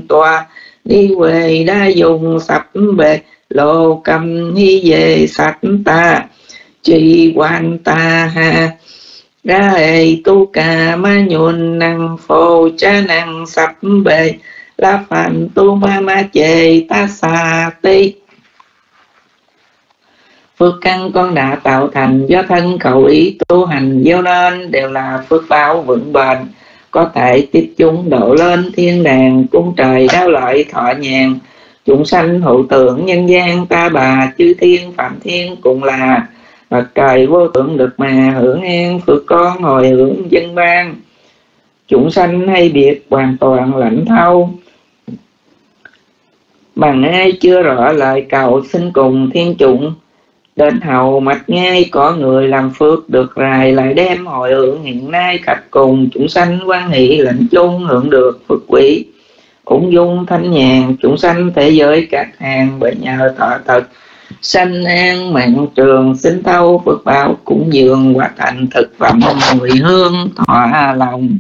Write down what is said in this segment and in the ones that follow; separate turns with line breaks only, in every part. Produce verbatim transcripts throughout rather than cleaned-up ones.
tòa đi về đa dùng sập bề lô cầm hi về sạch ta chỉ quan ta ha ra ê tu ca ma nhuần năng phô cha năng sập bề la phản tu ma ma chê ta xa ti. Phước căn con đã tạo thành do thân khẩu ý tu hành gieo nên đều là phước báo vững bền, có thể tiếp chúng độ lên thiên đàng cung trời đáo lợi thọ nhàn, chúng sanh hữu tưởng nhân gian ta bà chư thiên phạm thiên cùng là mặt trời vô tưởng được mà hưởng an phước con hồi hưởng dân ban. Chúng sanh hay biệt hoàn toàn lãnh thâu, bằng ai chưa rõ lời cầu xin cùng thiên chủng, đến hầu mạch ngay có người làm phước được rài lại đem hồi hưởng hiện nay khách cùng chúng sanh quan hỷ lệnh chung hưởng được phước quý ung dung thanh nhàn. Chúng sanh thế giới các hàng bởi nhờ thọ thật sanh an mạng trường sinh thâu phước báo cúng dường hóa thành thực phẩm mùi hương thỏa lòng.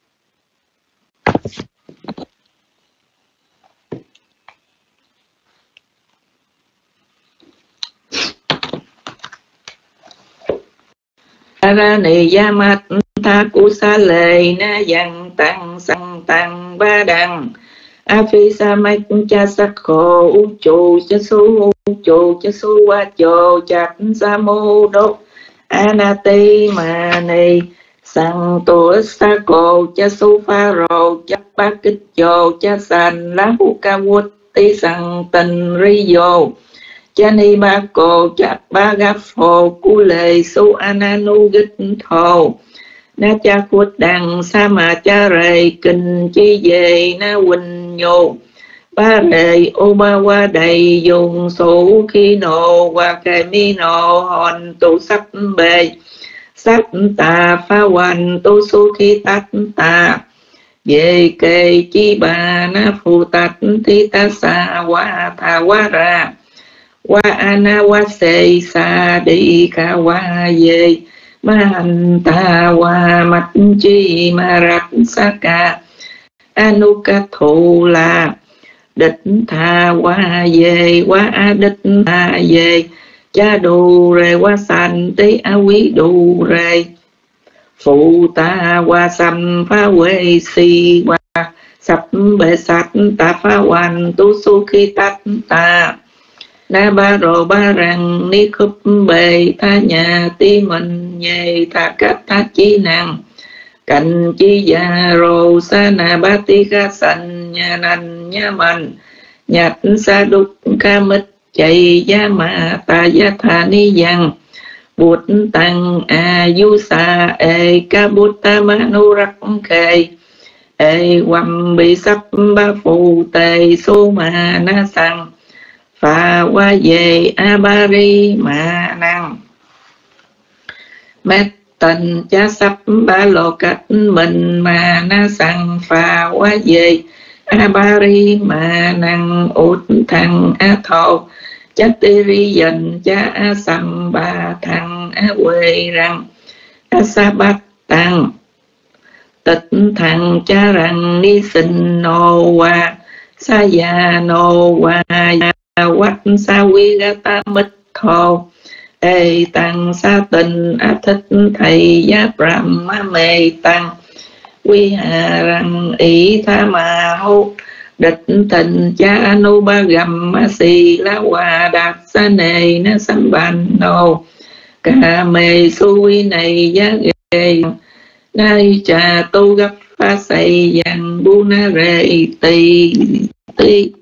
Ra nì gia mát tha cu sa lệ na yang tăng sang tăng ba đăng a phi sa mách cha sắc khổ u chu cha su u chu cha su wa chô chặt sa mô đô anati ma ni sang tu sa cô cha su pha rô chắc ba kích chô cha san lá hu ca vút ti sang tình ri vô cha ni ba cô chặt ba gáp phô cu lệ su ananu gích thô na cha khuất đằng sa mà cha rề kinh chi về na huynh nhô ba rề ô ba qua đầy dùng số khi nộ qua kề mi nộ hòn tu sắc bề sắc tà pha hoành tu su khi tát tà về kề chi bà na phù tát thi ta sa qua tha qua ra qua ana qua se sa đi kha qua về ma hành ta wa mạch chi ma rắc sa ca anuka thù là đích tha wa về wa a đích tha về cha đù rê wa sanh tí a quý đù rê phụ ta wa sam pha quê si wa sắp bệ sạch ta pha hoàn tu su khi tát ta na ba rồ ba rằng ni khúc bề tha nhà ti mình nhề tha cách tha chi năng cạnh chi già rồ sa na ba ti kha sanh nhà nành nhà mình nhặt sa đúc ca mít chạy gia mà ta gia tha ni rằng bút tăng a du sa e ca bút ta ma nu rắc khê e quam bị sắp ba phù tề su mà na sang phà qua về a ba ri ma năng mét tình cha sắp ba lô cách mình mà na sang phà qua về a ba ri ma năng út thằng a thọ chắc tê ri dần cha a sam ba thằng a quê rằng a sa bát tăng tịch thằng cha rằng ni sinh nô qua sa già nô qua quát sa quy ga ta mít thô ê tăng sa tình a thích thầy giá brahma ma mê tăng quy hà rằng ý tha mà hô địch tình cha anu ba gầm ma si la hòa đạt sa nề na sam ban nô ca mê su quy này giá ghê nay trà tu gấp pha xây dàn bu na rê tì tì.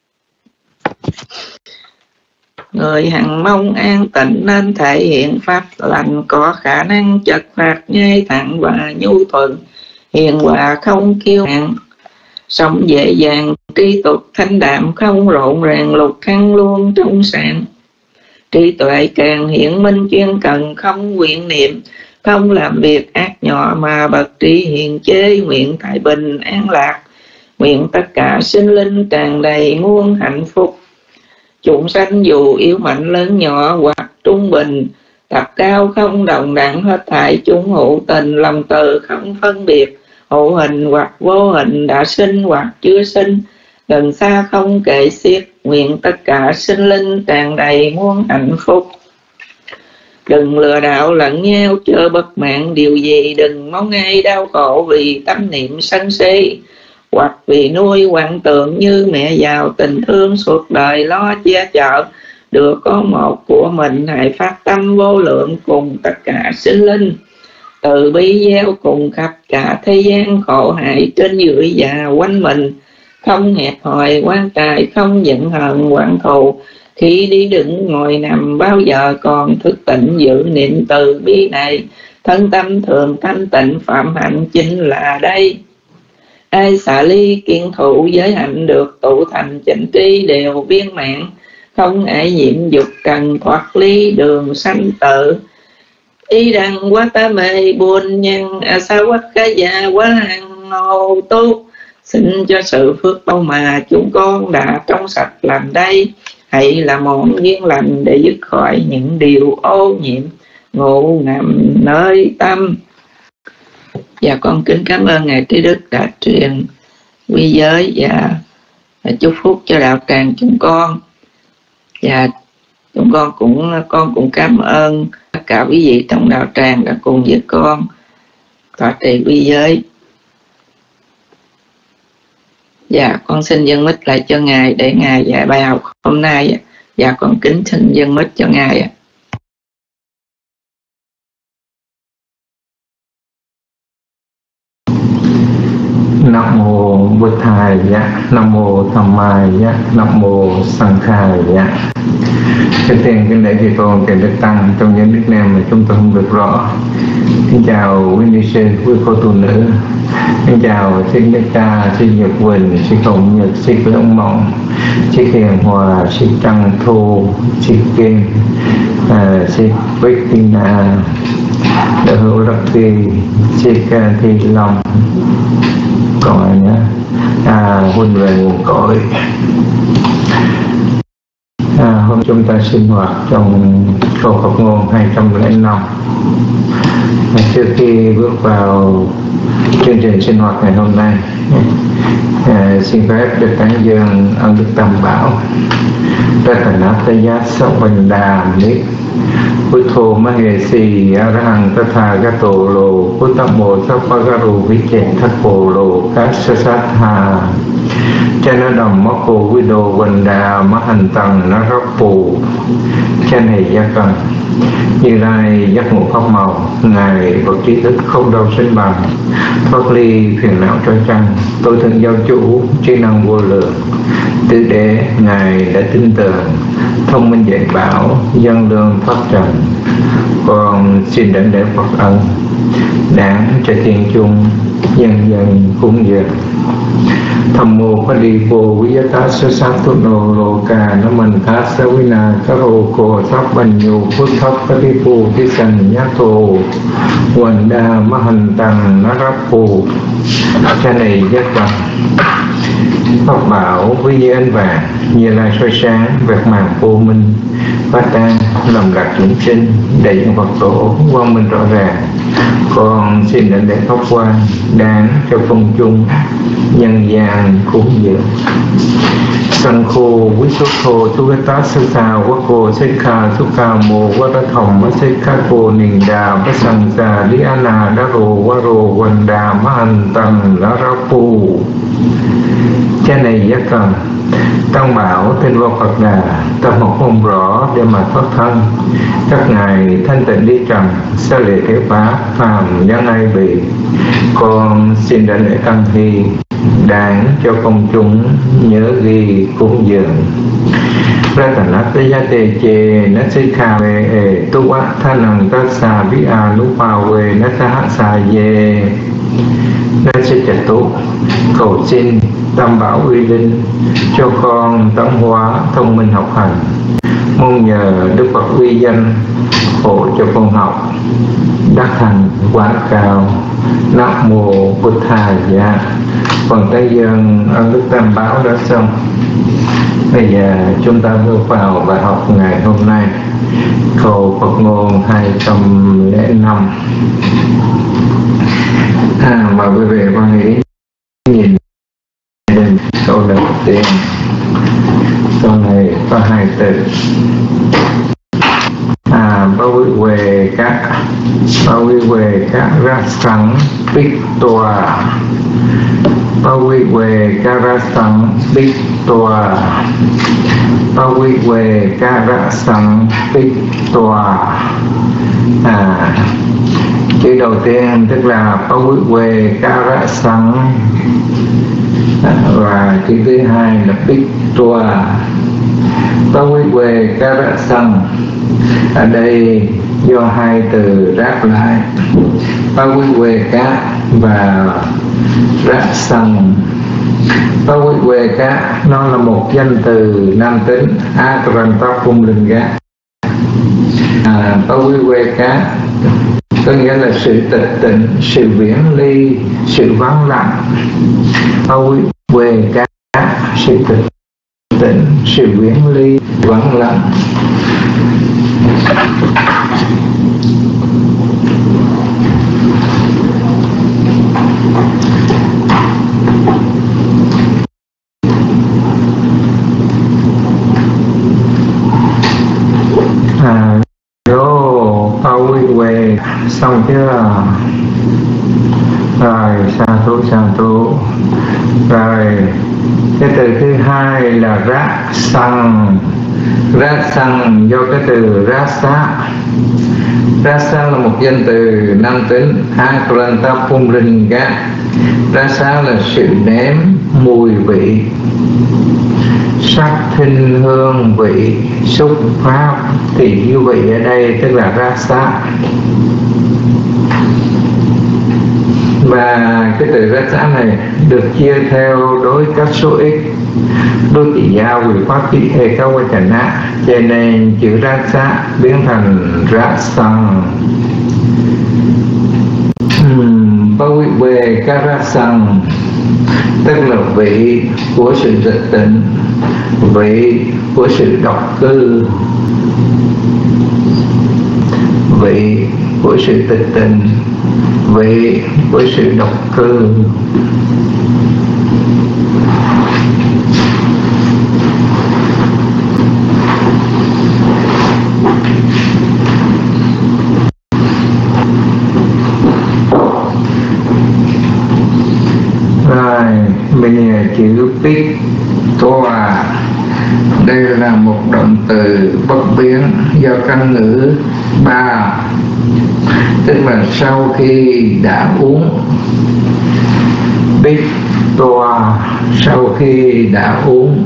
Người hằng mong an tịnh nên thể hiện pháp lành, có khả năng chật phạt ngay thẳng và nhu thuận, hiền hòa không kiêu ngạo, sống dễ dàng tri tục thanh đạm, không rộn ràng lục khăn luôn trong sạn. Trí tuệ càng hiển minh chuyên cần, không nguyện niệm, không làm việc ác nhỏ mà bậc trí hiền chế, nguyện thái bình an lạc, nguyện tất cả sinh linh tràn đầy muôn hạnh phúc. Chúng sanh dù yếu mạnh lớn nhỏ hoặc trung bình, thấp cao không đồng đẳng, hết thảy chúng hữu tình lòng từ không phân biệt, hữu hình hoặc vô hình, đã sinh hoặc chưa sinh, gần xa không kể xiết, nguyện tất cả sinh linh tràn đầy muôn hạnh phúc. Đừng lừa đảo lẫn nhau chớ bất mạng điều gì, đừng mong ai đau khổ vì tâm niệm sân si, hoặc vì nuôi hoạn tượng như mẹ giàu tình thương suốt đời lo che chở. Được có một của mình hãy phát tâm vô lượng cùng tất cả sinh linh, từ bi gieo cùng khắp cả thế gian khổ hại trên dưới và quanh mình. Không hẹp hòi quan tài, không giận hờn oán thù, khi đi đứng ngồi nằm bao giờ còn thức tỉnh giữ niệm từ bi này. Thân tâm thường thanh tịnh phạm hạnh chính là đây. Ai xả ly kiên thủ giới hạnh được tụ thành chánh trí đều viên mãn. Không ai nhiễm dục cần thoát ly đường sanh tử. Ý đăng quá ta mê buồn nhân a sa quắc khá già quá hàng ngô tu. Xin cho sự phước bao mà chúng con đã trong sạch làm đây, hãy là món duyên lành để dứt khỏi những điều ô nhiễm ngủ nằm nơi tâm. Và con kính cảm ơn Ngài Trí Đức đã truyền quy giới và chúc phúc cho đạo tràng chúng con. Và chúng con cũng con cũng cảm ơn tất cả quý vị trong đạo tràng đã cùng với con tọa trì quy giới. Dạ con xin dâng mic lại cho Ngài để Ngài dạy bài học hôm nay. Dạ con kính xin dâng mic cho Ngài.
Nam mô Bụt Thầy, Nam mô Tham Mai, Nam mô Sang Khai. Trước tiên kính lễ Chư Tôn, kính Đức Tăng trong những Đức Nam mà chúng tôi không được rõ. Kính chào quý ni sư, quý cô tu nữ. Kính chào sư Đức Ca, sư Nhật Quỳnh, sư Cộng Nhật, sư Lương Mộng, sư Hiền Hòa, sư Trăng Thu, sư Kim, à, sư Bích Tinh Na, Đạo Hữu Đắc Thi, sư Ca Thi Long. Còn ai nhá, à, Huynh về nguồn cội. À, hôm chúng ta sinh hoạt trong câu Phật ngôn hai trăm lẻ năm. À, trước khi bước vào chương trình sinh hoạt ngày hôm nay, à, xin phép được tán dương ơn Đức Tam Bảo Ratanataya Savandami Puttho Mahesi Arahang Tathagato Lo Puttamo Sappagaru Vichetthako Lo Kassasatha Chanadam Mako Vido Vanda Mahantang Narapu. Cha này gia cần Như Lai giác ngộ pháp màu, Ngài bậc trí thức không đâu sánh bằng, thoát ly phiền não trói trăng, tối thượng giáo chủ trí năng vô lượng. Tứ đế Ngài đã tin tưởng, thông minh dạy bảo, dân lương thoát trần. Còn xin đảnh lễ Phật ân, đáng cho thiên chung nhân dân cúng dường. Tham mô Phật đi vô viyata sa sát tu nô lô ca na man tha sa vina karo ko sắp bành nhu phước thấp Phật đi vô thi sanh nhá thô quần đa mahan tăng na rắp phù. Cha này giác bằng Pháp bảo với dây ánh vàng, Như Lai soi sáng vẹt màng vô minh, phát tan lầm lạc chúng sinh, đại diện Phật tổ quang minh rõ ràng. Con xin đảnh lễ pháp quan đáng cho công chúng nhân gian cúng dường. Sanh khô quý xuất thô tu cái tá sư sao quá cô xích kha xúc ca mô quá ra thòng quá xích kha cô nình đà quá sanh xa lý á nà đá rồ quá rồ quần đà má hành tầng lá ra phù. Cha này giác cần Tăng bảo tên vô Phật Đà, tâm học không rõ để mà thoát thân. Các ngài thanh tịnh đi trần, xa lệ thế phá, phàm nhân ai bị. Con xin đảnh lễ tăng thi, đáng cho công chúng nhớ ghi cúng dường. Ratanataya te che nasika ve e tu wa thanang tassa vi a nu pa ve nasaha sa ye nasicatu. Cầu xin Tam Bảo uy linh cho con tấn hóa thông minh học hành, mong nhờ Đức Phật uy danh hộ cho con học đắc thành quả cao. Nam mô Bụt Thầy. Phần Tây dân ơn Đức Tam Bảo đã xong. Bây giờ chúng ta bước vào bài học ngày hôm nay, câu Phật ngôn hai trăm lẻ năm. À, mời quý vị quan nghĩ nhìn câu này. tiên. Câu này có hai từ. À, bao quy về các bao quy về các ra sẵn bích tòa, bao quy về các ra sẵn bích tòa, bao quy về các ra sẵn bích tòa. À, chữ đầu tiên tức là bao quy về các ra sẵn, và chữ thứ hai là bích tòa. Bao quy về các ra sẵn ở đây do hai từ ráp lại, bao quy về cá và ráp sẵn. Bao quy về cá nó là một danh từ nam tính Akranta Pumlinga. À, bao quy về cá có nghĩa là sự tịch tịnh, sự viễn ly, sự vắng lặng. Bao quy về cá, sự tịch tịnh, sự viễn ly, vắng lặng. À, rô bao quy về xong chưa? Rồi, sa thú sa thú. Rồi, cái từ thứ hai là rát xăng. Rát xăng do cái từ rasa. Rasa là một danh từ nam tính Akranta Pumlinga. Rasa là sự nếm, mùi vị, sắc, thinh, hương, vị, xúc, pháp. Thì như vậy ở đây tức là rasa. Và cái từ rasa này được chia theo đối các số ít, đối tỷ giao vì phát tỷ hệ cao qua trần á, cho nên chữ rasa biến thành rasang. Hmm, bao quy về các rasang tức là vị của sự tịch tịnh, vị của sự độc cư, vị của sự tịch tịnh, vị của sự độc cư. Rồi bây giờ chữ pích toa, đây là một động từ bất biến do căn ngữ ba, tức là sau khi đã uống. Pích toa sau khi đã uống.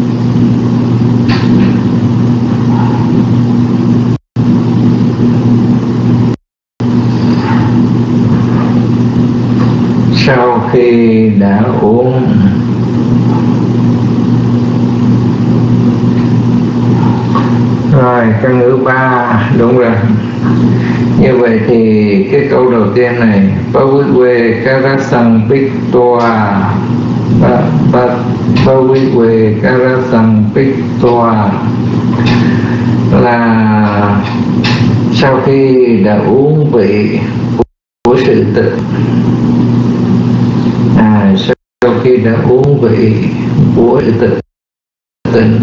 Sau khi đã uống. Rồi căn ngữ ba, đúng rồi. Như vậy thì cái câu đầu tiên này bao quy về karasang pictoa, bao quy về karasang pictoa là sau khi đã uống vị của sự tịch. À, sau khi đã uống vị của sự tịch tịnh.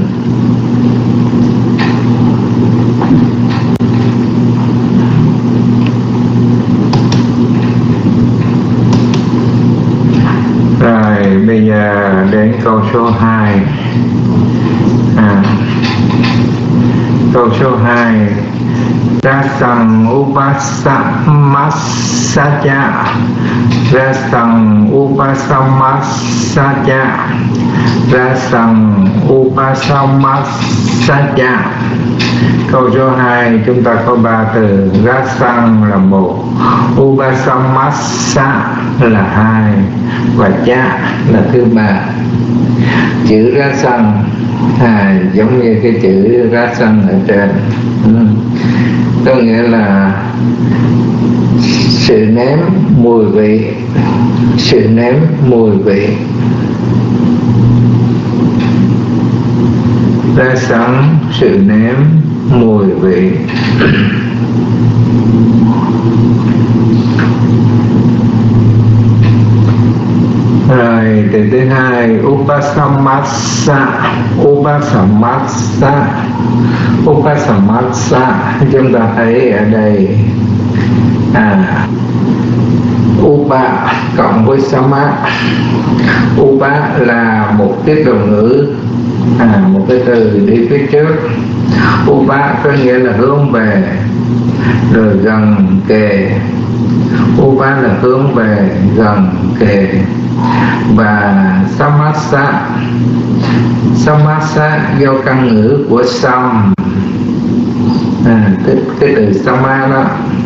Rồi bây giờ đến câu số hai. À, câu số hai. Rasang upasammassaja, rasang upasammassaja, rasang upasammassaja. Câu số hai chúng ta có ba từ. Rasang là một, upasammassa là hai, và cha là thứ ba. Chữ rasang à, giống như cái chữ rasang ở trên. Ừ. Có nghĩa là sự nếm mùi vị, sự nếm mùi vị. Ra sẵn sự nếm mùi vị. Rồi từ thứ hai Upasamasa. Upasamasa Upasamasa chúng ta thấy ở đây à, Upa cộng với Sama. Upa là một tiết đồng ngữ, à, một cái từ đi phía trước. Upa có nghĩa là hướng về, rồi gần kề. Upa là hướng về, gần kề. Và Samasa, Samasa do căn ngữ của Sam, à, cái, cái từ Sama đó,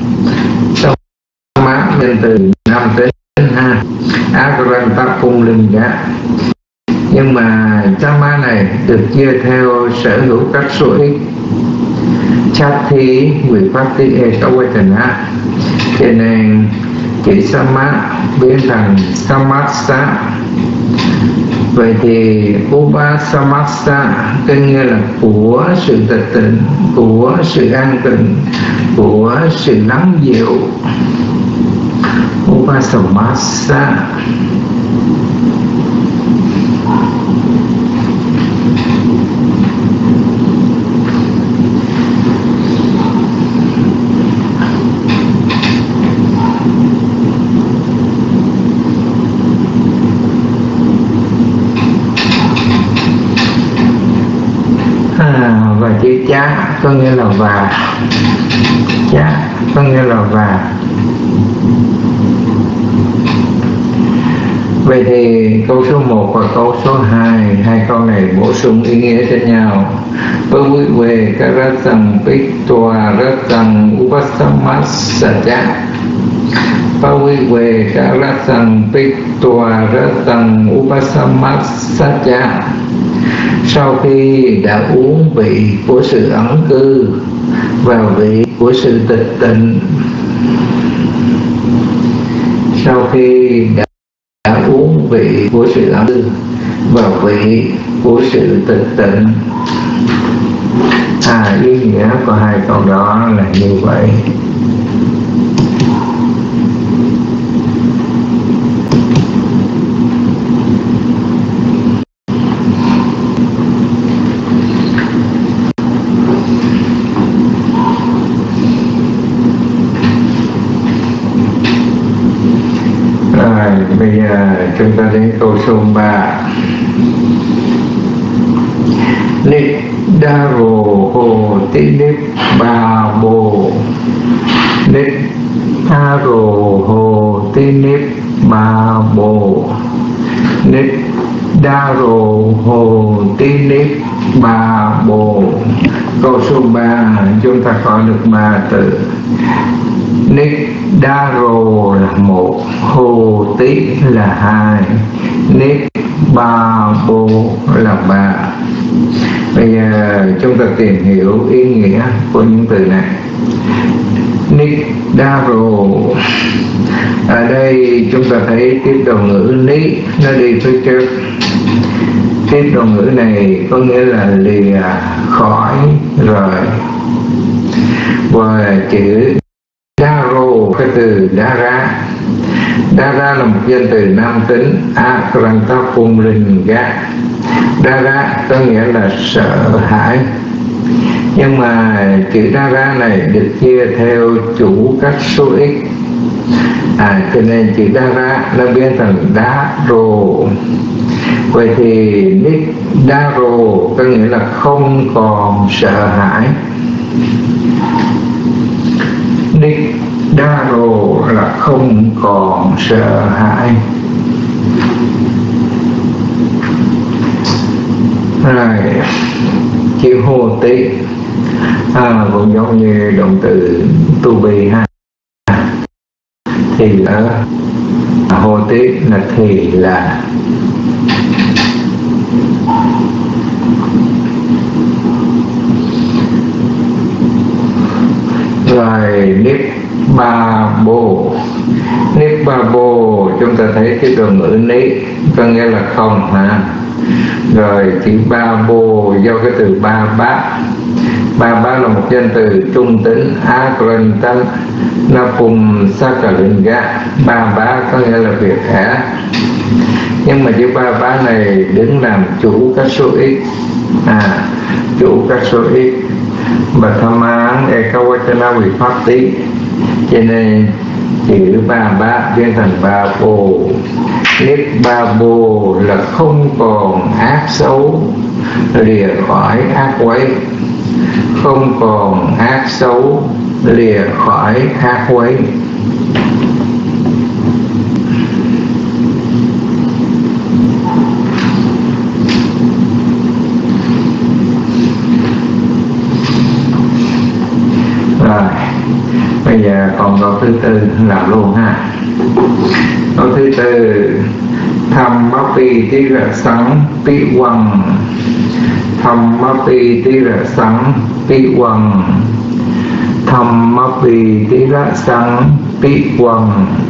Sama nhân từ nam tính ha, Akaranta Phung Linh Giá. Nhưng mà Sama này được chia theo sở hữu các số ít, Chati, Vipatti, Ekawatana, cho nên chữ Sama biến thành Samasa. Vậy thì Upasamasa có nghĩa là của sự tịch tịnh, của sự an tịnh, của sự lắng dịu. Upasamasa. Chữ chá có nghĩa là và, chá có nghĩa là và. Vậy thì câu số một và câu số hai, hai câu này bổ sung ý nghĩa cho nhau. Với quý về các rát rằng bích tòa rát rằng upasamasa. Với quý về các rát rằng bích tòa rát rằng upasamasa. Sau khi đã uống vị của sự ẩn cư và vị của sự tịch tịnh, sau khi đã, đã uống vị của sự ẩn cư và vị của sự tịch tịnh, à, ý nghĩa của hai câu đó là như vậy. Bây giờ chúng ta đến câu số ba. Niddharo ho tinip ba bồ. Niddharo ho tinip ba bồ. Niddharo ho tinip ba bồ. Câu số ba chúng ta có được ba từ. Niddharo là một, hồ tí là hai, Nibbabo là ba. Bây giờ chúng ta tìm hiểu ý nghĩa của những từ này. Niddharo, ở đây chúng ta thấy tiếp đồng ngữ ní nó đi phía trước. Tiếp đồng ngữ này có nghĩa là lìa khỏi rồi. Và chữ Daro, cái từ Dara. Dara là một danh từ nam tính, Akaranta Phung Linh Gá. Dara có nghĩa là sợ hãi. Nhưng mà chữ Dara này được chia theo chủ các số ít, à, cho nên chữ Dara nó biến thành Daro. Vậy thì Niddharo có nghĩa là không còn sợ hãi. Niddharo là không còn sợ hãi. Rồi chữ hô tí, à, cũng giống như động từ to be ha, thì là hô tí là thì là. Rồi Nibbabo. Nibbabo chúng ta thấy cái từ ngữ ní có nghĩa là không ha. Rồi chữ ba bô do cái từ ba bát. Ba bát là một danh từ trung tính, Akaranta Napum Sakalinga. Ba bát có nghĩa là việc khác. Nhưng mà chữ ba bá này đứng làm chủ các số ít, à, chủ các số ít. Và tham án ekavachana vipatti, cho nên chữ ba bá biến thành ba bồ. Niết ba bồ là không còn ác xấu, lìa khỏi ác quấy. Không còn ác xấu, lìa khỏi ác quấy. Rồi, bây giờ còn câu thứ tư làm luôn ha. Câu thứ tư, Thammapi tirasang piwang. Thammapi tirasang piwang. Thammapi tirasang piwang.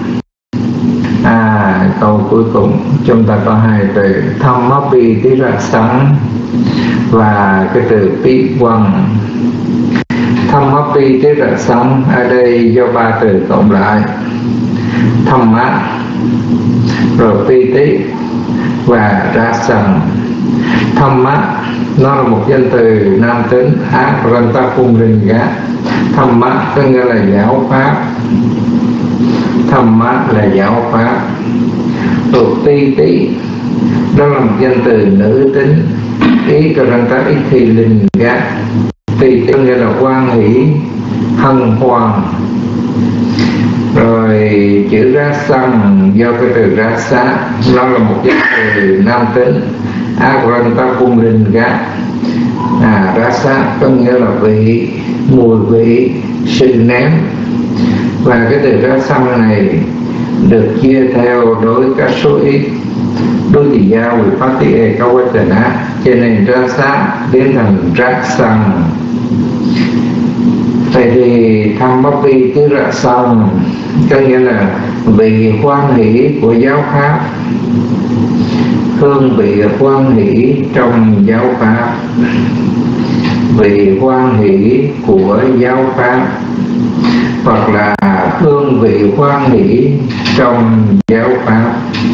À, câu cuối cùng chúng ta có hai từ Thammapi tirasang và cái từ piwang. Thammapi tirasang ở đây do ba từ cộng lại, Thamma, rồi Piti và Rasang. Thamma nó là một danh từ nam tính, Aranta Pumlinga. Thamma có nghĩa là giáo pháp, Thamma là giáo pháp. Rồi Piti đó là một danh từ nữ tính, ý Karanta Itthilinga. Piti có nghĩa là hoan hỷ, hân hoan. Rồi chữ Rasang do cái từ Rasa, nó là một danh từ nam tính, Agranta Pumlinga. À, Rasa có nghĩa là vị, mùi vị, sự ném. Và cái từ Rasang này được chia theo đối các số ít, đối thì giao Vipatti ekavachana, cho nên Rasa biến thành Rasang. Vậy thì Thammapi tirasang có nghĩa là vị hoan hỷ của giáo pháp, hương vị hoan hỷ trong giáo pháp, vị hoan hỷ của giáo pháp, hoặc là hương vị hoan hỷ trong giáo pháp.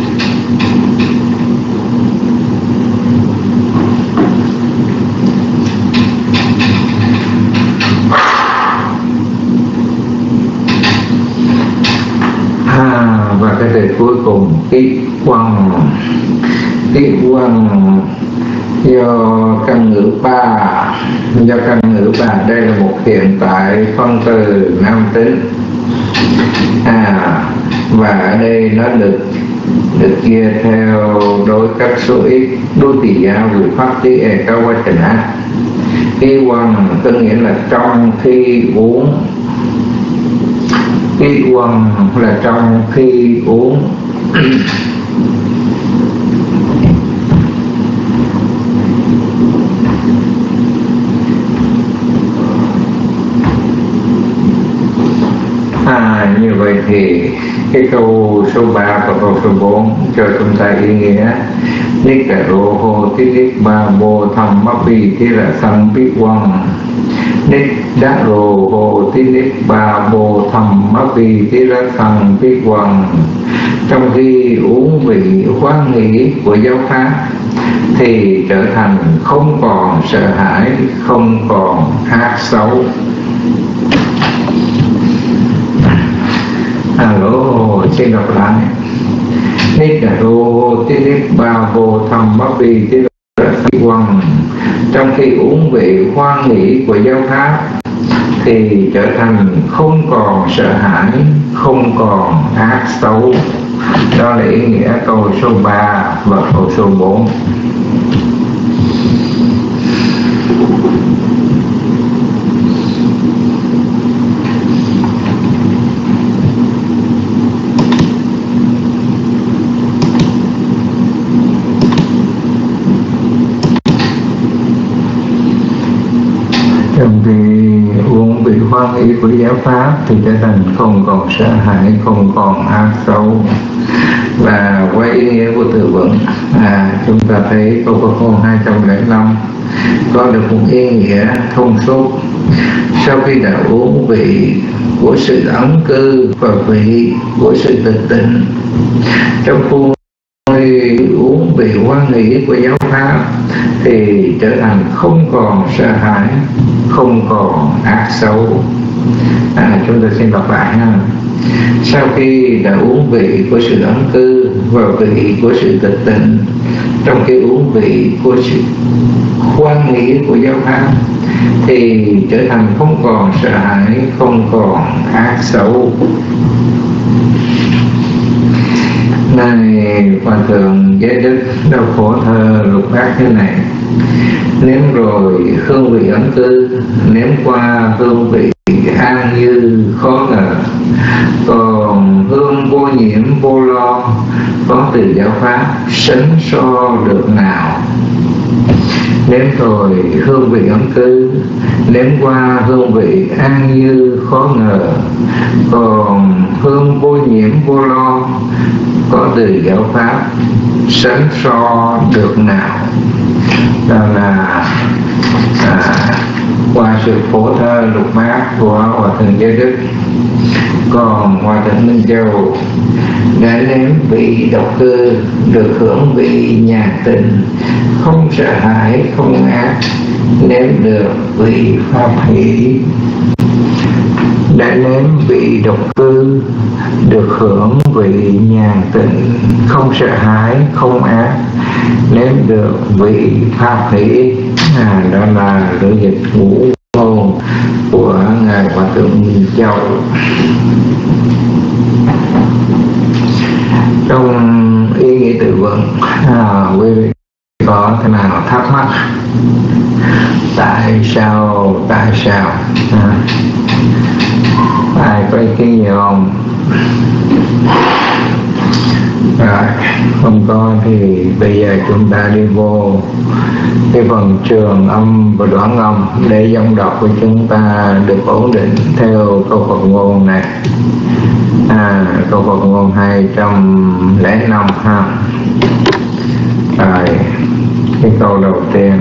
Và cái từ cuối cùng ký quăng. Ký quăng do căn ngữ ba, do căn ngữ ba đây là một hiện tại phân từ nam tính. À, và ở đây nó được được chia theo đối các số ít, đối tỷ gia Vipatti ekavachana. Ký quăng có nghĩa là trong khi uống. Khi uống là trong khi uống. À, như vậy thì cái câu số ba và câu số bốn cho chúng ta ý nghĩa. Nikkaro ho titik ba bo thammapi tirasang piwang. Nikkaro ho titik ba bo thammapi tirasang piwang. Trong khi uống vị hoan hỷ của giáo pháp thì trở thành không còn sợ hãi, không còn ác xấu. Alo, xin đọc lại. Nikkaro titik ba bo thammapi tirasang piwang. Trong khi uống vị hoan hỷ của giáo pháp thì trở thành không còn sợ hãi, không còn ác xấu. Đó là ý nghĩa câu số ba và câu số bốn. Trong khi uống vị hoan hỷ của giáo pháp thì trở thành không còn sợ hãi, không còn ác xấu. Và qua ý nghĩa của từ vựng, à, chúng ta thấy câu Phật ngôn hai trăm lẻ năm có được một ý nghĩa thông suốt. Sau khi đã uống vị của sự ẩn cư và vị của sự tịch tịnh, trong khu vị quan nghĩ của giáo pháp thì trở thành không còn sợ hãi, không còn ác xấu. À, chúng ta xin đọc lại ha. Sau khi đã uống vị của sự ẩn cư và vị của sự tịch tịnh, trong khi uống vị của sự khoan nghĩ của giáo pháp thì trở thành không còn sợ hãi, không còn ác xấu. Này Hòa thượng Giới Đức Đau Khổ Thơ lục bát thế này: nếm rồi hương vị ẩn cư, nếm qua hương vị an như khó ngờ, còn hương vô nhiễm vô lo có từ giáo pháp, sánh so được nào. Nếm rồi hương vị ẩn cư, nếm qua hương vị an như khó ngờ, còn hương vô nhiễm vô lo có từ giáo pháp, sánh so được nào. Đó là à, qua sự phổ thơ lục bát của Hòa thượng Giới Đức. Còn Hòa thượng Minh Châu đã nếm vị độc cư, được hưởng vị nhàn tịnh, không sợ hãi, không ác, nếm được vị pháp hỷ. Đã nếm vị độc cư, được hưởng vị nhàn tịnh, không sợ hãi, không ác, nếm được vị pháp hỷ. À, đó là lưỡi dịch ngũ ngôn của ngài Hòa thượng Minh Châu. Trong ý nghĩa từ vựng, à, quý vị có thế nào thắc mắc tại sao tại sao à, ai có ý kiến gì không? Rồi, không có thì bây giờ chúng ta đi vô cái phần trường âm và đoạn âm để dòng đọc của chúng ta được ổn định theo câu Phật ngôn này. À, câu Phật ngôn hai trăm lẻ năm ha. Rồi, cái câu đầu tiên: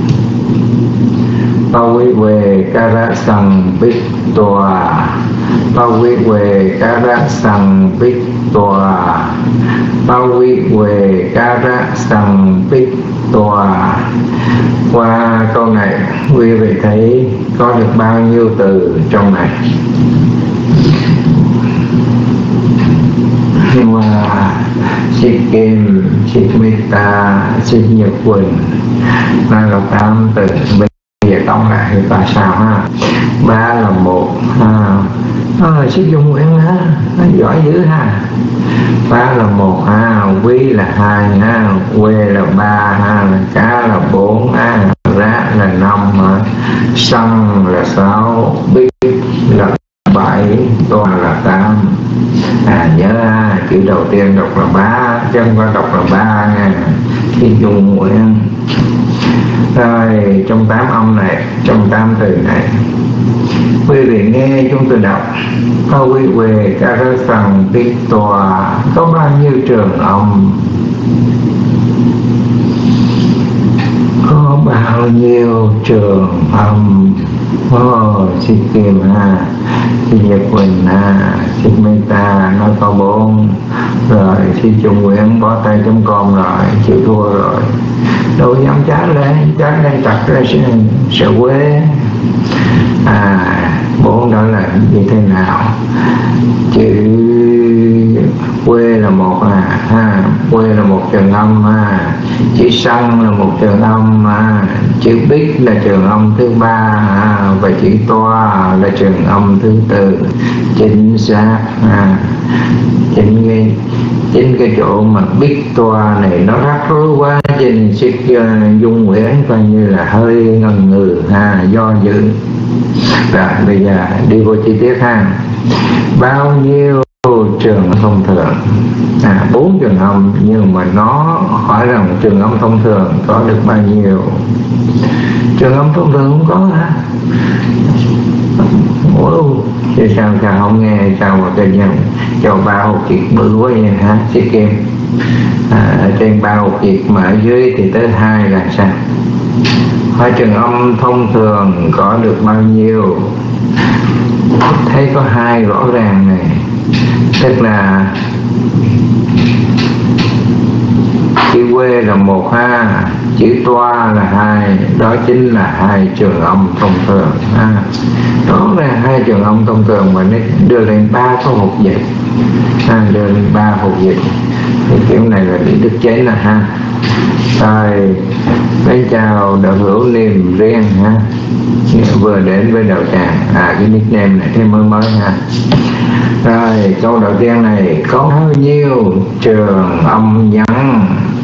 Bao quý về ca ra sằng bích tòa, bao quý về ca ra sằng bích tòa, bao quý về ca ra sằng bích tòa. Qua câu này quý vị thấy có được bao nhiêu từ trong này? Hoa, Xích Kim, Xích Meta, Xích Nhật Quỳnh, đây là tám từ. Bây giờ tổng lại thì tại sao ha? Ba là một ha. À, Xích Dung Nguyễn ha, nó giỏi dữ ha. Ba là một ha, Quý là hai ha, Quê là ba ha, Cá là bốn ha, Rá là năm ha, Săng là sáu, Bích là bảy, Toàn là tám. À, nhớ ha, chữ đầu tiên đọc là ba, chứ không có đọc là ba nha. Xích Dung Nguyễn. Rồi, trong tám âm này, trong tám từ này, quý vị nghe chúng tôi đọc: Có quý về ca ra sằng bích tòa, có bao nhiêu trường âm, có bao nhiêu trường âm. Oh, Xích Kim ha, Xích Nhật Quỳnh ha, Xích Meta nó có bốn. Rồi Xích Trung Nguyễn bó tay chấm com rồi, chịu thua rồi. Đâu dám trả lên, trả lên chặt ra sợ quê. À, bốn đó là như thế nào? Chữ quê là một à, ha, quê là một trường âm ha, chữ Săng là một trường âm ha, chữ Bích là trường âm thứ ba ha, và chữ Toa là trường âm thứ tư. Chính xác ha. Chính cái chính cái chỗ mà Bích Toa này nó rắc rối quá, cho nên Xích uh, Dung Nguyễn coi như là hơi ngần ngừ ha, do dự. Rồi bây giờ đi vô chi tiết ha. Bao nhiêu trường thông thường? À, bốn trường âm, nhưng mà nó hỏi rằng trường âm thông thường có được bao nhiêu? Trường âm thông thường không có hả? Wow. Chứ sao sao không nghe, sao mà tự nhiên cho ba hộp kiệt bự quá vậy hả? Xích Kim à, ở trên ba hộp kiệt mà ở dưới thì tới hai là sao? Hỏi trường âm thông thường có được bao nhiêu? Thấy có hai rõ ràng này, tức là chữ quê là một ha, chữ toa là hai, đó chính là hai trường âm thông thường ha. Đó là hai trường âm thông thường mà nó đưa lên ba cái hột dịch ha, đưa lên ba hột dịch. Cái kiểu này là bị đức chế là ha. Rồi bên chào đạo hữu niềm riêng ha, vừa đến với đạo tràng, à cái nickname này thêm mới mới ha. Rồi câu đầu tiên này, có bao nhiêu trường âm nhấn?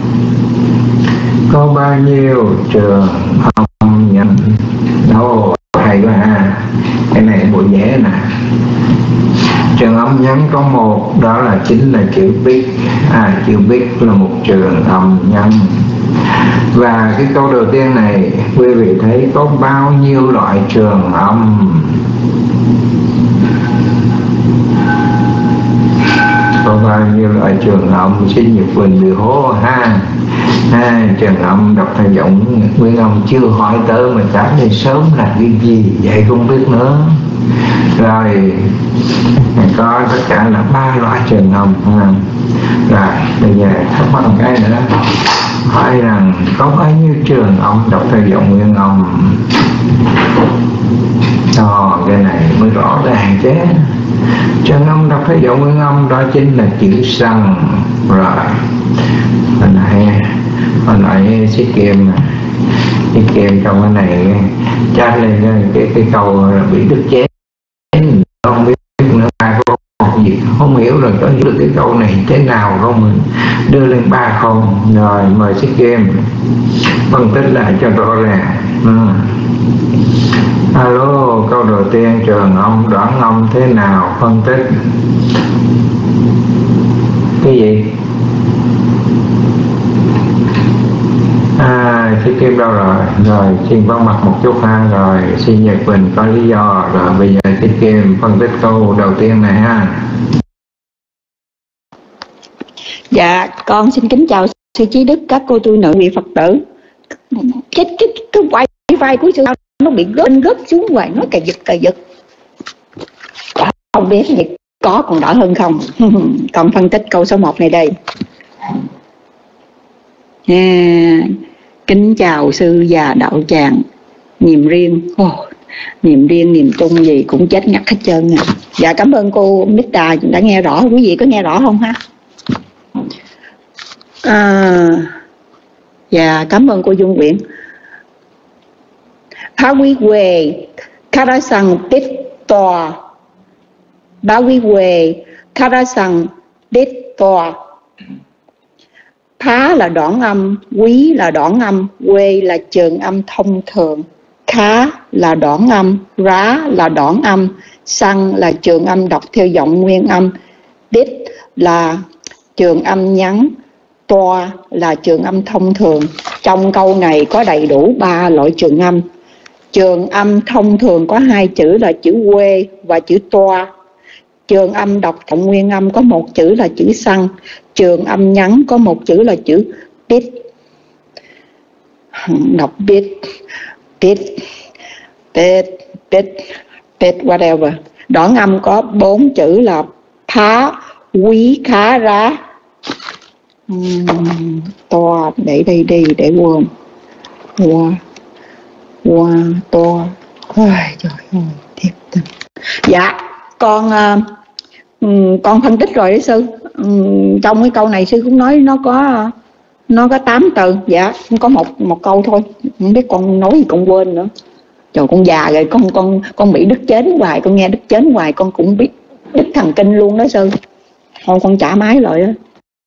Có bao nhiêu trường âm nhấn? Đâu hay quá ha, cái này bộ dễ nè. Trường âm nhấn có một, đó là chính là chữ bích. À, chữ bích là một trường âm nhấn. Và cái câu đầu tiên này quý vị thấy có bao nhiêu loại trường âm? Có bao nhiêu loại trường âm? Xin Nhật Quỳnh bị hố ha. Ha, trường âm đọc theo giọng nguyên âm chưa hỏi tới mà trả lời sớm là cái gì vậy không biết nữa. Rồi có tất cả là ba loại trường âm ha. Rồi bây giờ thắc mắc một cái nữa, hỏi rằng có bao nhiêu trường âm đọc theo giọng nguyên âm? Đó, cái này mới rõ ràng chứ. Trường âm đọc theo giọng nguyên âm đó chính là chữ sân. Rồi hồi nãy hồi nãy xích kim xích kim trong cái này tra lên cái cái câu bị đức chế, không biết nữa ba có gì không hiểu rồi, có hiểu được cái câu này thế nào không, mình đưa lên ba không. Rồi mời xích kim phân tích lại cho rõ ràng. ừ. Alo, câu đầu tiên trường âm đoạn âm thế nào, phân tích cái gì? À, xích kim đâu rồi? Rồi xin vắng mặt một chút ha. Rồi xin Nhật Quỳnh có lý do. Rồi bây giờ xích kim phân tích câu đầu tiên này ha.
Dạ, con xin kính chào sư Chí Đức, các cô tu nữ, vị Phật tử. Cái cái cái quay vai của sư nó bị gớt gớt xuống ngoài, nó cà giật cà giật. Không biết gì có còn đỡ hơn không? Còn phân tích câu số một này đây. À, kính chào sư và đạo tràng. Niềm riêng, oh, niềm riêng niềm chung gì cũng chết ngắt hết trơn à. Dạ cảm ơn cô Mít-ta đã nghe rõ. Quý vị có nghe rõ không ha? À, dạ cảm ơn cô Dung Quyển. Phá quý quê Karasang Tít Tòa. Bá quý quê Karasang Tít Tòa. Phá là đoạn âm, quý là đoạn âm, quê là trường âm thông thường, khá là đoạn âm, rá là đoạn âm, xăng là trường âm đọc theo giọng nguyên âm, đít là trường âm nhắn, toa là trường âm thông thường. Trong câu này có đầy đủ ba loại trường âm. Trường âm thông thường có hai chữ là chữ quê và chữ toa. Trường âm đọc giọng nguyên âm có một chữ là chữ xăng. Trường âm nhắn có một chữ là chữ bit. Đọc bit, bit, bit, bit, bit, whatever. Đoạn âm có bốn chữ là phá, quý, khá, rá. uhm, toa, để đây đi, để quên. Qua, qua, toa. Ôi trời ơi, thiệt tình. Dạ, con... Uh, Ừ, con phân tích rồi đấy sư. Ừ, trong cái câu này sư cũng nói nó có nó có tám từ. Dạ có một một câu thôi, không biết con nói gì con quên nữa. Trời con già rồi, con con con bị đứt chến hoài, con nghe đứt chến hoài con cũng biết đứt thần kinh luôn đó sư. Thôi con trả máy lại đó.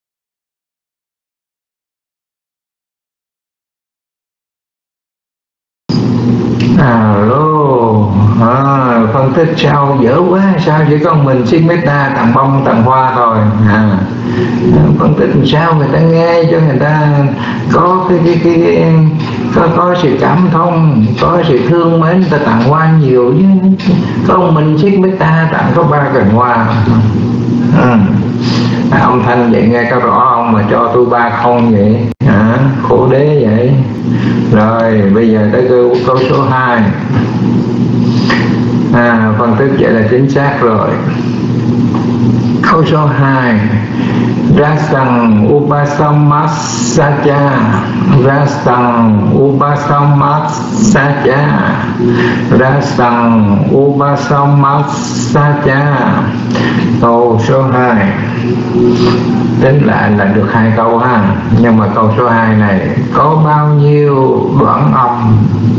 Alo, à, phân tích sao dở quá, sao chỉ có mình xin meta tặng bông tặng hoa thôi à. Phân tích sao người ta nghe cho người ta có cái cái cái, cái có có sự cảm thông, có sự thương mến, người ta tặng hoa nhiều chứ không mình xin meta tặng có ba cành hoa. Ừ. À, ông Thanh vậy nghe có rõ không mà cho tôi ba không vậy à, khổ đế vậy. Rồi bây giờ tới câu, câu số hai. À, phân tích vậy là chính xác rồi. Câu số hai, Rasang Upasammasacha, Rasang Upasammasacha, Rasang Upasammasacha. Câu số hai tính lại là được hai câu ha, nhưng mà câu số hai này có bao nhiêu đoạn âm?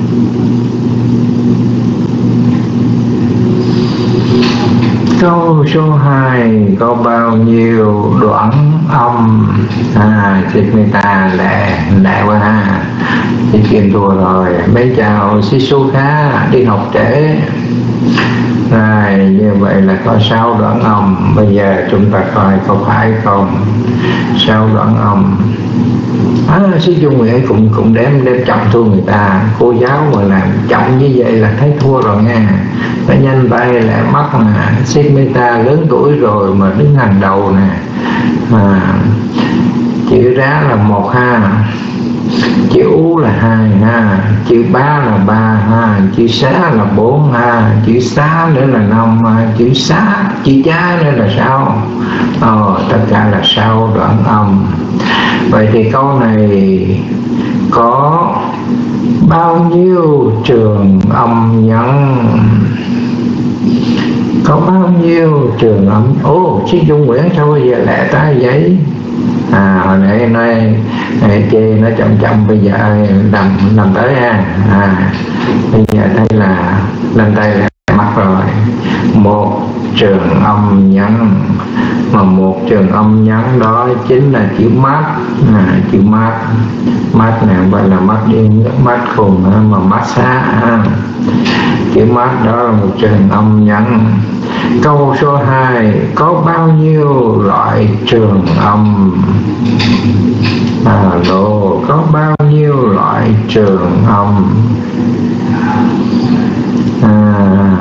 Câu số hai có bao nhiêu đoạn âm? À, Sít Mê Ta lẹ lẹ quá ha. Chị Kim thua rồi. Mấy chào Sít Su Khá đi học trễ. Rồi, như vậy là có sáu đoạn âm. Bây giờ chúng ta coi có phải không? Sáu đoạn âm. À, Sít Dung Nguyễn cũng cũng đếm đếm chậm thua người ta. Cô giáo mà làm chậm như vậy là thấy thua rồi nha. Phải nhanh tay lại mắt mà. Sít Mê Ta lớn tuổi rồi mà đứng hàng đầu nè. Mà chữ Rá là một ha, chữ Ú là hai ha, chữ Bá là ba ha, chữ Xá là bốn ha, chữ Xá nữa là năm ha, chữ Xá, chữ Chá nữa là sáu. Ờ, tất cả là sáu đoạn âm. Vậy thì câu này có bao nhiêu trường âm nhấn? Có bao nhiêu trường âm? Ồ, Sít Dung Nguyễn sao bây giờ lẹ tay vậy? À, hồi nãy nói chê nó chậm chậm, bây giờ làm làm tới ha. À, bây giờ thấy là lên tay là mắt rồi. Một trường âm nhấn, mà một trường âm nhấn đó chính là chữ mát. À, chữ mát, mát này gọi là mát điên, mát khùng mà mát xá. À, chữ mát đó là một trường âm nhấn. Câu số hai có bao nhiêu loại trường âm? Alo, có bao nhiêu loại trường âm? À,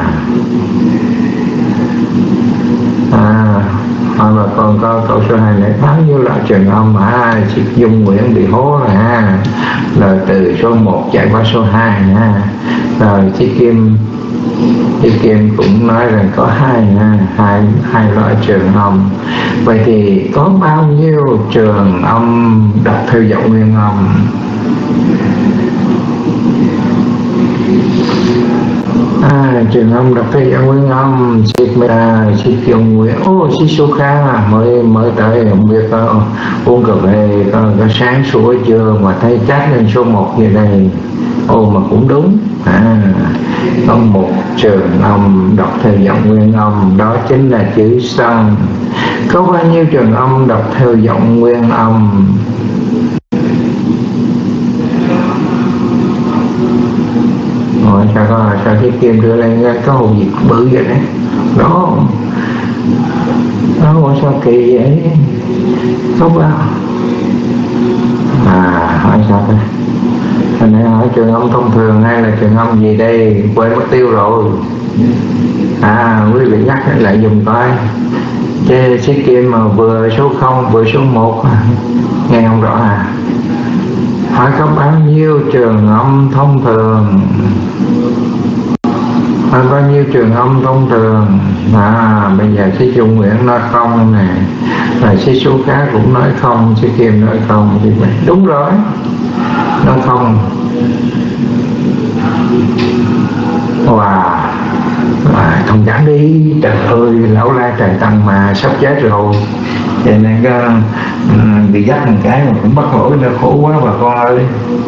à, hỏi bà con có câu số hai này bao nhiêu loại trường âm? À, Sít Dung Nguyễn bị hố rồi ha. Rồi từ số một chạy qua số hai ha. Rồi Sít Kim Chị Kim cũng nói rằng có hai, hai, hai loại trường âm. Vậy thì có bao nhiêu trường âm đọc theo giọng nguyên âm? À, trường âm đọc theo giọng nguyên âm. Sít Mê Ta, Sít Dung Nguyễn, ô Sít Su Kha mới mới tới, không biết có uống cà phê có, có sáng sủa chưa mà thấy chắc lên số một như đây. Ô mà cũng đúng. À, có một trường âm đọc theo giọng nguyên âm, đó chính là chữ Sân. Có bao nhiêu trường âm đọc theo giọng nguyên âm? Rồi sao có sao cái Kim đưa lên có hồn gì bự vậy đấy. Đó, đó sao kỳ vậy? Có bao? À, hỏi sao đây? Anh ấy hỏi trường âm thông thường hay là trường âm gì đây? Quên mất tiêu rồi. À, quý vị nhắc lại dùng coi. Chứ Sít Kim mà vừa số không vừa số một nghe không rõ à? Hỏi có bao nhiêu trường âm thông thường? Hỏi bao nhiêu trường âm thông thường? À, bây giờ Sít Dung Nguyễn nói không nè, rồi Sít Su Khá cũng nói không, Sít Kim nói không. Đúng rồi, nói không. Wow, à, thông cảm đi, trời ơi, lão la trời tăng mà sắp chết rồi. Cho nên có um, bị dắt một cái mà cũng bắt lỗi, nó khổ quá bà con ơi.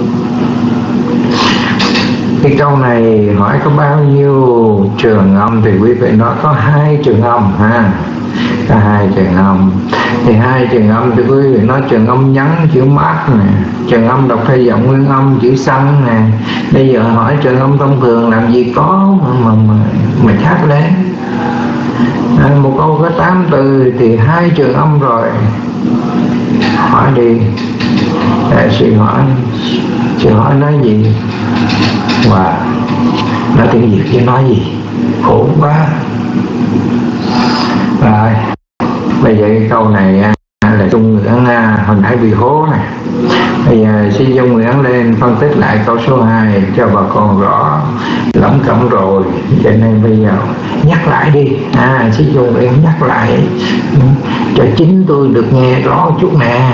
Cái câu này hỏi có bao nhiêu trường âm thì quý vị nói có hai trường âm ha. Có hai trường âm. Thì hai trường âm thì quý vị nói trường âm nhấn chữ mát nè, trường âm đọc theo giọng nguyên âm chữ Sân nè. Bây giờ hỏi trường âm thông thường làm gì có mà mà, mà, mà khác lên. À, một câu có tám từ thì hai trường âm rồi. Hỏi đi. Để chị hỏi, chị hỏi nói gì? Wow, nói tiếng Việt chứ nói gì? Khổ quá. Rồi, bây giờ cái câu này là Dung Nguyễn à, hồi nãy bị hố này. Bây giờ xin Dung Nguyễn lên phân tích lại câu số hai cho bà con rõ lắm cẩm rồi, cho nên bây giờ nhắc lại đi. À, xin Dung Nguyễn nhắc lại cho chính tôi được nghe rõ chút nè.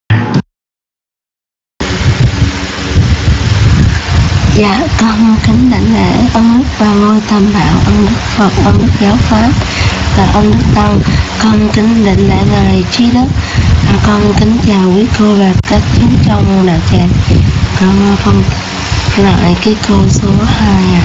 Dạ, con kính đảnh lễ ơn đức Ba Ngôi Tam Bảo, ơn đức Phật, ơn đức Giáo Pháp và ơn đức Tăng. Con kính đảnh lễ ngài Trí Đức. À, con kính chào quý cô và các chú trong đạo tràng. Con phân tích lại cái câu số hai à.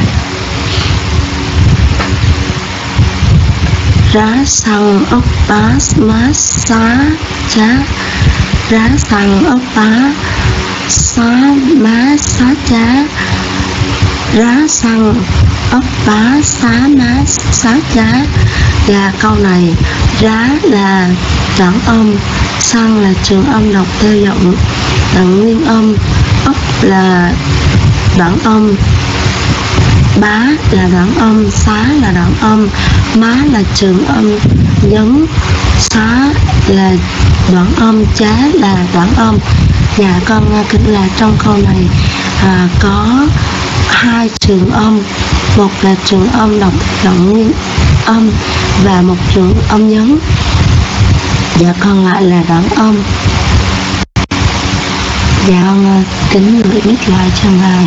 Rá sang ốc bá má xá chá, rá sang ốc bá xá má xá chá, rá sang ốc bá xá má xá chá. Và câu này rá là đoạn âm, sang là trường âm đọc theo giọng tận nguyên âm, ốc là đoạn âm, bá là đoạn âm, xá là đoạn âm, má là trường âm nhấn, xá là đoạn âm, chá là đoạn âm. Dạ con kính là trong câu này à, có hai trường âm, một là trường âm đọc giọng nguyên âm và một trường âm nhấn, và còn lại là đoạn âm. Dạ con kính gửi biết lại cho ngài.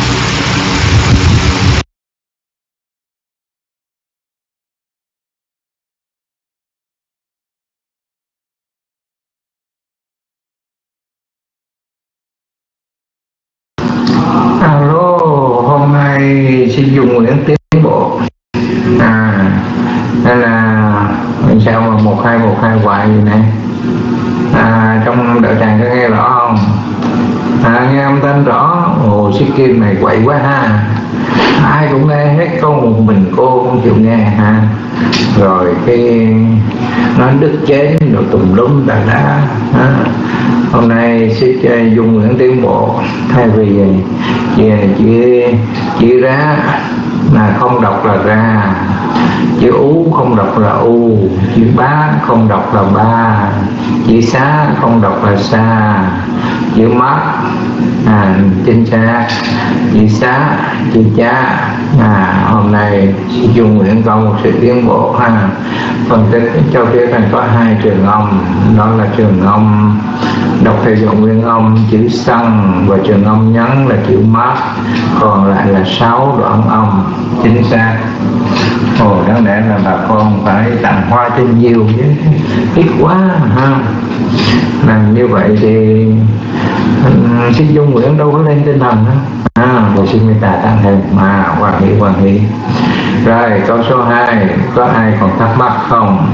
Alo, hôm nay xin Dung Nguyễn tiến bộ. À, đây là sao mà một hai một hai hoài gì này. À, trong đạo tràng có nghe rõ không? À, nghe âm thanh rõ. Ồ, Sĩ Kim này quậy quá ha. Ai cũng nghe hết, có một mình cô không chịu nghe ha. Rồi cái nó đứt chén rồi tùm lum đà đá. Hôm nay sẽ chơi Dung Nguyễn tiến bộ, thay vì chỉ chỉ, chỉ ra mà không đọc là ra, chữ ú không đọc là u, chữ bá không đọc là ba, chữ xá không đọc là xa, chữ mát à, chính xác, chữ xá, chữ chá. À, hôm nay Dung Nguyễn có một sự tiến bộ ha. Phân tích cho biết rằng có hai trường âm, đó là trường âm đọc theo giọng nguyên âm chữ xăng và trường âm nhấn là chữ mát, còn lại là sáu đoạn âm chính xác. Ồ, đáng lẽ là bà con phải tặng hoa cho nhiều chứ, ít quá ha. Làm như vậy thì xin Dung Nguyễn đâu có lên tinh thần đó. À, một xin mê tà tăng thêm mà hoàng hỷ hoàng hỷ. Rồi câu số hai, có ai còn thắc mắc không?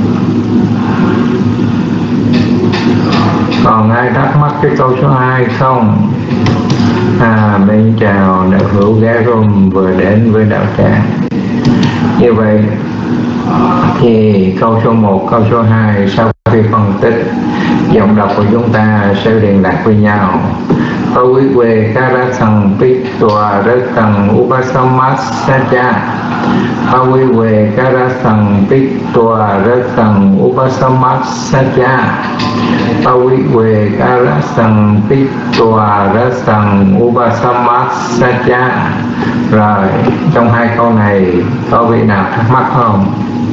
Còn ai thắc mắc cái câu số hai không? À, bên chào đạo hữu Garum vừa đến với đạo tràng. Như vậy thì câu số một, câu số hai sau khi phân tích giọng đọc của chúng ta sẽ liên lạc với nhau. Quý quê ca ra thằng tích tòa rất thằng Upasamasa. Quý quê ca ra thằng tích tòa rất thằng Upasamasa. Quý quê ca ra thằng tích tòa rất thằng Upasamasa. Rồi, trong hai câu này có vị nào thắc mắc không?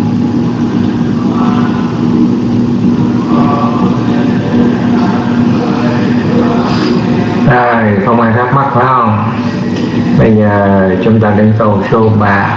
Rồi, không ai thắc mắc phải không? Bây giờ chúng ta đến câu số ba.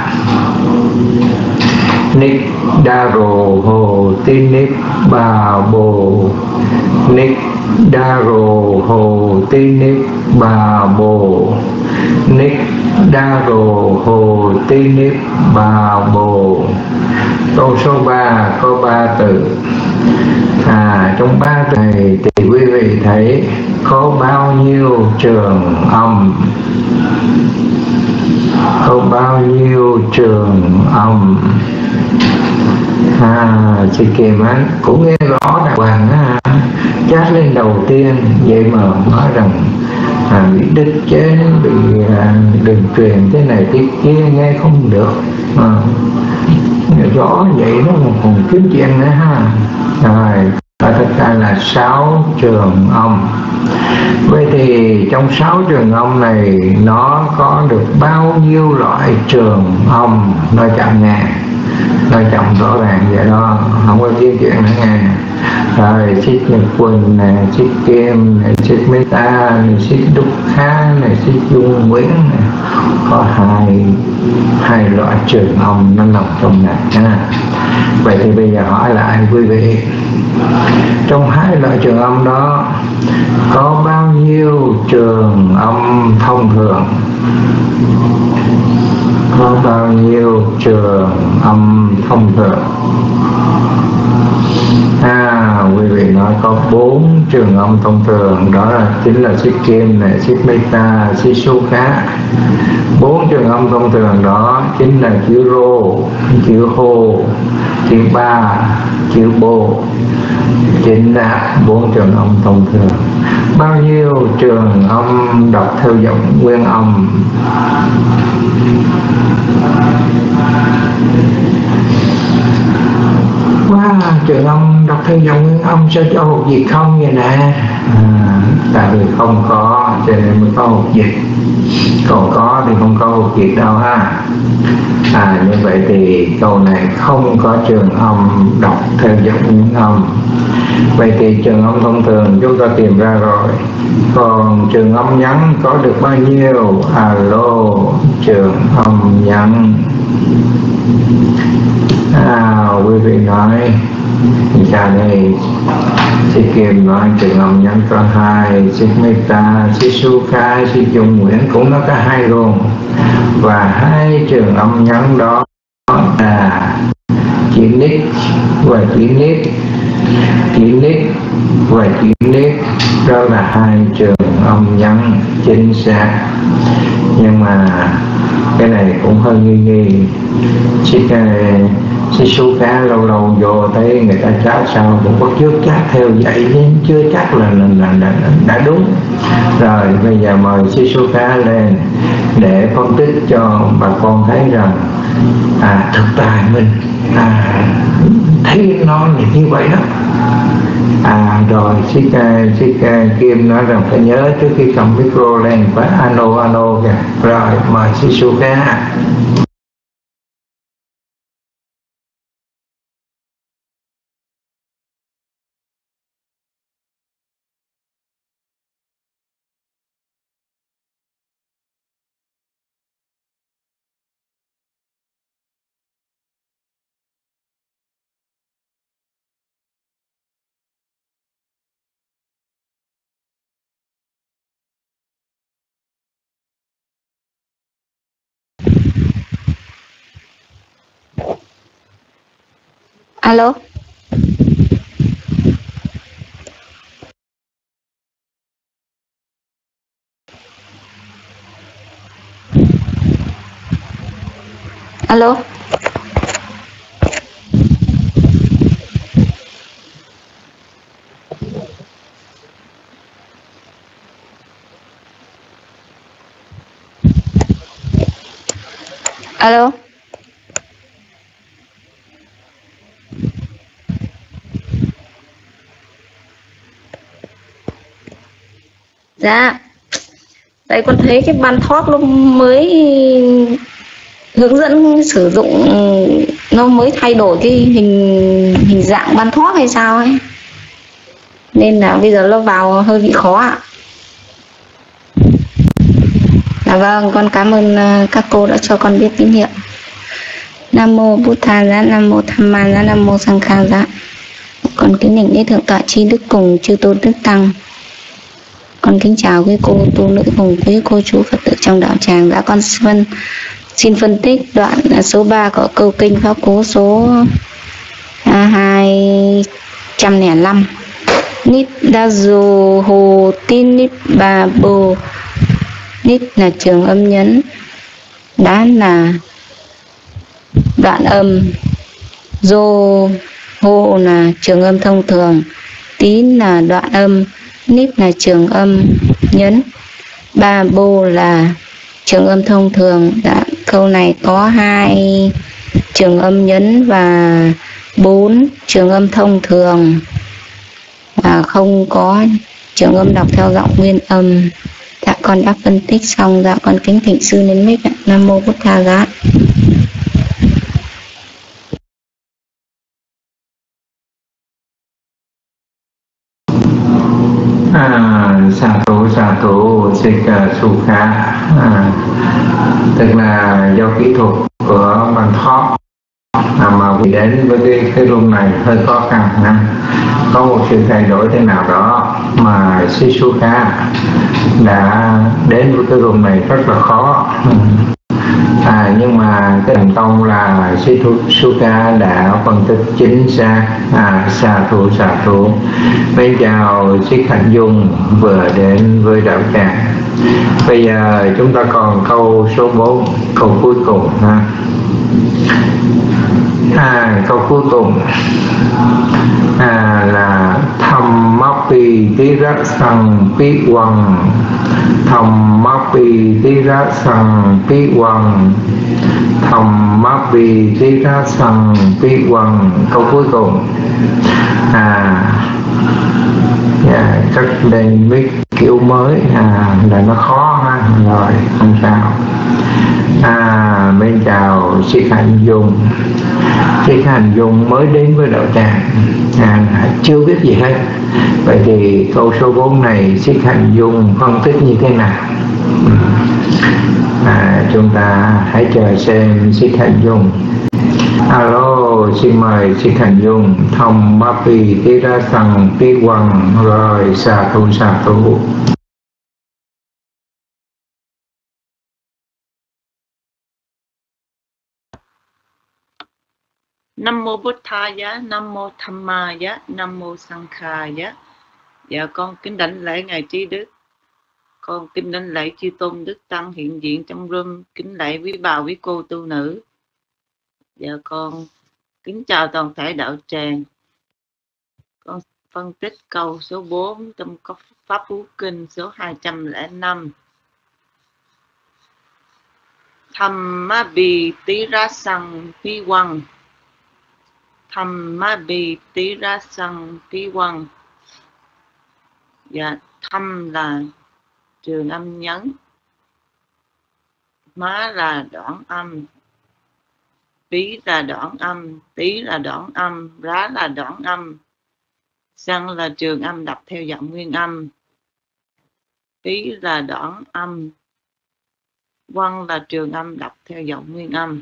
Nik Daro Ho Tinip Ba Bo. Nik Daro Ho Tinip Ba Bo. Nik Daro Ho Tinip Ba Bo. Câu số ba có ba từ. À, trong ba từ này thì quý vị thấy có bao nhiêu trường âm? Có bao nhiêu trường âm? À, chị Kim Anh cũng nghe rõ đàng hoàng á, chát lên đầu tiên vậy mà nói rằng à, bị đứt chế, bị à, đường truyền thế này thế kia nghe không được. À, rõ vậy nó còn kiếm chuyện nữa ha. Rồi tất cả là sáu trường âm. Vậy thì trong sáu trường âm này nó có được bao nhiêu loại trường âm? Nói chậm nghe, nói chậm rõ ràng vậy đó, không có chuyện chuyện nữa nghe. Rồi Xích Nhật Quỳnh nè, Xích Kim nè, Xích Meta nè, Xích Đúc Khá nè, Xích Dung Nguyễn nè, có hai hai loại trường âm nó nằm trong này ha. Vậy thì bây giờ hỏi lại quý vị, trong hai loại trường âm đó có bao nhiêu trường âm thông thường? Có bao nhiêu trường âm thông thường? À, quý vị nói có bốn trường âm thông thường, đó là chính là Xích Kim này, Xích Meta, Xích Số Khá. Bốn trường âm thông thường đó chính là chữ Rô, chữ Hô, chữ Ba, chữ Bô, chính là bốn trường âm thông thường. Bao nhiêu trường âm đọc theo giọng nguyên âm? Wow, trường âm đọc theo giọng nguyên âm sao cho hột dịch không vậy nè? À, tại vì không có cho nên mới có hột dịch, còn có thì không có hột dịch đâu ha. À, như vậy thì câu này không có trường âm đọc theo giọng nguyên âm. Vậy thì trường âm thông thường chúng ta tìm ra rồi, còn trường âm nhắn có được bao nhiêu? Alo, trường âm nhắn. À, quý vị nói sao đây? Xích Kim nói trường âm nhắn có hai, Xích Meta, Xích Su Khai, Xích Dung Nguyễn cũng nó có hai luôn. Và hai trường âm nhắn đó là chữ Nick và chữ Nick, chữ Nick và chữ Nick, đó là hai trường âm nhắn chính xác. Nhưng mà cái này cũng hơi nghi nghi. Xích Xích Số Cá lâu lâu vô thấy người ta chát sao cũng có trước chát theo vậy nhưng chưa chắc là, là, là, là đã đúng. Rồi bây giờ mời Xích Số Cá lên để phân tích cho bà con thấy rằng à, thực tại mình à, thấy nó là như vậy đó. À rồi Xích Xích Kim nói rằng phải nhớ trước khi cầm micro lên phải ano ano kìa. Rồi mời Xích Số Cá.
Alo. Alo. Alo. Dạ. Đấy con thấy cái ban thoát nó mới hướng dẫn sử dụng, nó mới thay đổi cái hình hình dạng ban thoát hay sao ấy, nên là bây giờ nó vào hơi bị khó ạ. Dạ vâng, con cảm ơn các cô đã cho con biết tín hiệu. Nam mô Bụt Thà giá, Nam mô Tham Ma giá, Nam mô Sang Khang giá. Con kính đảnh lễ thượng tọa chi đức cùng chư tôn đức tăng. Con kính chào quý cô tu nữ cùng quý cô chú Phật tử trong đạo tràng. Đã con xin, xin phân tích đoạn số ba của câu kinh Pháp Cú số hai trăm lẻ năm. Nít đa dù hồ tin nít bà bồ. Nít là trường âm nhấn, đá là đoạn âm, dô hô là trường âm thông thường, tín là đoạn âm, nít là trường âm nhấn, ba bô là trường âm thông thường. Đã, câu này có hai trường âm nhấn và bốn trường âm thông thường. và không có trường âm đọc theo giọng nguyên âm. Dạ con đã phân tích xong. Dạ con kính thỉnh sư lên mic ạ. Nam mô Bụt Tha Giá.
À, xà thủ xà thủ Sika Sukha, à, tức là do kỹ thuật của Bằng Thoát à, mà vì đến với cái, cái room này hơi khó khăn ha. Có một sự thay đổi thế nào đó mà Sisuka đã đến với cái room này rất là khó. À, nhưng mà cái thành công là Sisuka đã phân tích chính xác. À, xà thủ xà thủ. Bên chào Siết Hạnh Dung vừa đến với đạo tràng. Bây giờ chúng ta còn câu số bốn, câu cuối cùng ha. À, câu cuối cùng à, là tham mapi tira sang pi quang, tham mapi tira sang pi quang, tham mapi tira sang pi quang. Câu cuối cùng à, yeah, chắc lên mic kiểu mới à, là nó khó ha. Rồi không sao. À, bên chào Siết Hạnh Dung. Siết Hạnh Dung mới đến với đạo tràng, à, chưa biết gì hết. Vậy thì câu số bốn này Siết Hạnh Dung phân tích như thế nào? À, chúng ta hãy chờ xem Siết Hạnh Dung. Alo, xin mời Siết Hạnh Dung. Thông Mapi Tira Sang Pi Quang. Rồi, xà thủ xà thủ.
Nam mô Bụt Tha Giá, Nam mô Tham Ma Giá, Nam mô Sankha Giá. Dạ con kính đảnh lễ ngài Trí Đức, con kính đảnh lễ chư tôn đức tăng hiện diện trong room, kính lễ quý bà quý cô tu nữ. Dạ con kính chào toàn thể đạo tràng. Con phân tích câu số bốn trong Pháp Phú Kinh số hai trăm lẻ năm. Tham ma bì tí ra sang phi quăng. Tham ma bì tí ra sang phi quăng. Dạ, thăm là trường âm nhấn, má là đoạn âm, bí là đoạn âm, tí là đoạn âm, rá là đoạn âm, sang là trường âm đọc theo giọng nguyên âm, bí là đoạn âm, quăng là trường âm đọc theo giọng nguyên âm.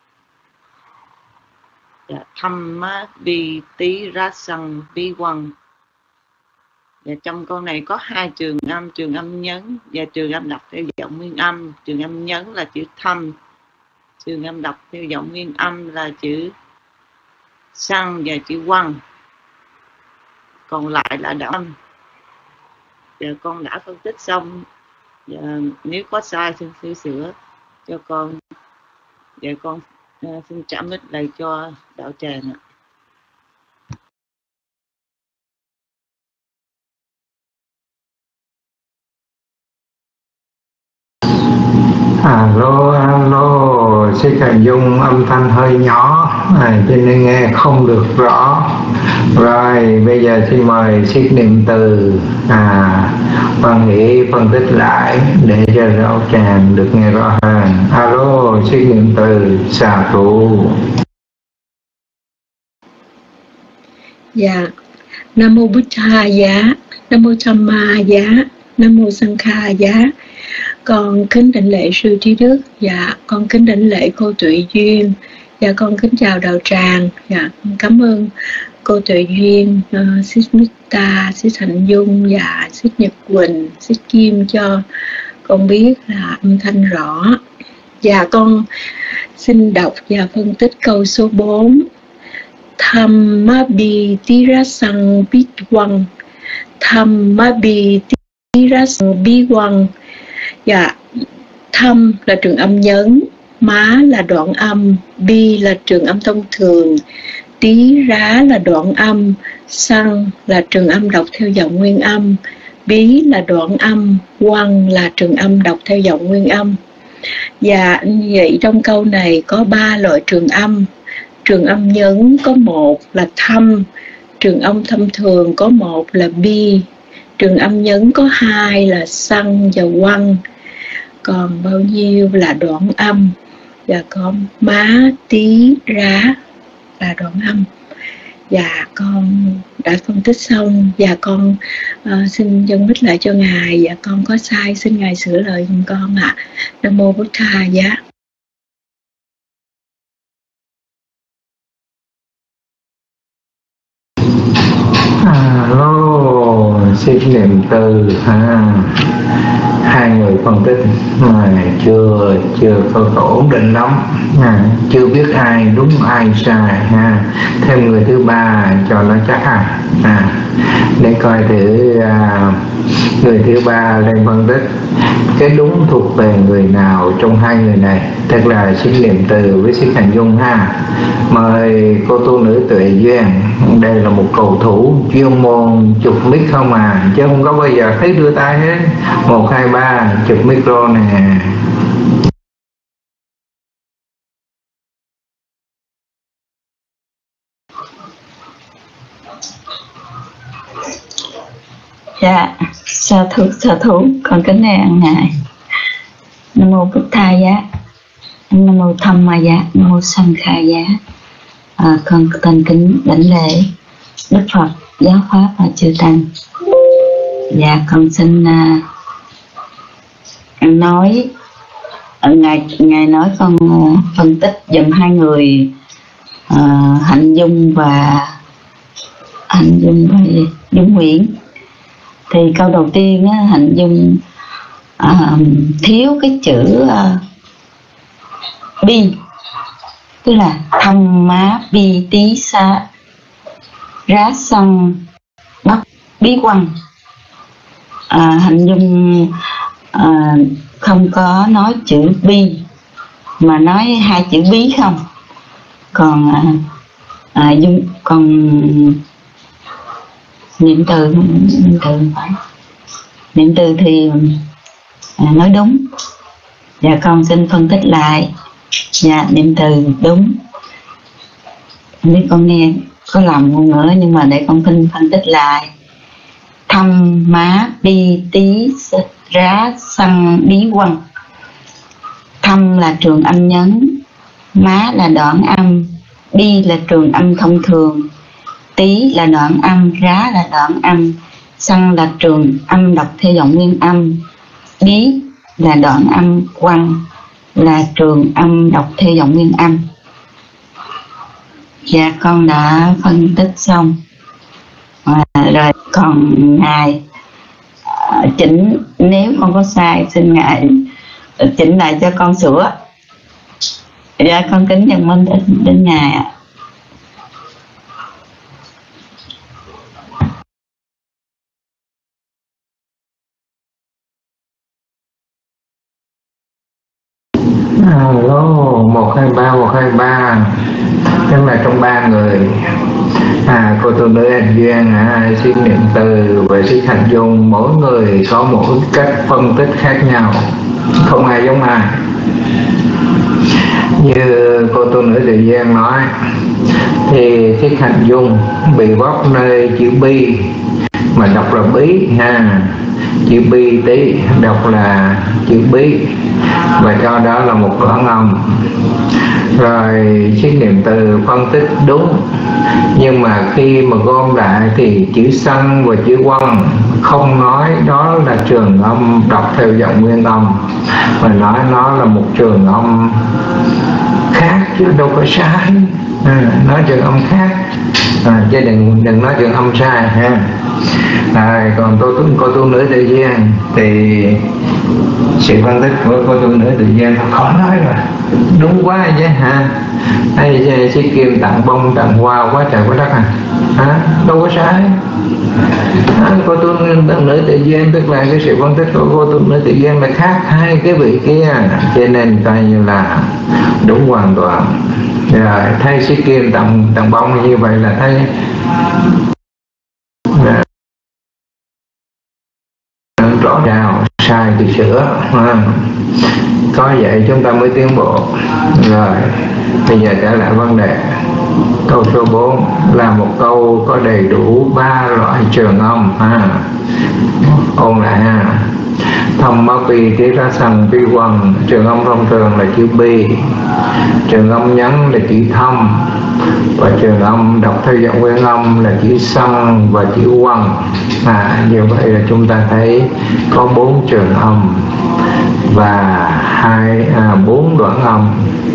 Dạ, thăm má bi tí rá sang bí quăng. Và trong câu này có hai trường âm, trường âm nhấn và trường âm đọc theo giọng nguyên âm. Trường âm nhấn là chữ thăm, trường âm đọc theo giọng nguyên âm là chữ sang và chữ quăng. Còn lại là đoạn âm. Giờ con đã phân tích xong. Và nếu có sai xin sửa sửa cho con. Và con uh, xin trả mít lại cho đạo tràng ạ.
Alo, alo, Siết Hạnh Dung âm thanh hơi nhỏ à, cho nên nghe không được rõ. Rồi, bây giờ xin mời Siết Niệm Từ à, Văn Nghĩ phân tích lại để cho đạo tràng được nghe rõ hơn. Alo, Siết Niệm Từ, xà thủ.
Dạ, Nam mô Bụt Tha Giá, Nam mô Tham Ma Giá, Nam mô Sankha Giá. Con kính đảnh lễ sư Trí Đức. Dạ, con kính đảnh lễ cô Tuệ Duyên. Dạ, con kính chào đạo tràng. Dạ, cảm ơn cô Tuệ Duyên, uh, Siết Mita, Siết Hạnh Dung và Siết Nhật Quỳnh, Siết Kim cho con biết là âm thanh rõ. Dạ, con xin đọc và phân tích câu số bốn. Tham ma bi tira sang bít quăng. Tham ma bi tira sang bi quăng. Dạ, thăm là trường âm nhấn, má là đoạn âm, bi là trường âm thông thường, tí rá là đoạn âm, xăng là trường âm đọc theo giọng nguyên âm, bí là đoạn âm, quăng là trường âm đọc theo giọng nguyên âm. Và như vậy trong câu này có ba loại trường âm. Trường âm nhấn có một là thăm, trường âm thông thường có một là bi, trường âm nhấn có hai là xăng và quăng, còn bao nhiêu là đoạn âm, và con má tí rá là đoạn âm. Và con đã phân tích xong, và con uh, xin dâng mít lại cho Ngài, và con có sai xin Ngài sửa lời giùm con ạ. À. Nam mô Bổn Thà giá.
Alo, xin niệm từ ha. Hai người phân tích mà chưa chưa có ổn định lắm, à, chưa biết ai đúng ai sai ha. Thêm người thứ ba cho nó chắc à, à để coi thử à, người thứ ba lên phân tích cái đúng thuộc về người nào trong hai người này. Thật là xin niệm từ với xin Thành Dung ha. Mời cô tu nữ Tuệ Duyên, đây là một cầu thủ chuyên môn chụp mic không à, chứ không có bao giờ thấy đưa tay hết. Một hai ba chụp micro nè.
Dạ, sa thú sa thú con kính lễ Ngài. Nam mô Bổn Thà giá, Nam mô Tham Ma giá, Nam mô Sanh Khai giá. À, con thành kính đảnh lễ Đức Phật, giáo pháp và chư tăng. Dạ, con xin uh, nói ngài ngài nói con uh, phân tích dùm hai người uh, Hạnh Dung và Hạnh Dung và Dung Nguyễn. Thì câu đầu tiên á, Hạnh Dung uh, thiếu cái chữ uh, bi, tức là thăm má bi tí sa rá xăng bắc bí quăng. À, Hạnh Dung à, không có nói chữ bi mà nói hai chữ bí không. Còn à, à, Dung còn niệm từ niệm từ phải niệm từ thì à, nói đúng. Và con xin phân tích lại. Dạ, niệm từ đúng. Không biết con nghe có lầm không nữa, nhưng mà để con phân phân tích lại. Thăm má bi tí rá xăng bí quăng. Thăm là trường âm nhấn, má là đoạn âm, bi là trường âm thông thường, tí là đoạn âm, rá là đoạn âm, xăng là trường âm đọc theo giọng nguyên âm, bí là đoạn âm, quăng là trường âm đọc theo giọng nguyên âm. Dạ, con đã phân tích xong. À, rồi còn Ngài à, chỉnh, nếu con có sai xin Ngài chỉnh lại cho con sửa. Dạ, con kính nhận minh đến, đến Ngài ạ.
Alo, một hai ba một hai ba, tức là trong ba người. À, cô tu nữ Hạnh Duyên à, xin niệm từ và xin Thành Dung, mỗi người có mỗi cách phân tích khác nhau, không ai giống ai. Như cô tu nữ Tuệ Duyên nói thì Thích Hạnh Dung bị bóc nơi chữ bi mà đọc là bí ha, chữ bi tí đọc là chữ bí, và cho đó là một đoạn âm. Rồi xin niệm từ phân tích đúng, nhưng mà khi mà gom lại thì chữ xăng và chữ quăng không nói đó là trường âm đọc theo giọng nguyên âm, mà nói nó là một trường âm khác chứ đâu có sai. À, nói trường âm khác, à, chứ đừng đừng nói trường âm sai ha. À, còn tôi cô tu nữ Tự Duyên thì sự phân tích của cô tu nữ Tự Duyên khó nói rồi, đúng quá chứ ha. Hay sĩ kim tặng bông tặng hoa quá trời quá đất à, à đâu có sai. À, cô tu nữ Tự Duyên tức là cái sự phân tích của cô tu nữ Tự Duyên là khác hai cái vị kia, cho nên coi như là đúng hoàn toàn. Rồi thay sĩ kim tặng tặng bông như vậy là thay rõ ràng, sai thì sửa ha. Có vậy chúng ta mới tiến bộ. Rồi bây giờ trở lại vấn đề. Câu số bốn là một câu có đầy đủ ba loại trường âm ha. Ôn lại ha. Thầm ma pi tí ra sằng pi quần, trường âm thông thường là chữ bi, trường âm nhấn là chữ thâm, và trường âm đọc theo giọng nguyên âm là chữ săng và chữ quần. À, như vậy là chúng ta thấy có bốn trường âm và hai à, bốn đoạn âm.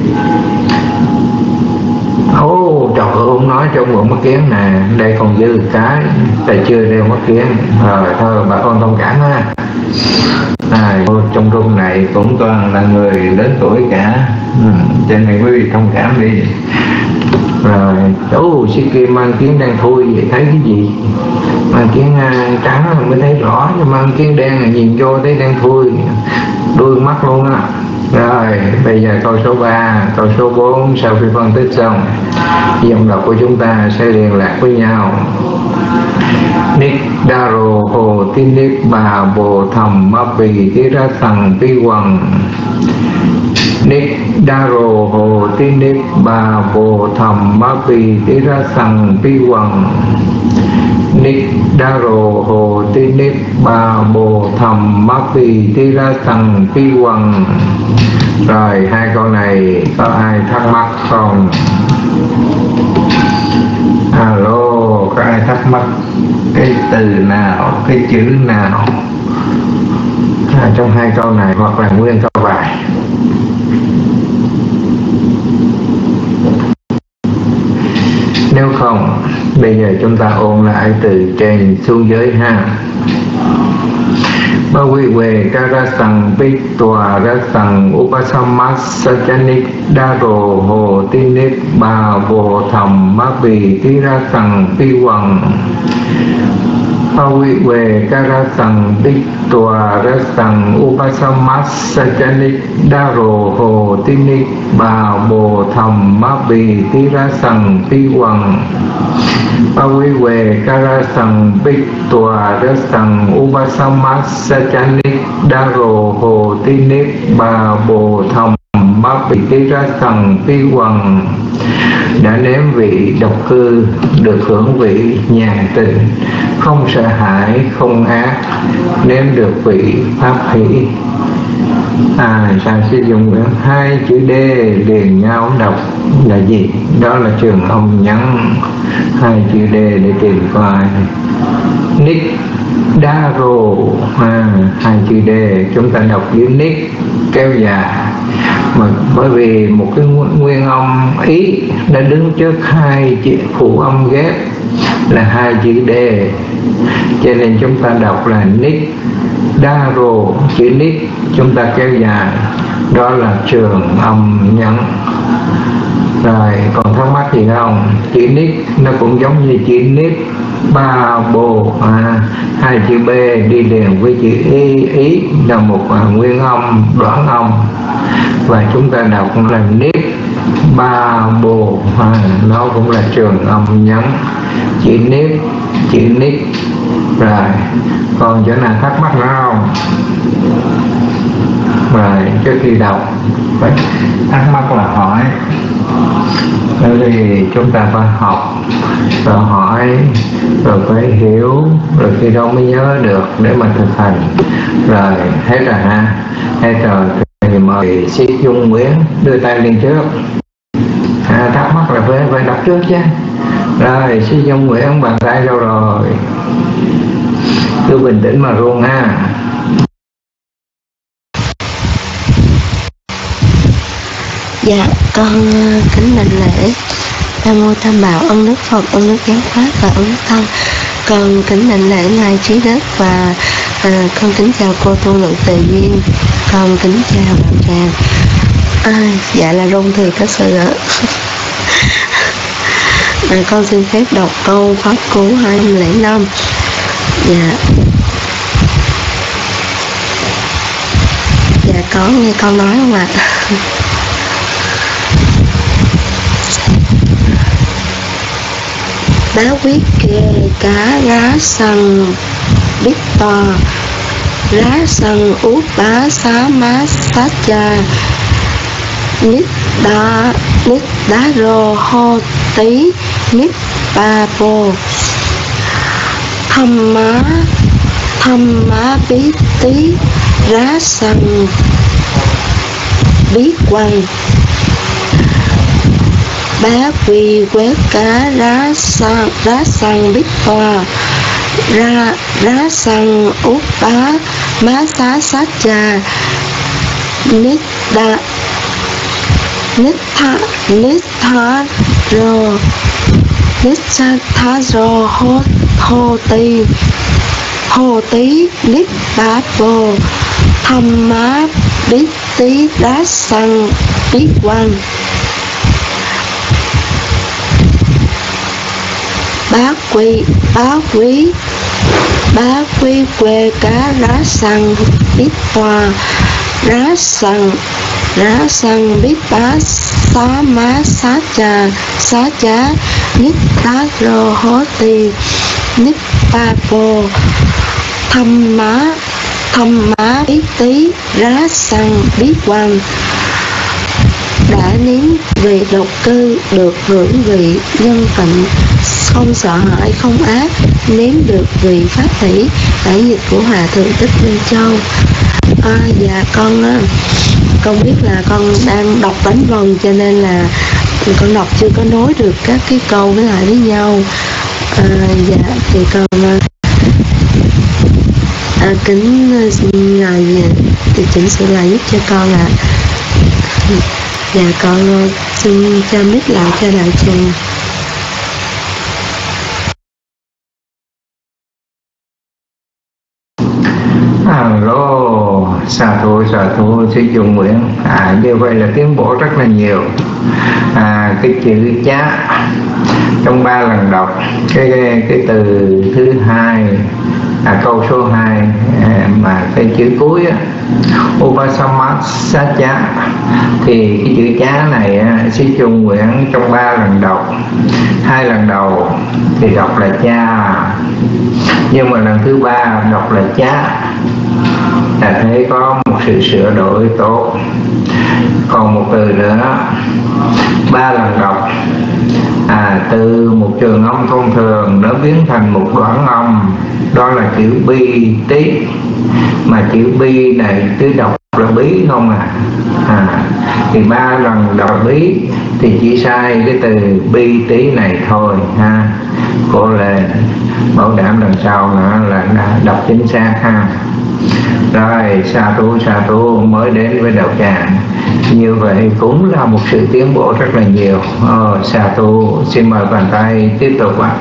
Ồ, oh, trời ơi, không nói trong bụng mắt kiến nè, đây còn dư cái, tại chưa đeo mắt kiến. Rồi thôi bà con thông cảm ha. À, trong room này cũng toàn là người lớn tuổi cả, ừ, cho nên quý vị thông cảm đi. Rồi, ồ, sư kia mang kiến đang thui vậy thấy cái gì? Mang kiến uh, trắng mới thấy rõ, nhưng mang kiến đen là nhìn vô thấy đang thui, đuôi mắt luôn á. Rồi, bây giờ câu số ba, câu số bốn sau khi phân tích xong, giọng đọc của chúng ta sẽ liên lạc với nhau. Nik Daro Hồ Tín Niết Bà Bồ Thầm Ma Pì Tí Ra Thằng Pi Quần. Nik Daro Hồ Tín Niết Bà Bồ Thầm Ma Pì Tí Ra Thằng Pi Quần. Nik Daro Hồ Tín Niết Bà Bồ Thầm Ma Pì Tí Ra Thằng Pi Quần. Rồi, hai câu này có ai thắc mắc không? Alo, có ai thắc mắc cái từ nào, cái chữ nào à, trong hai câu này hoặc là nguyên câu bài? Nếu không, bây giờ chúng ta ôn lại từ trên xuống dưới ha. Ba quy về ca ra sằng pi tòa ra sằng upasammas sachanik daro hồ tin nếp bà vô thầm ma bì tí ra sằng pi quần. Ba quy về ca ra sằng pi tòa ra sằng upasammas sachanik daro hồ tin nếp bà vô thầm ma bì tí ra sằng pi quần. Pa quy về ca ra sằng bích tòa ra sằng upasammas sachanik daro hồ tin nếp bà bồ thầm ma bị tí ra sằng pi quần. Đã nếm vị độc cư, được hưởng vị nhàn tịnh, không sợ hãi, không ác, nếm được vị pháp hỷ. À, sao sử dụng hai chữ D liền nhau đọc là gì? Đó là trường âm nhấn hai chữ D để tìm coi. Nik Daro, à, hai chữ D chúng ta đọc với Nik kéo dài, mà bởi vì một cái nguyên âm ý đã đứng trước hai chữ phụ âm ghép là hai chữ D, cho nên chúng ta đọc là Nik Daro, chữ Nik chúng ta kéo dài, đó là trường âm nhấn. Rồi, còn thắc mắc gì không? Chữ Nik nó cũng giống như chữ Nip Ba Bồ, à, hai chữ B đi liền với chữ Y, ý là một à, nguyên âm, đoạn âm, và chúng ta đọc là Nip Ba Bồ, à, nó cũng là trường âm nhấn, chữ Nip, chữ Nik. Rồi, còn chỗ nào thắc mắc nữa không? Rồi, trước khi đọc phải thắc mắc là hỏi, bởi vì chúng ta phải học rồi hỏi rồi phải hiểu, rồi khi đó mới nhớ được để mà thực hành. Rồi hết rồi ha, hết rồi thì mời Sĩ Dung Nguyễn đưa tay lên trước. À, thắc mắc là phải phải đọc trước chứ. Rồi Sĩ Dung Nguyễn bàn tay đâu rồi? Cứ bình tĩnh mà luôn ha.
Dạ, con kính đảnh lễ Nam Mô Tam Bảo, ơn Đức Phật, ơn Đức Giáo Pháp và ơn Đức Tăng. Con kính đảnh lễ Ngài Trí Đức và à, con kính chào cô tu nữ Tề Duyên. Con kính chào đạo tràng. À, dạ là rung thì có sự ạ. À, con xin phép đọc câu Pháp Cú hai trăm lẻ năm. Dạ. Dạ có nghe con nói không ạ? Bá quyết kê cá rá sân bít to rá sân út bá xá má sát cha nít đá nít đá rô hô tí nít ba bồ thầm má thầm má bí tí rá sằng bí quần bá quỳ quét cá rá sằng rá sằng bí tòa ra rá sằng út bá má xá sát trà nít đa nít tha nít tha rô nít tha rô hô hô tì hồ tí nít bá bồ thầm má bí tí đá sằng bí quần bá quỳ bá quý bá quý quê cá rá sằng bí tòa rá sằng rá sằng bí bá xá má xá trà xá chá nít tá rô hố tì nít ba bồ thầm má thầm má bí tí rá sằng bí quần đã nếm về độc cư được hưởng vị nhân tịnh không sợ hãi không ác nếm được vị pháp thủy đại dịch của Hòa Thượng Thích Minh Châu. À, dạ con á, con biết là con đang đọc đánh vần cho nên là con đọc chưa có nối được các cái câu với lại với nhau. À, dạ thì con à, kính ngài thì chỉnh sửa lại giúp cho con ạ. À. Dạ con xin cho mic lại cho đại chúng.
Alo, xà thú, xà thú, sư Dung Nguyễn. À, như vậy là tiến bộ rất là nhiều. À, cái chữ chá trong ba lần đọc cái cái, cái từ thứ hai, à, câu số hai, à, mà cái chữ cuối á, Upasamasa thì cái chữ chá này sư Dung Nguyễn trong ba lần đọc, hai lần đầu thì đọc là cha, nhưng mà lần thứ ba đọc là chá, là thấy có một sự sửa đổi tốt. Còn một từ nữa ba lần đọc, à, từ một trường âm thông thường nó biến thành một đoạn âm, đó là chữ bi tí, mà chữ bi này cứ đọc là bí không à. À, thì ba lần đọc bí thì chỉ sai cái từ bi tí này thôi ha. Cô là bảo đảm lần sau nữa là đọc chính xác ha. Rồi, sa tu sa tu mới đến với đạo tràng, như vậy cũng là một sự tiến bộ rất là nhiều. Ờ, sa tu xin mời bàn tay tiếp tục ạ.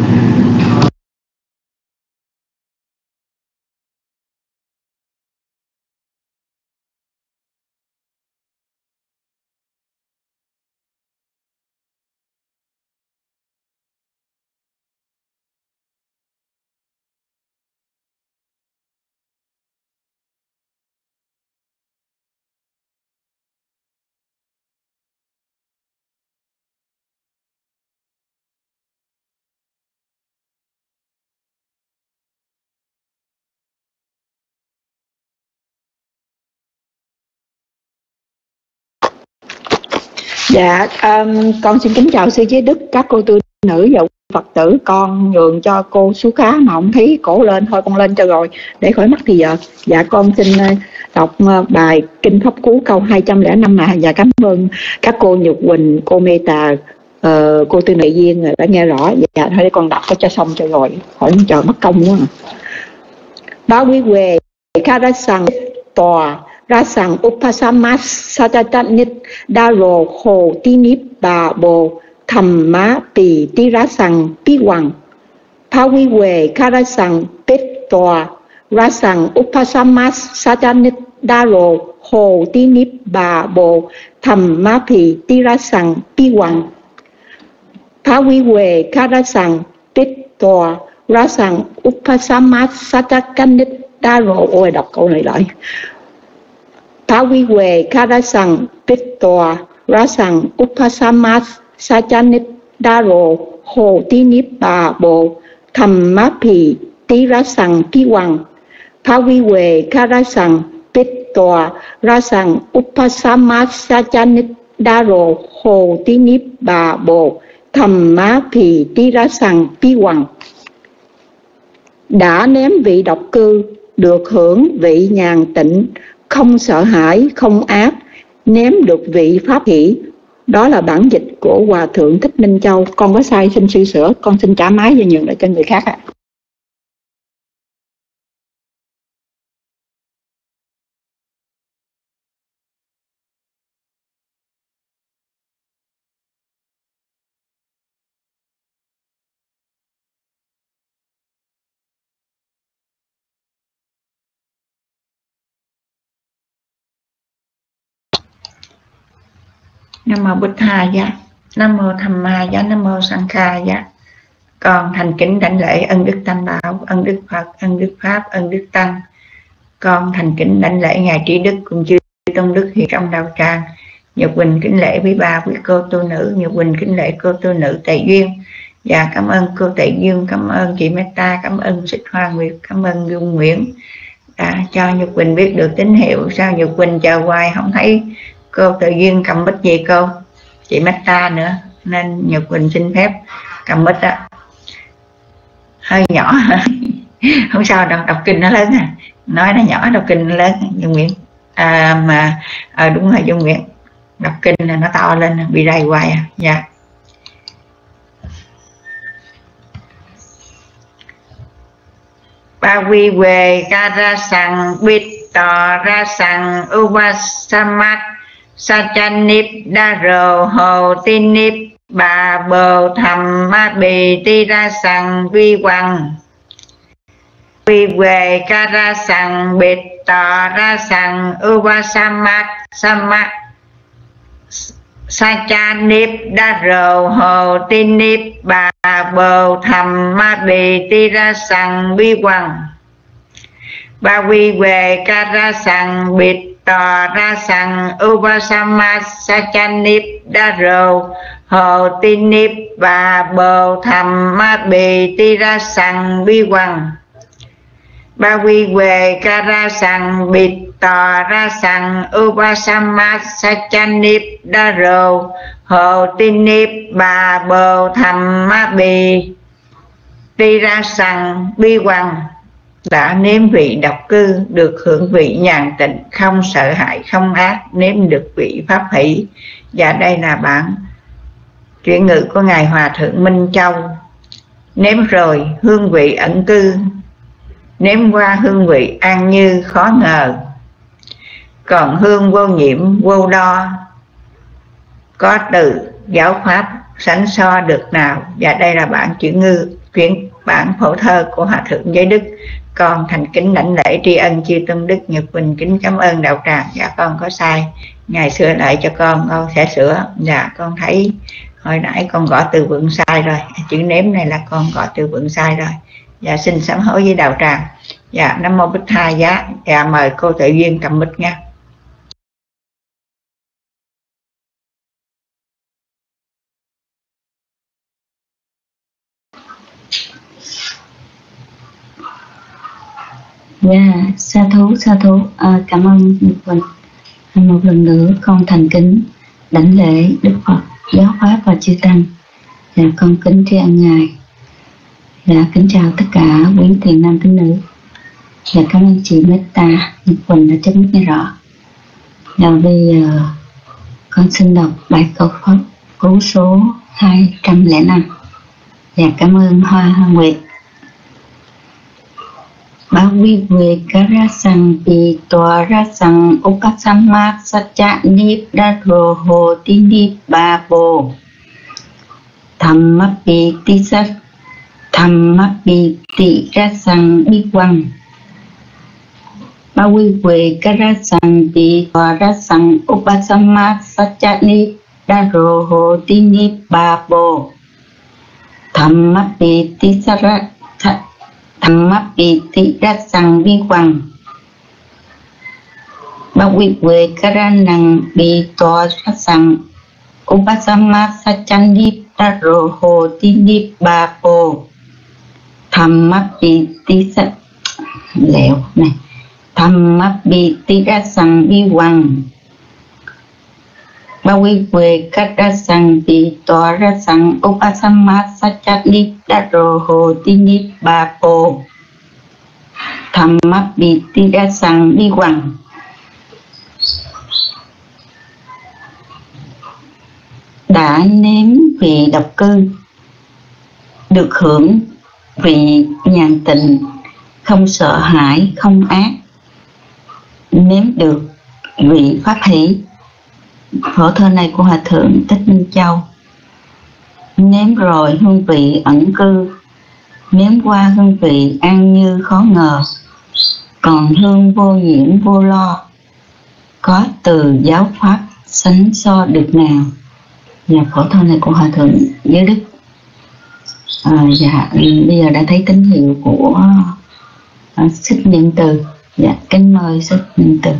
Dạ, um, con xin kính chào sư Chế Đức, các cô tu nữ và Phật tử. Con nhường cho cô Sú Khá mà không thấy cổ lên, thôi con lên cho rồi để khỏi mất thì giờ. Dạ con xin đọc bài Kinh Pháp Cú câu hai trăm lẻ năm mà. Dạ cảm ơn các cô Nhược Quỳnh, cô Mê Tà, uh, cô Tư Nội Viên đã nghe rõ. Dạ thôi để con đọc cho xong cho rồi, khỏi chờ mất công quá. Bá quý quê khá ra sẵn tòa ra sẵn Upasamas Sajatanit Daro Hồ Tí Níp Bà Bồ Thầm Má Pì Tí Ra Sẵn Bí Hoàng Phá Quý Quê Khá Ra Sẵn Bết Tòa Ra Sẵn Upasamas Sajatanit Daro Hồ Tí Níp Bà Bồ Thầm Má Pì Tí Ra Sẵn Bí Hoàng Phá Quý Quê Khá Ra Sẵn Bết Tòa Ra Sẵn Upasamas Sajatanit Daro. Ôi đọc câu này lại. Phá quý quê khá ra sẵn bích tòa ra sẵn Upasamas Sajanit Daro Hồ Tí Níp Bà Bồ Thầm Má Pì Tí Ra Sẵn Bí Hoàng Phá quý quê khá ra sẵn bích tòa ra sẵn Upasamas Sajanit Daro Hồ Tí Níp Bà Bồ thầm má phì tí ra sằng pi quằng. Đã nếm vị độc cư, được hưởng vị nhàn tịnh, không sợ hãi, không ác, nếm được vị pháp hỷ. Đó là bản dịch của Hòa Thượng Thích Minh Châu. Con có sai xin sư sửa, con xin trả máy và nhường lại cho người khác ạ. À.
Nam mô Bụt Thà giá, Nam mô Tham Ma giá, Nam mô Sang Kha giá. Con thành kính đảnh lễ ân đức Tam Bảo, ân đức Phật, ân đức Pháp, ân đức Tăng. Con thành kính đảnh lễ ngài Trí Đức cùng chư tôn đức hiện trong đạo tràng. Nhật Quỳnh kính lễ quý bà quý cô tu nữ, Nhật Quỳnh kính lễ cô tu nữ Tề Duyên. Và cảm ơn cô Tề Duyên, cảm ơn chị Meta, cảm ơn Xích Hoa Nguyệt, cảm ơn Dung Nguyễn đã cho Nhật Quỳnh biết được tín hiệu. Sao Nhật Quỳnh chờ hoài không thấy cô Tự Duyên cầm mic gì cô? Chị Meta nữa, nên Nhật Quỳnh xin phép cầm mic đó. Hơi nhỏ hả? Không sao đâu, đọc kinh nó lớn à. Nói nó nhỏ, đọc kinh nó lớn. Dung Nguyễn à, mà à, đúng rồi Dung Nguyễn, đọc kinh là nó to lên, bị đầy hoài à. Dạ. Ba quy về ca ra sằng bít tò ra sằng uvasamat Sachanip đa rồ hồ tin nip bà bồ thầm ma bì ti ra sằng vi hoàng. Quy về ca ra sằng bịt tò ra sằng uvasamat samat Sachanip đa rồ hồ tin nip bà bồ thầm ma bì ti ra sằng vi hoàng. Ba quy về ca ra sằng bịt tò ra sằng uvasamat Sachanip đa rồ hồ tin nip bà bồ thầm ma bì ti ra sằng vi hoàng. Ba quy về ca ra sằng bịt tò ra sằng uvasamat Sachanip đa rồ hồ tin nip bà bồ thầm ma bì ti ra sằng vi hoàng. Đã nếm vị độc cư, được hưởng vị nhàn tịnh, không sợ hãi, không ác, nếm được vị pháp hỷ. Và đây là bản chuyển ngữ của ngài Hòa Thượng Minh Châu. Nếm rồi hương vị ẩn cư, nếm qua hương vị an như khó ngờ, còn hương vô nhiễm vô đo, có từ giáo pháp sánh so được nào. Và đây là bản chuyển ngữ, chuyển bản phổ thơ của Hòa Thượng Giới Đức. Con thành kính đảnh lễ tri ân chư tôn đức. Nhật Quỳnh kính cảm ơn đạo tràng. Dạ con có sai, ngài sửa lại cho con, con sẽ sửa. Dạ con thấy hồi nãy con gõ từ vựng sai rồi, chữ nếm này là con gõ từ vựng sai rồi. Dạ xin sám hối với đạo tràng. Dạ Nam mô Bích Tha giá. Dạ mời cô Tự Duyên cầm mic nha.
Dạ, yeah, sa thú, sa thú, à, cảm ơn Nhật Quỳnh. Một lần nữa con thành kính đảnh lễ Đức Phật, giáo pháp và chư tăng. Dạ, con kính tri ân ngài. Dạ, kính chào tất cả quý thiện nam tín nữ. Dạ, cảm ơn chị Meta, Nhật Quỳnh đã chấm dứt nghe rõ. Dạ, bây giờ con xin đọc bài câu Pháp cú số hai trăm lẻ năm. Dạ, cảm ơn Hoa Nguyệt. Ba vi về ca ra sằng bì tòa ra sằng upasamat Sachanip đa rồ hồ tin nip bà bồ thầm mắc bì ti sát thầm mắc bì ti ra sằng bi quăng. Ba vi về ca ra sằng bì tòa ra sằng upasamat Sachanip đa rồ hồ tin nip bà bồ thầm mắc bì ti sát thầm mắc bì ti ra sằng bi quăng. Ba quy về ca ra năng bì tòa ra sằng upasamat Sachanip đa rồ hồ tin nip bà bồ thầm mắc bì ti sát lẹo này thầm mắc bì ti ra sằng bi quăng. Ba quy quê cách ra sang tì tòa ra sang Upasama Sachani Daro Hồ Tinit Ba Po Tham Mắc Bị Tì Ra Sang Đi Hoàng. Đã nếm vị độc cư, được hưởng vị nhàn tịnh, không sợ hãi, không ác, nếm được vị pháp hỷ. Phổ thơ này của Hòa Thượng Thích Minh Châu. Nếm rồi hương vị ẩn cư, nếm qua hương vị an như khó ngờ, còn hương vô nhiễm vô lo, có từ giáo pháp sánh so được nào. Và phổ thơ này của Hòa Thượng Giới Đức. À, dạ, bây giờ đã thấy tín hiệu của uh, Xích Nhân Từ. Dạ, kính mời Xích Nhân Từ.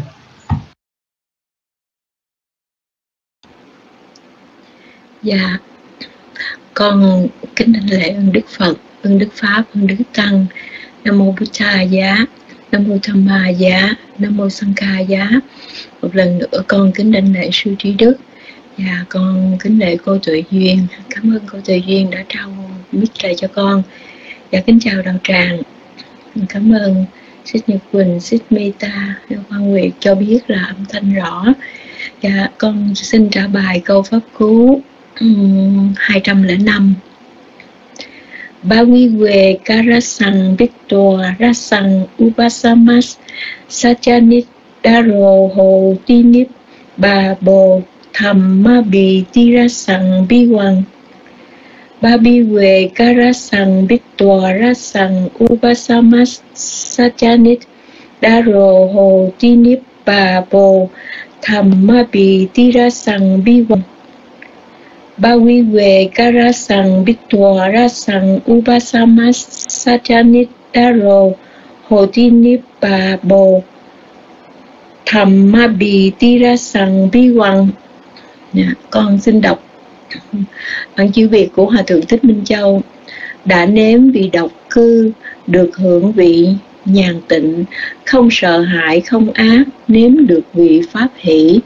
Dạ, con kính đảnh lễ ơn Đức Phật, ơn Đức Pháp, ơn Đức Tăng. Nam mô Bụt Tha Giá, Nam mô Tham Ma Giá, Nam mô Sang Kha Giá. Một lần nữa con kính đảnh lễ sư trí đức. Dạ, con kính lễ cô Tuệ Duyên. Cảm ơn cô Tuệ Duyên đã trao mic lại cho con. Dạ, kính chào đạo tràng. Cảm ơn Xích Nhật Quỳnh, Xích Meta, Quang Nguyệt cho biết là âm thanh rõ. Dạ, con xin trả bài câu pháp cú um, hai trăm lẻ năm. Ba quy quê karasang victor rasang upasamas sachanit daro hồ tinip ba bồ tham ma bì tirasang bi hoàng. Ba bi quê karasang victor rasang upasamas sachanit daro hồ tinip ba bồ tham ma bì tirasang bi hoàng. Ba quy quê karasang victor rasang upasamas sachanit daro hồ tinip ba bồ tham ma bì tirasang bi hoàng. Dạ, con xin đọc bản chữ Việt của Hòa Thượng Thích Minh Châu. Đã nếm vị độc cư, được hưởng vị nhàn tịnh, không sợ hãi, không ác, nếm được vị pháp hỷ.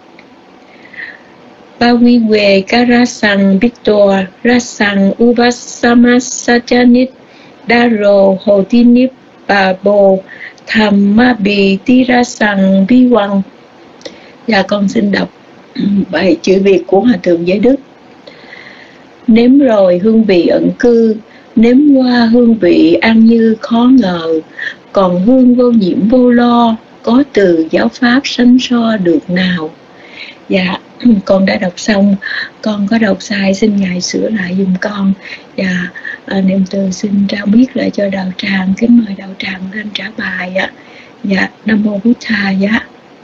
Ba quy quê karasang victor rasang upasamas sachanit daro hồ tinip ba bồ tham ma bì tirasang bi hoàng. Dạ, con xin đọc bài chữ Việt của Hòa Thượng Giới Đức. Nếm rồi hương vị ẩn cư, nếm qua hương vị an như khó ngờ, còn hương vô nhiễm vô lo, có từ giáo pháp sánh so được nào. Dạ, con đã đọc xong, con có đọc sai xin Ngài sửa lại giùm con. Và à, niệm từ xin trao biết lại cho đạo tràng, kính mời đạo tràng lên trả bài ạ. Dạ, Nam mô Bụt Tha Giá.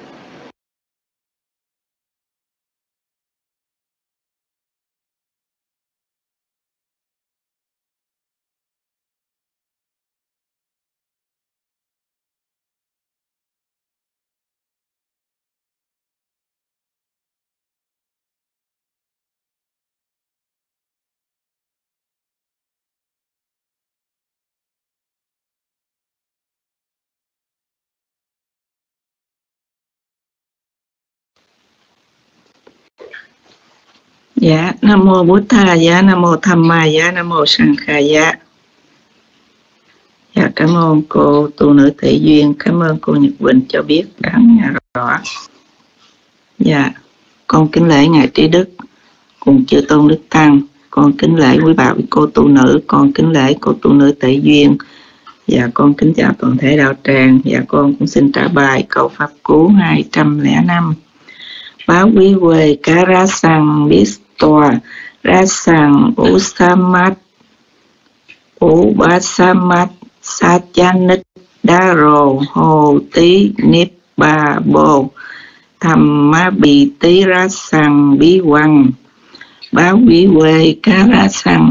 Dạ, Nam mô Bụt Tha Giá, Nam mô Tham Ma Giá, Nam mô Sang Kha Giá. Dạ, cảm ơn cô tu nữ Thị Duyên, cảm ơn cô Nhật Quỳnh cho biết đáng rõ. Dạ, con kính lễ Ngài Trí Đức cùng chư tôn Đức Tăng, con kính lễ quý bà cô tu nữ, con kính lễ cô tu nữ Thị Duyên. Dạ, con kính chào toàn thể đạo tràng. Dạ, con cũng xin trả bài câu pháp cú hai trăm lẻ năm. Báo quý quê karasang bistor rasang usamat ubasamat sachanit daro hồ tí nip ba bồ tham ma bì tí rasang bí quăng. Báo quý quê karasang.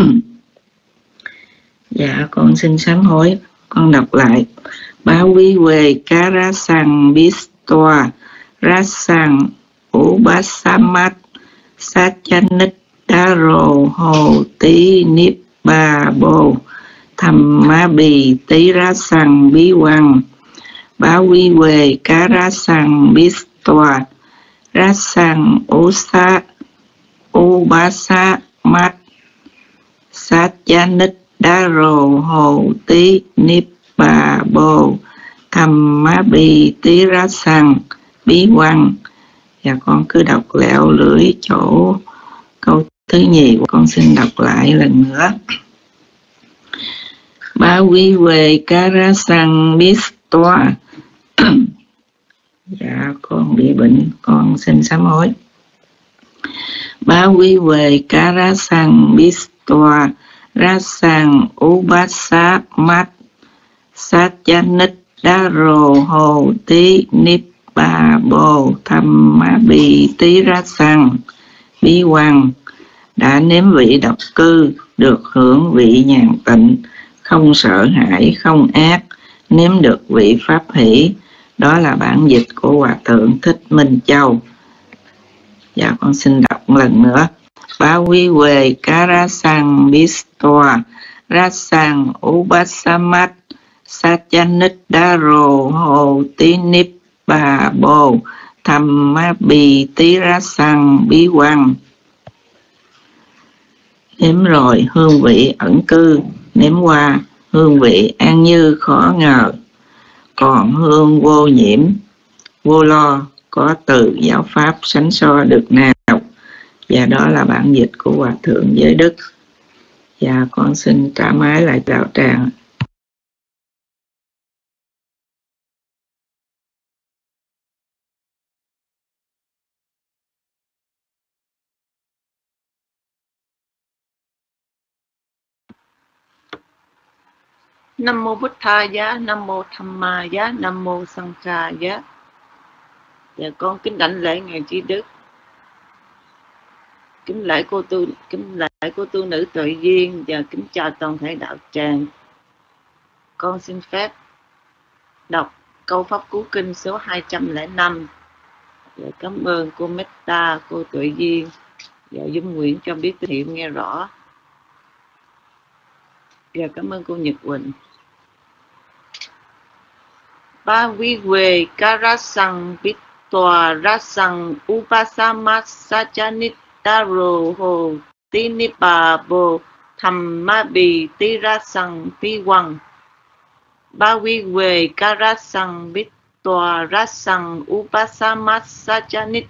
Dạ, con xin sám hối, con đọc lại. Báo quý quê karasang bistor rasang ubasamat sachanit daro hồ tí nip ba bồ tham ma bì tí rasang bí quăng. Báo quy quê karasang bistor Rasang Usa Ubasa Mat Satyanit Daro Hồ Tí Nippa Bồ Tham Má Bi Tí Rasang Bí Quăng. Và con cứ đọc lẹo lưỡi chỗ câu thứ nhì, con xin đọc lại lần nữa. Ba quy về Karasang Bistoa. Dạ con bị bệnh, con xin sám hối. Ba quy về Karasang Bistoa Rasang Ubasa Mat Satyanit Daro Hồ Tí Nippa Bồ Tham Má Bi Tí Rasang Bí Quang. Đã nếm vị độc cư, được hưởng vị nhàn tịnh, không sợ hãi, không ác, nếm được vị pháp hỷ. Đó là bản dịch của Hòa Thượng Thích Minh Châu. Dạ con xin đọc một lần nữa. Ba quy về Karasang Bistoa Rasang Ubasamat Satyanit Daro Hồ Tí Nippa Bồ Tham Má Bi Tí Rasang Bí Quang. Nếm rồi hương vị ẩn cư, nếm qua hương vị an như khó ngờ, còn hương vô nhiễm, vô lo, có từ giáo pháp sánh so được nào. Và đó là bản dịch của Hòa Thượng Giới Đức. Và con xin trả máy lại đạo tràng.
Nam mô Bụt Tha Giá, Nam mô Tham Ma Giá, Nam mô Sang Kha Giá. Và con kính đảnh lễ ngài Trí Đức, kính lễ cô tu, kính lễ cô tu nữ Tuệ Duyên và kính chào toàn thể đạo tràng. Con xin phép đọc câu pháp cú kinh số hai trăm lẻ năm. Và cảm ơn cô Metta, cô Tuệ Duyên và Dung Nguyễn cho biết tín hiệu nghe rõ. Và cảm ơn cô Nhật Quỳnh. Ba vi quê Karasang Bistoa Rasang Upasamat Satyanit Daro Hồ Tí Nippa Bồ Tham Má Bi Tí Rasang Bí Quang. Ba vi quê Karasang Bistoa Rasang Upasamat Satyanit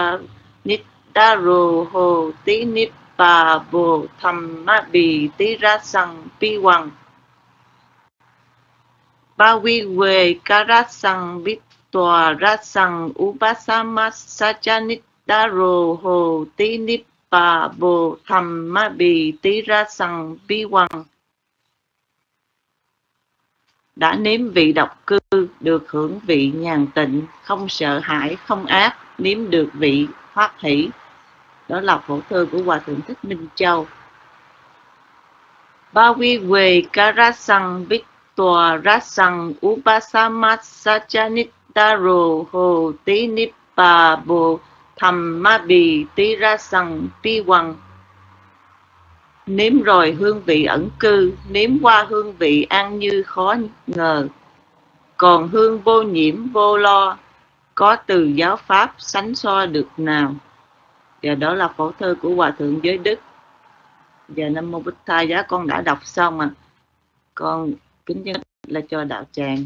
Daro Hồ Tí Nippa Bồ Tham Má Bi Tí Rasang Bí Quang. Ba vi quê Karasang Bistoa Rasang Upasamat Satyanit Daro Hồ Tí Nippa Bồ Tham Má Bi Tí Rasang Bí Quang. Đã nếm vị độc cư, được hưởng vị nhàn tịnh, không sợ hãi, không ác, nếm được vị pháp hỷ. Đó là phổ thơ của Hòa Thượng Thích Minh Châu. Ba vi quê Karasang Bistoa Rasang Upasamat Satyanit Daro Hồ Tí Nippa Bồ Tham Má Bi Tí Rasang Bí Quang. Nếm rồi hương vị ẩn cư, nếm qua hương vị an như khó ngờ, còn hương vô nhiễm vô lo, có từ giáo pháp sánh so được nào. Và đó là phổ thơ của Hòa Thượng Giới Đức. Và Nam mô Bụt Tha Giá con đã đọc xong à. Con kính nhân là cho đạo tràng.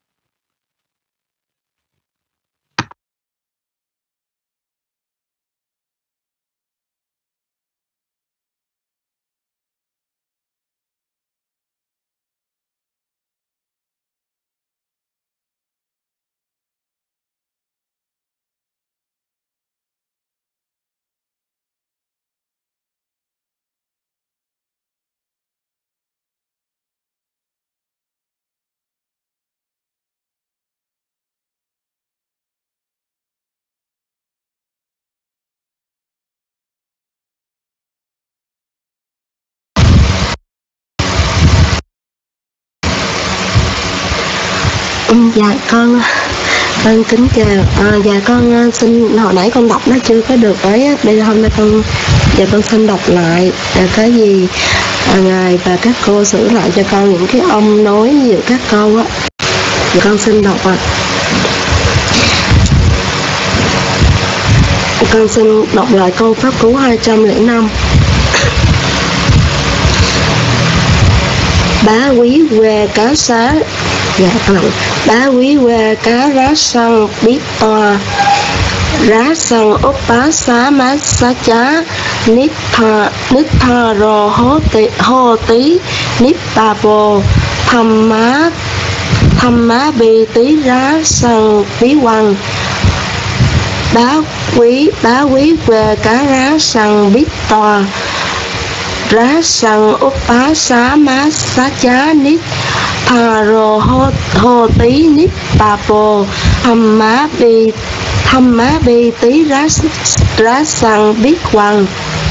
Dạ con con kính chào. À, dạ con xin, hồi nãy con đọc nó chưa có được ấy, bây giờ hôm nay con dạ con xin đọc lại. À, cái gì à, ngài và các cô sửa lại cho con những cái ông nói giữa các câu á. Dạ con xin đọc ạ. À. Con xin đọc lại câu pháp cú hai trăm lẻ năm. Bá quý quê cá xá, dạ con bá quý quê cá rá săn biết toa, rá săn ốp bá xá má xá chá, nít tha nít tha rô hô tí hô tí nít bà bồ, thăm má thăm má bì tí rá săn bí quăng. Bá quý bá quý quê cá rá săn biết toa, rá săn úp bá xá má xá chá nít tha rô hô, hô tí nít bà bồ, thăm má bì thăm má bì tí rá rá săn biết quăng.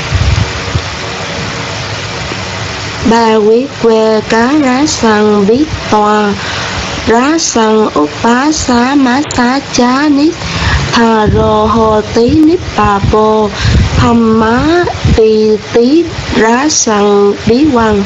Ba quý quê cá rá săn biết toa, rá săn úp bá xá má xá chá nít tha rô hô tí nít bà bồ, thăm má bì tí rá săn bí quăng.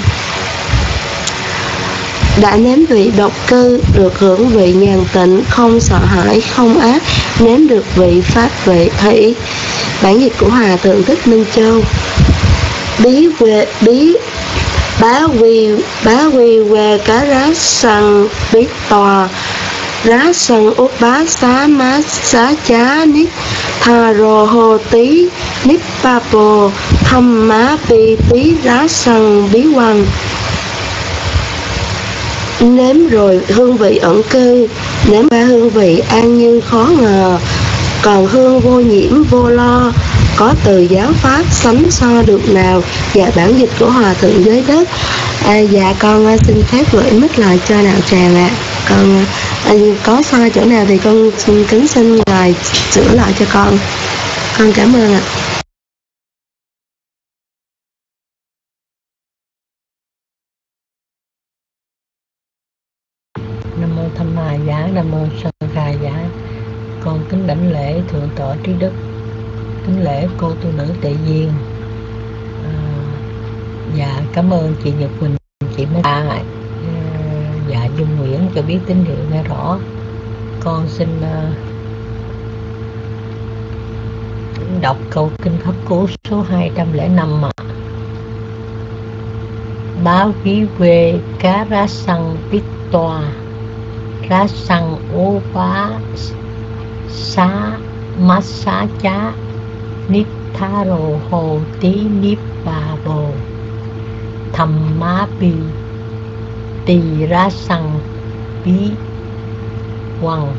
Đã nếm vị độc cư, được hưởng vị nhàn tịnh, không sợ hãi, không ác, nếm được vị pháp vị hỷ. Bản dịch của Hòa Thượng Thích Minh Châu. Bí quê bí bá quy bá quy quê cá rá săn biết tòa, rá săn úp bá xá má xá chá nít tha rô hô tí nít ba bồ, thăm má bì tí rá săn bí quăng. Nếm rồi hương vị ẩn cư, nếm ba hương vị an như khó ngờ, còn hương vô nhiễm vô lo, có từ giáo pháp sánh so được nào. Dạ bản dịch của Hòa Thượng Giới Đất. À, dạ con xin phép gửi mic lại cho đạo tràng ạ. À. Còn à, có sai chỗ nào thì con xin kính xin ngài sửa lại cho con. Con cảm ơn ạ. À.
Nam mô Tham Ma Giá, Nam mô Sanh Khai Giá. Con kính đảnh lễ thượng tọa trí đức, kính lễ cô tu nữ Tệ Duyên. À, dạ cảm ơn chị Nhật Quỳnh, chị Mấy Ta. À, dạ Dung Nguyễn cho biết tín hiệu nghe rõ. Con xin uh, đọc câu kinh pháp cú số hai trăm lẻ năm mà. Báo khí quê cá rá săn biết toa, rá săn ô bá xá mát xá chá nít tha rồ hồ tí nít bà bồ, thầm má bì tì rá săn bí quăng.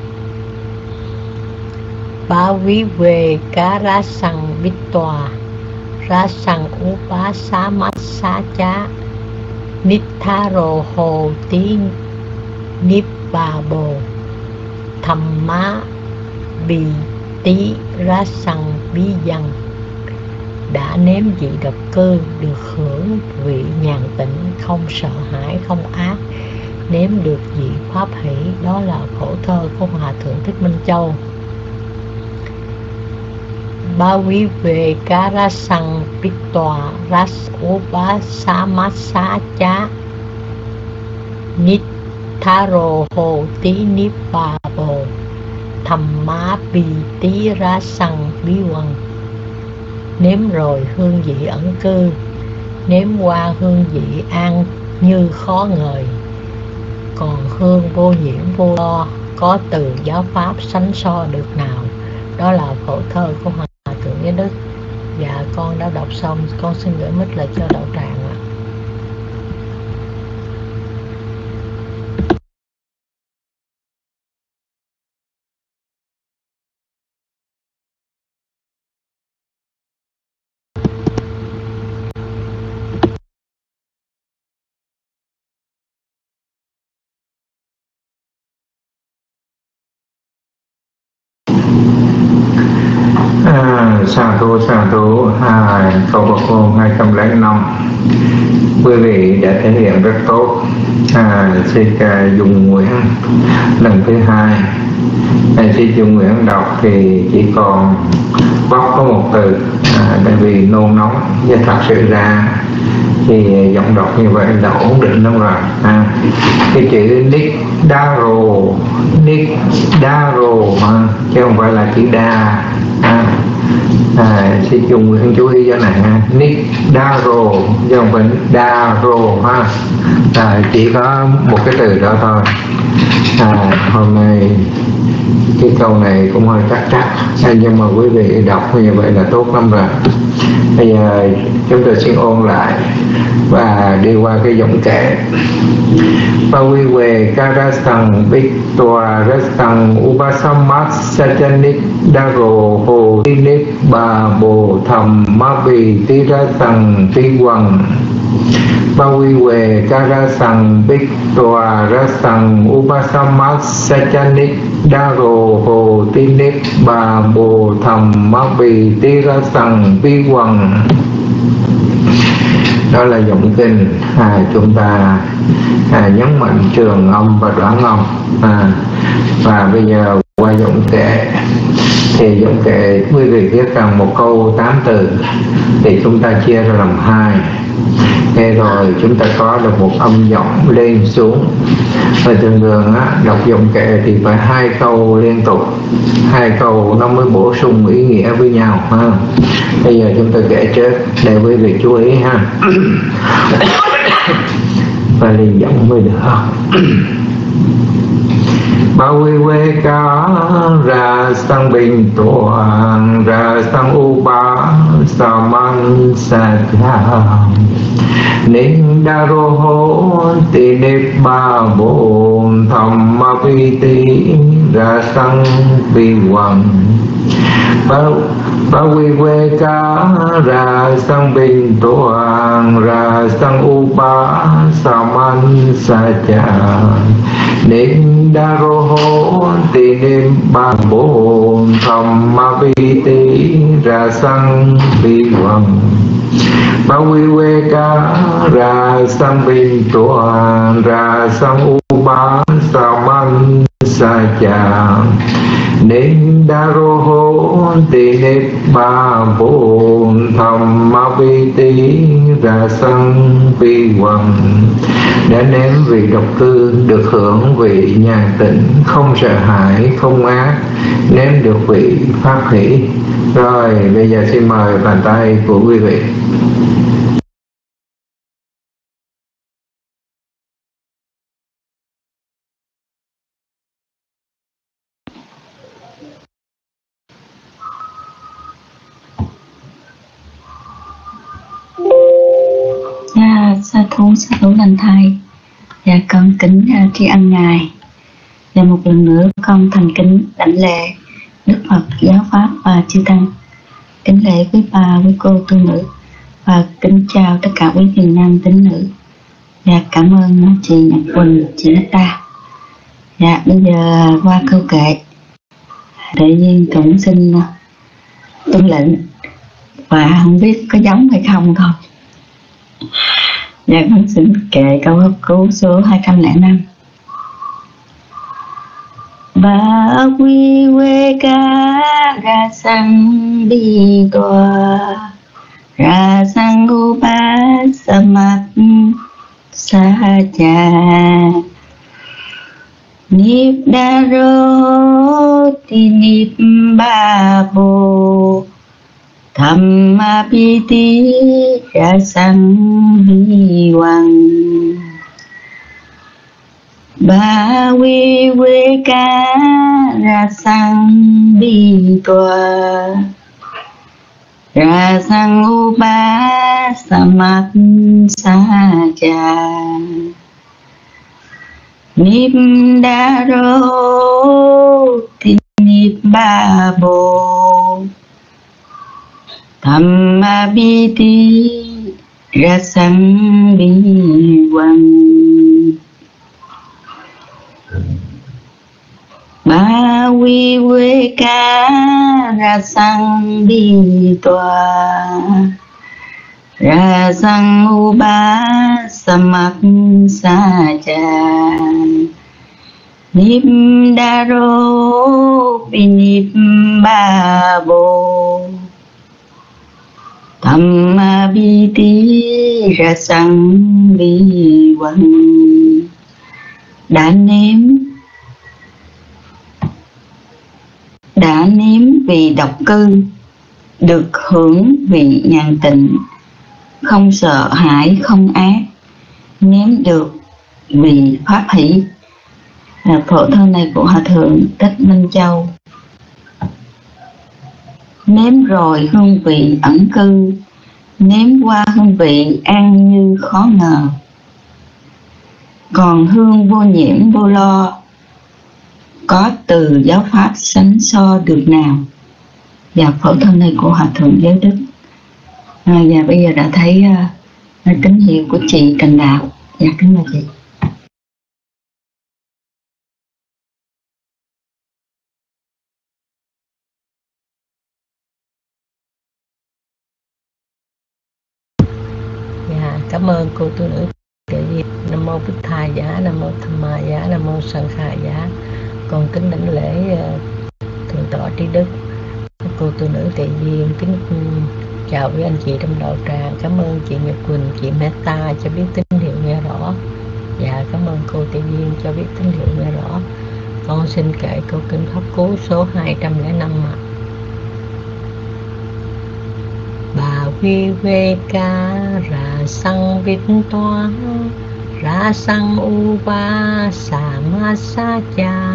Báo quý về cá rá săn biết tòa, rá săn ô bá xá mát xá chá nít tha rồ hồ tí nít bà bồ, thầm má bì tí rá săn bí văn. Đã nếm vị độc cơ, được hưởng vị nhàn tịnh, không sợ hãi, không ác, nếm được vị pháp hỷ. Đó là khổ thơ của Hòa Thượng Thích Minh Châu. Ba quý về cá rá săn biết tòa, rá ô bá xá mát xá chá nít tha rồ hồ tí nít bà bồ, thầm má bì tí rá săn bí quăng. Nếm rồi hương vị ẩn cư, nếm qua hương vị an như khó ngời, còn hương vô nhiễm vô lo, có từ giáo pháp sánh so được nào. Đó là khổ thơ của Hòa Thượng Giới Đức. Dạ con đã đọc xong, con xin gửi mic lại cho đạo tràng ạ.
Sa thú sa thú hai câu Phật ngôn hai trăm lẻ năm. Quý vị đã thể hiện rất tốt. À, xin Dung Nguyễn lần thứ hai. À, xin Dung Nguyễn đọc thì chỉ còn bóc có một từ, à, tại vì nôn nóng, và thật sự ra thì giọng đọc như vậy là ổn định lắm rồi. À, cái chữ nick daro, nick daro, à, chứ không phải là chữ đa. À, à, xin chung Nguyễn chú ý cho này ha. Niddaro chứ không phải Daro ha, à, chỉ có một cái từ đó thôi. À, hôm nay cái câu này cũng hơi chắc chắc, nhưng mà quý vị đọc như vậy là tốt lắm rồi. Bây giờ chúng tôi xin ôn lại và đi qua cái giọng kệ. Pavive karasang victua rasang upasamat sajanit daro ho tinit ba bo tham mavi tirasang tiwang. Pavive karasang victua rasang upasamat sajanit daro ho tinit ba bo tham mavi tirasang tiwang. Đó là giọng kinh. À, chúng ta à, nhấn mạnh trường âm và đoạn âm. À, và bây giờ qua giọng kệ. Thì giọng kệ quý vị viết rằng một câu tám từ thì chúng ta chia ra làm hai. Thế rồi chúng ta có được một âm giọng lên xuống. Và thường thường á, đọc giọng kệ thì phải hai câu liên tục, hai câu nó mới bổ sung ý nghĩa với nhau ha. Bây giờ chúng ta kể trước để quý vị chú ý ha. Và liền giọng mới được. Bao quy quê cá ra sang bình toàn ra sang u ba sa man sa cha ninh đa rô hô tì nếp ba bồn thầm ma vi tí ra sang vi hoàng. Bao quy quê cá ra sang bình toàn ra sang u ba sa man sa cha ninh đa rô hô tì nếp ba bồn thầm ma vi tí ra sang vi hoàng. Bao quy quê cá ra sang bình toàn ra sang u ba sa man sa cha ninh đa rô hô tì nếp ba bồn thầm ma vi tí ra sang vi hoàng. Để nếm vị độc cư, được hưởng vị nhàn tĩnh, không sợ hãi, không ác, nếm được vị pháp hỷ. Rồi, bây giờ xin mời bàn tay của quý vị.
Sa thú sa thú lành thầy, và con kính uh, tri ân ngài, và một lần nữa con thành kính đảnh lễ Đức Phật, giáo pháp và chư tăng, kính lễ quý bà, quý cô tu nữ, và kính chào tất cả quý thiền nam tín nữ, và cảm ơn chị Nhật Quỳnh, chị Netta. Dạ, bây giờ qua câu kệ, tự nhiên cũng xin uh, tuân lệnh, và không biết có giống hay không thôi. Dạ, con xin kệ câu hợp cứu số hai trăm lẻ năm. Ba quy quê ca ra sang đi tòa ra sang u ba sa mặt sa cha nip đa rô ti nip ba bồ tham ma pi tí ra sang vi hoàng. Ba quy quê ca ra sang đi tòa ra sang u ba sa mặt sa cha nip đa rô ti nip ba bồ tham ma bi tí ra sang bi hoàng. Ba quy quê ca ra sang đi tòa ra sang u ba sa mặt sa cha nip đa rô bi nip ba bồ tham ma bi tí ra sang bi hoàng. Đã nếm đã nếm vì độc cư, được hưởng vị nhàn tịnh, không sợ hãi không ác, nếm được vị pháp hỷ. Là phổ thơ này của Hòa Thượng Thích Minh Châu. Nếm rồi hương vị ẩn cư, nếm qua hương vị an như khó ngờ, còn hương vô nhiễm vô lo, có từ giáo pháp sánh so được nào. Và phổ thơ này của Hòa Thượng Giới Đức. À, và bây giờ đã thấy uh, tín hiệu của chị Trần Đạo. Dạ kính mời chị.
Dạ, cảm ơn cô tu nữ Tuệ Diệp. Nam mô Bích Tha Giá, Nam mô Tham Ma Giá, Nam mô Sanh Kha Giá. Con kính đảnh lễ uh, thượng tọa trí đức cô tu nữ Tuệ Duyên. Kính chào với anh chị trong đạo tràng. Cảm ơn chị Nhật Quỳnh, chị Meta cho biết tín hiệu nghe rõ. Dạ, cảm ơn cô Tuệ Duyên cho biết tín hiệu nghe rõ. Con xin kể câu kinh pháp cú số hai trăm lẻ năm ạ. Bà vi vê ca ra sang vít toa ra sang u ba sa ma sa cha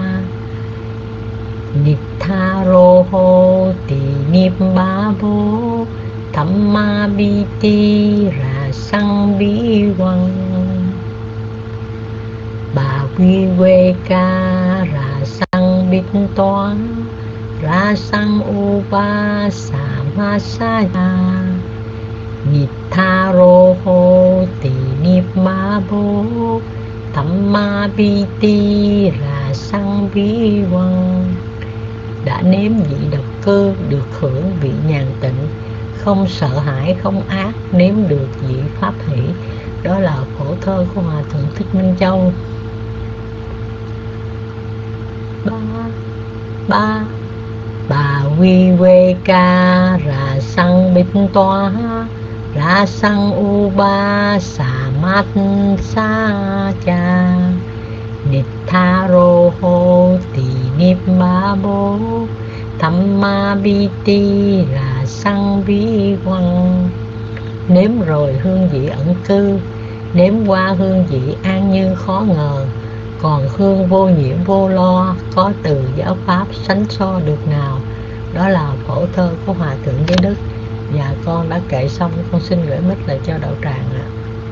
Nitha rô hô tì niếp ba bố tham ma bi ti ra sang bi quăng. Bà quy quê ca ra sang bít toán ra sang u ba sa ma sa ya Nitha rô hô tì niếp ba bố tham ma bi ti ra sang bi quăng. Đã nếm vị độc cơ, được hưởng vị nhàn tịnh, không sợ hãi không ác, nếm được vị pháp hỷ. Đó là phổ thơ của Hòa Thượng Thích Minh Châu. Ba ba bà quy quê ca ra sang bít toa ra sang u ba sa mát sa cha Nitha rô hô tì niếp ba bố tham ma bi ti ra sang bi quăng. Nếm rồi hương vị ẩn cư, nếm qua hương vị an như khó ngờ, còn hương vô nhiễm vô lo, có từ giáo pháp sánh so được nào. Đó là phổ thơ của Hòa Thượng Giới Đức. Và con đã kể xong, con xin gửi mic lại cho đạo tràng ạ.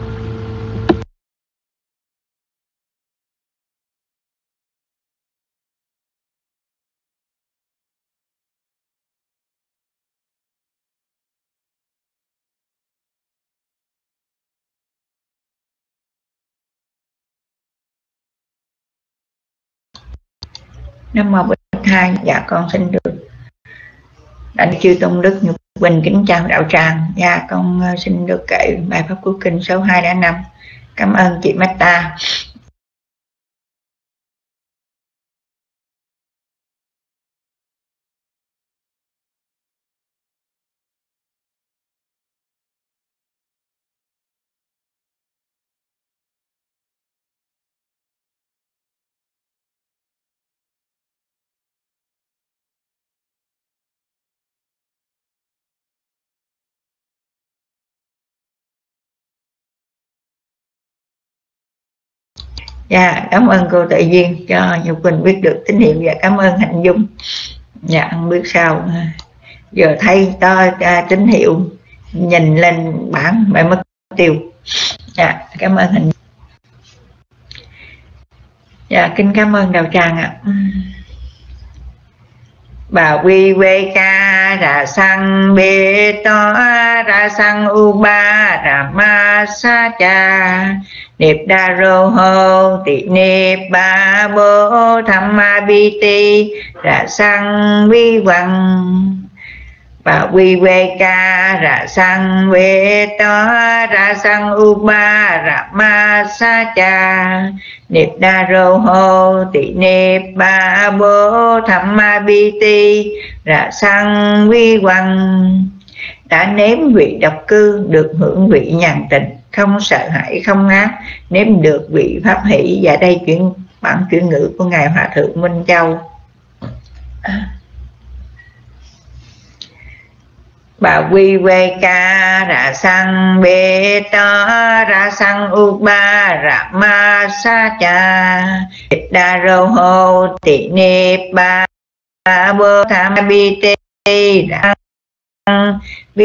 Nam mô Bích Tha. Dạ con xin được Đại chư Tôn Đức Nhật Quỳnh kính chào đạo tràng. Dạ con xin được kể bài pháp cuối kinh số hai đã năm. Cảm ơn chị Meta. Dạ, cảm ơn cô Tự Duyên cho Nhật Quỳnh biết được tín hiệu. Và cảm ơn Hạnh Dung. Dạ, không biết sao giờ thấy to tín hiệu nhìn lên bảng mày mất tiêu. Dạ, cảm ơn Hạnh. Dạ, kính cảm ơn đạo tràng ạ. Bà quy quê ca ra sang bê to ra sang u ba ra ma sa cha Niếp đa rô hô tị niếp ba bố tham ma bi ti ra sang vi quăng. Bà quy quê ca ra sang bê to ra sang u ba ra ma sa cha Niếp đa rô hô tị niếp ba bố tham ma bi ti ra sang vi quăng. Đã nếm vị độc cư, được hưởng vị nhàn tịnh, không sợ hãi không ác, nếm được vị pháp hỷ. Và đây chuyển bản chuyển ngữ của ngài Hòa Thượng Minh Châu. bà quy quê ca ra sang bê ta ra sang u ba ra ma sa cha đa rô hô tị nê ba bơ tham bi tê ra vi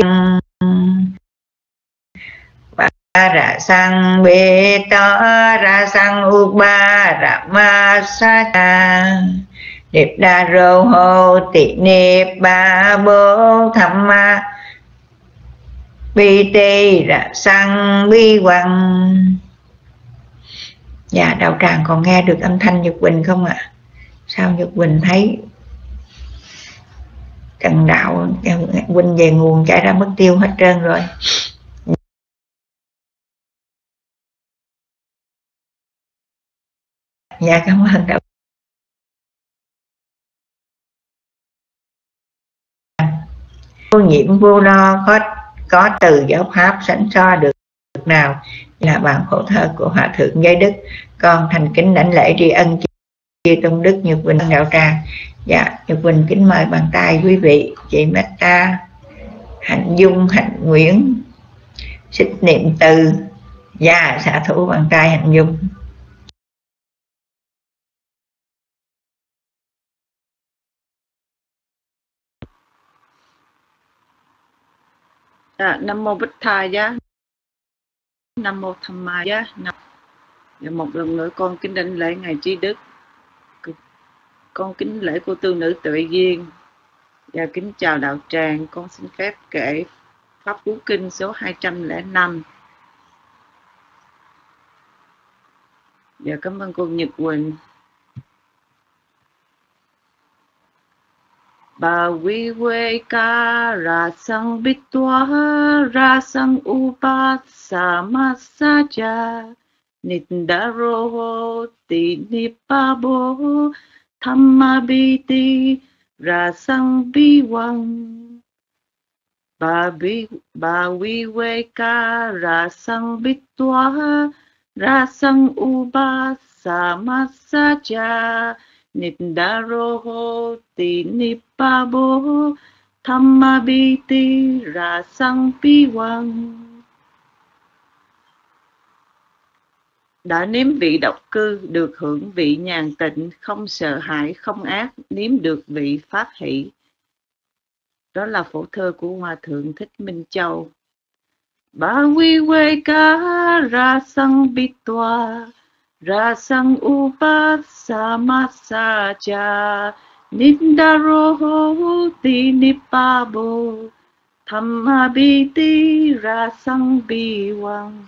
ba ra sang bê ta ra sang u ba ra ma sa cha điệp đa rô hô tị nê ba bô tham ma bi tê ra sang bi quăng. Dạ đạo tràng còn nghe được âm thanh Nhật Quỳnh không ạ? À? Sao Nhật Quỳnh thấy Trần đạo Quỳnh về nguồn chảy ra mất tiêu hết trơn rồi. Dạ cảm ơn đạo. Vô nhiễm vô lo có có từ giáo pháp sánh so được nào là bản khổ thơ của Hòa thượng Giới Đức. Con thành kính đảnh lễ tri ân chư tôn đức Nhật Quỳnh đạo tràng. Dạ Nhật Quỳnh kính mời bàn tay quý vị chị Meta, Hạnh Dung, Hạnh Nguyễn, Xích Niệm Từ. Dạ xả thủ bàn tay Hạnh Dung.
À, Nam mô Bích Tha giá, Nam mô Tham Ma giá. Và một lần nữa con kính đảnh lễ ngài Trí Đức, con kính lễ cô tu nữ Tuệ Duyên và kính chào đạo tràng. Con xin phép kể pháp cú kinh số hai trăm lẻ năm. Và cảm ơn cô Nhật Quỳnh. Bà quy quê ca ra sang bít toa ra sang upa sa ma sa cha nít đa rô hô tị ni pa bô tham ma bi ti ra sang bi quăng. Bà bi bà quy quê ca ra sang bít toa ra sang upa sa ma sa cha nít đa rô hô tị ni pa bô tham ma bi ti ra sang pi quang. Đã nếm vị độc cư, được hưởng vị nhàn tịnh, không sợ hãi, không ác, nếm được vị pháp hỷ. Đó là phổ thơ của Hòa thượng Thích Minh Châu. Ba quy quê ca ra sang bi toa ra sang upa sa ma sa cha nindaro ti nipa bo thamma bi ti ra sang bi quang.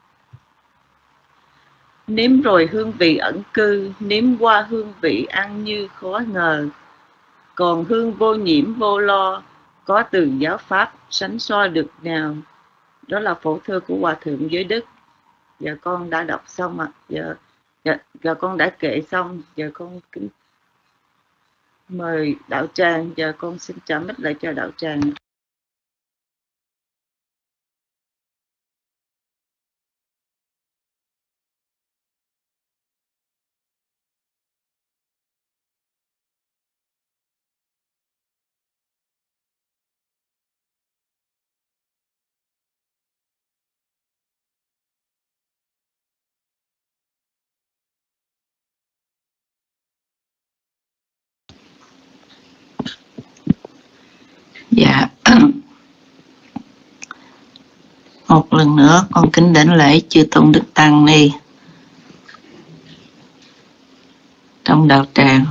Nếm rồi hương vị ẩn cư, nếm qua hương vị ăn như khó ngờ. Còn hương vô nhiễm vô lo, có từ giáo pháp sánh so được nào. Đó là phổ thơ của Hòa thượng Giới Đức. Giờ con đã đọc xong ạ. À. Giờ, giờ, giờ con đã kể xong. Giờ con kính mời đạo tràng. Giờ con xin trả mic lại cho đạo tràng.
Dạ, một lần nữa con kính đảnh lễ chư tôn đức tăng ni trong đạo tràng.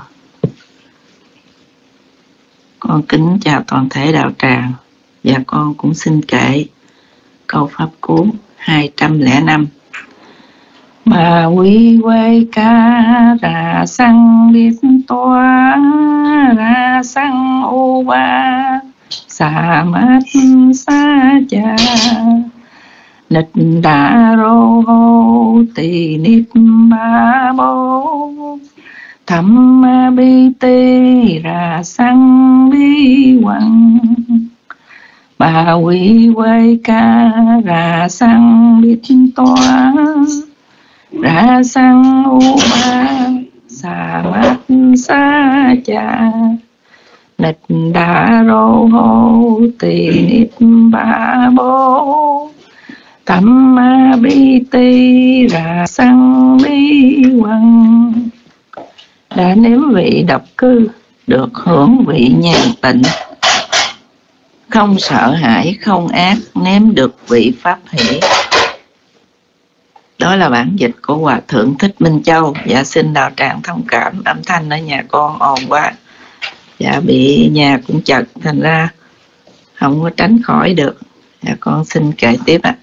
Con kính chào toàn thể đạo tràng và con cũng xin kể câu pháp cú hai trăm lẻ năm. Bà quy quê ca ra sang biết toa ra sang u ba sa mát sa cha nịch đa rô hô tỳ nít ba bô thăm bi tê ra sang bi quăng. Bà quy quê ca ra sang biết toa ra sang u ba sa mát sa cha nịch đa rô hô tỳ niết ba bố tham ma bi ti ra sanh bi quăng. Đã nếm vị độc cư, được hưởng vị nhàn tịnh, không sợ hãi, không ác, nếm được vị pháp hỷ. Đó là bản dịch của Hòa Thượng Thích Minh Châu. Dạ xin đạo tràng thông cảm, âm thanh ở nhà con ồn quá. Dạ bị nhà cũng chật, thành ra không có tránh khỏi được. Dạ con xin kể tiếp ạ.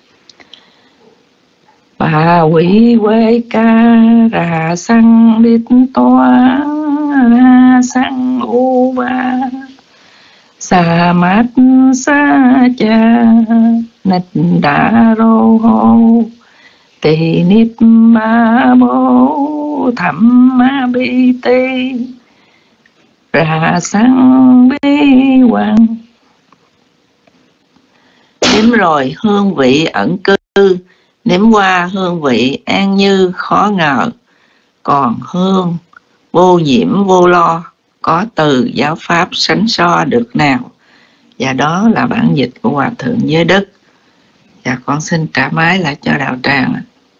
Bà quỷ quê ca ra sang đít toa ra sang u ba sa mát sa cha nịch đa rô hô tỳ niết ma bố thẩm ma bi ti ra sang bi quang. Nếm rồi hương vị ẩn cư, nếm qua hương vị an như khó ngờ, còn hương vô nhiễm vô lo, có từ giáo pháp sánh so được nào. Và đó là bản dịch của Hòa Thượng Giới Đức. Và con xin trả máy lại cho đạo tràng.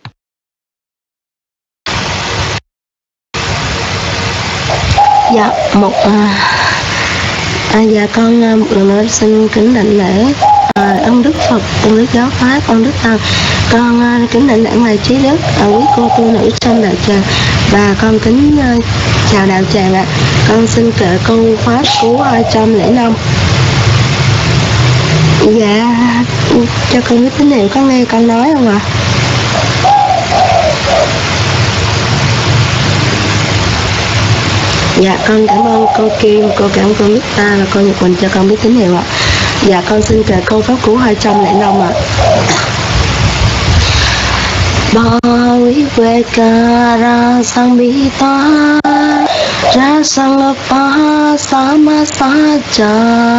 Dạ, một à, à, dạ con một lần nữa xin kính đảnh lễ à, ông Đức Phật, ông Đức Giáo Pháp, ông Đức Tăng. Con à, kính đảnh lễ ngài Trí Đức, à, quý cô tu nữ trong đạo tràng, và con kính à, chào đạo tràng ạ. À. Con xin kệ câu pháp cú hai trăm lẻ năm. Dạ, cho con biết tín hiệu có nghe con nói không ạ? À? Dạ con cảm ơn cô Kim, cô cảm ơn cô Mita và cô Nhật Quỳnh cho con biết tín hiệu ạ. Dạ con xin kể câu pháp cú hai trăm lẻ năm ạ. Ba quý quê ca ra sang bi ta ra sang pa sa ma sa cha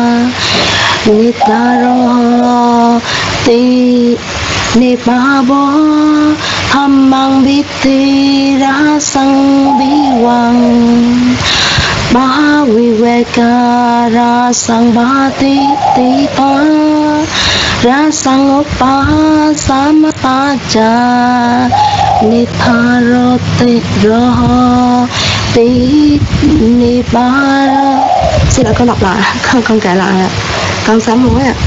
nitaro ti ni ba bo tham mang bi ti ra sang bi quang. Ba vi ve ca ra sang ba ti ti ta ra sang pa sa ma sa cha nitaro ti ro ti ni ba. Xin lỗi con đọc lại, con con kể lại ạ. Con sám hối ạ.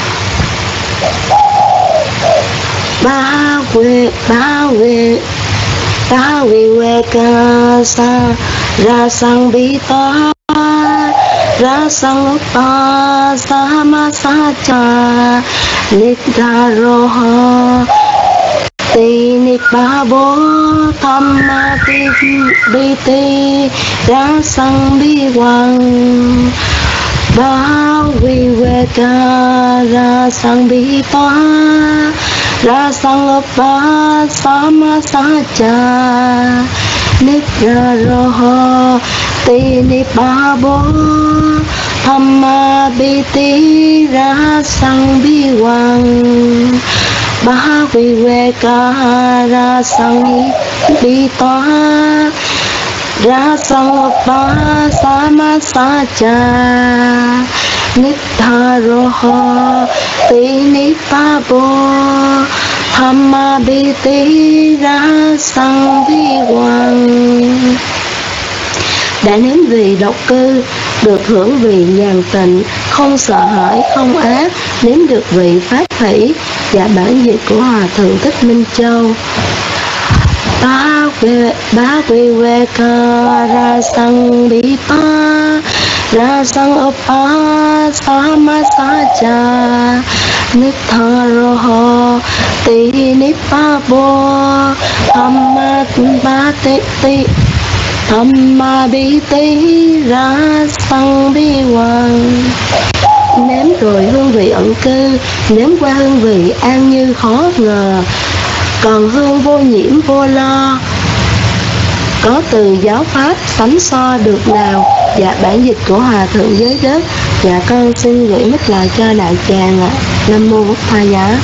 Ba quê ba quê ba vi ve ca sa ra sang bi ta ra sang pa sa ma sa cha nitaro ti ni ba bo tham ma ti bi ti ra sang bi quang. Ba vi ve ca ra sang bi ta ra sang pa sa ma sa cha nitaro ti ni ba bo tham ma bi ti ra sang bi quang. Ba vi ve ca ra sang bi ta ra sang pa sa ma sa cha nitaro ti ni ba bo tham ma bi ti ra sang bi quang. Đã nếm vị độc cư, được hưởng vị nhàn tịnh, không sợ hãi, không ác, nếm được vị pháp hỷ. Và bản dịch của Hòa Thượng Thích Minh Châu. Ba quê ba quê quê ca ra sang bi ta ra sang pa sa ma sa cha nitaro ti ni pa bo tham ma ba ti ti tham ma bi ti ra sang bi quang. Nếm rồi hương vị ẩn cư, nếm qua hương vị an như khó ngờ, còn hương vô nhiễm vô lo, có từ giáo pháp sánh so được nào. Dạ bản dịch của Hòa Thượng Giới Đức. Dạ con xin gửi mic lại cho đạo tràng ạ. Nam mô Bổn Thầy Giá.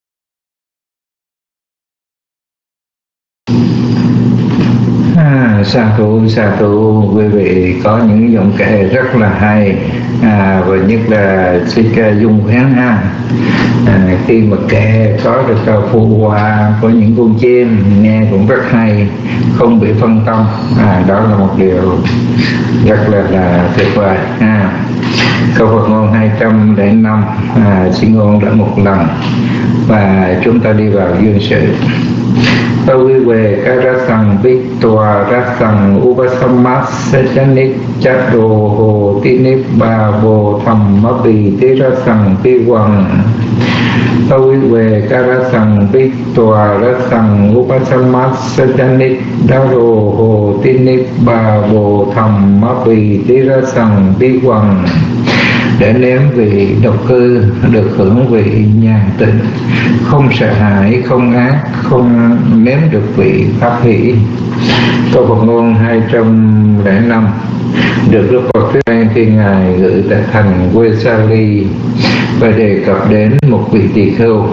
À, sa thú sa thú quý vị có những giọng kể rất là hay, à, và nhất là Sika Dung Khuyến ha. À, khi mà kể có được câu phụ hoa của những con chim nghe cũng rất hay, không bị phân tâm, à, đó là một điều rất là, là tuyệt vời ha. Câu Phật ngôn hai trăm lẻ năm à, xin ngôn lại một lần và chúng ta đi vào duyên sự. Tawi về karasang victua rasang upasammasachanik chado ho tinip ba bo thammapi tirasang piwang. Tawi về karasang victua rasang upasammasachanik chado ho tinip ba bo thammapi tirasang piwang. Để nếm vị độc cư, được hưởng vị nhàn tịnh, không sợ hãi, không ác, không nếm được vị pháp hỷ. Câu Phật ngôn hai trăm lẻ năm được Đức Phật thuyết minh khi Ngài ngự tại thành Vesali và đề cập đến một vị tỳ khưu.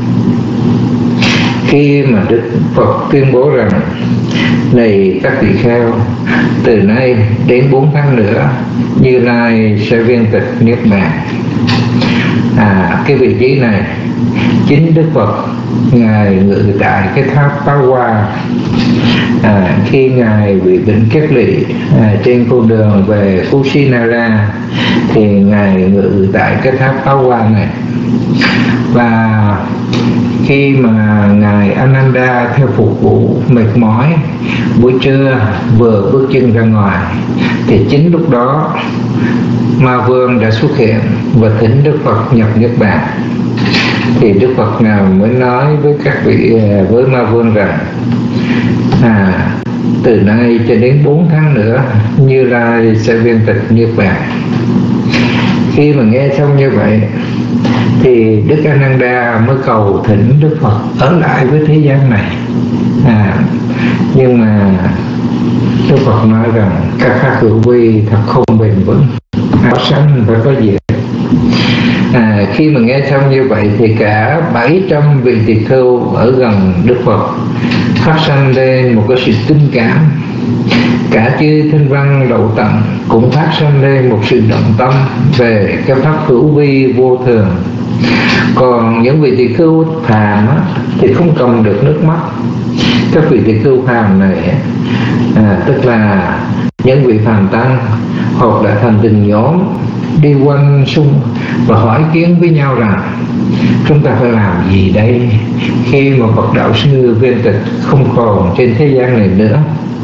Khi mà Đức Phật tuyên bố rằng: này các tỳ kheo, từ nay đến bốn tháng nữa Như Lai sẽ viên tịch niết bàn. À, cái vị trí này chính Đức Phật Ngài ngự tại cái tháp Bá Hoa. À, khi Ngài bị bệnh kết lị à, trên con đường về Kusinara thì Ngài ngự tại cái tháp Bá Hoa này. Và khi mà Ngài Ananda theo phục vụ mệt mỏi, buổi trưa vừa bước chân ra ngoài thì chính lúc đó Ma Vương đã xuất hiện và thỉnh Đức Phật nhập niết bàn. Thì Đức Phật nào mới nói với các vị với Ma Vương rằng: à, từ nay cho đến bốn tháng nữa Như Lai sẽ viên tịch niết bàn. Khi mà nghe xong như vậy thì Đức Ananda mới cầu thỉnh Đức Phật ở lại với thế gian này. À, nhưng mà Đức Phật nói rằng các khác hữu vi thật không bền vững, áo sanh phải có diệt. À, khi mà nghe xong như vậy thì cả bảy trăm vị tỳ khưu ở gần Đức Phật phát sanh lên một cái sự tình cảm. Cả chư Thanh Văn Lậu Tận cũng phát sanh lên một sự động tâm về cái pháp hữu vi vô thường. Còn những vị tỳ khưu phàm thì không cầm được nước mắt. Các vị tỳ khưu phàm này à, tức là những vị phàm tăng, hoặc đã thành từng nhóm đi quanh xung và hỏi kiến với nhau rằng: chúng ta phải làm gì đây khi mà Phật đạo sư viên tịch không còn trên thế gian này nữa?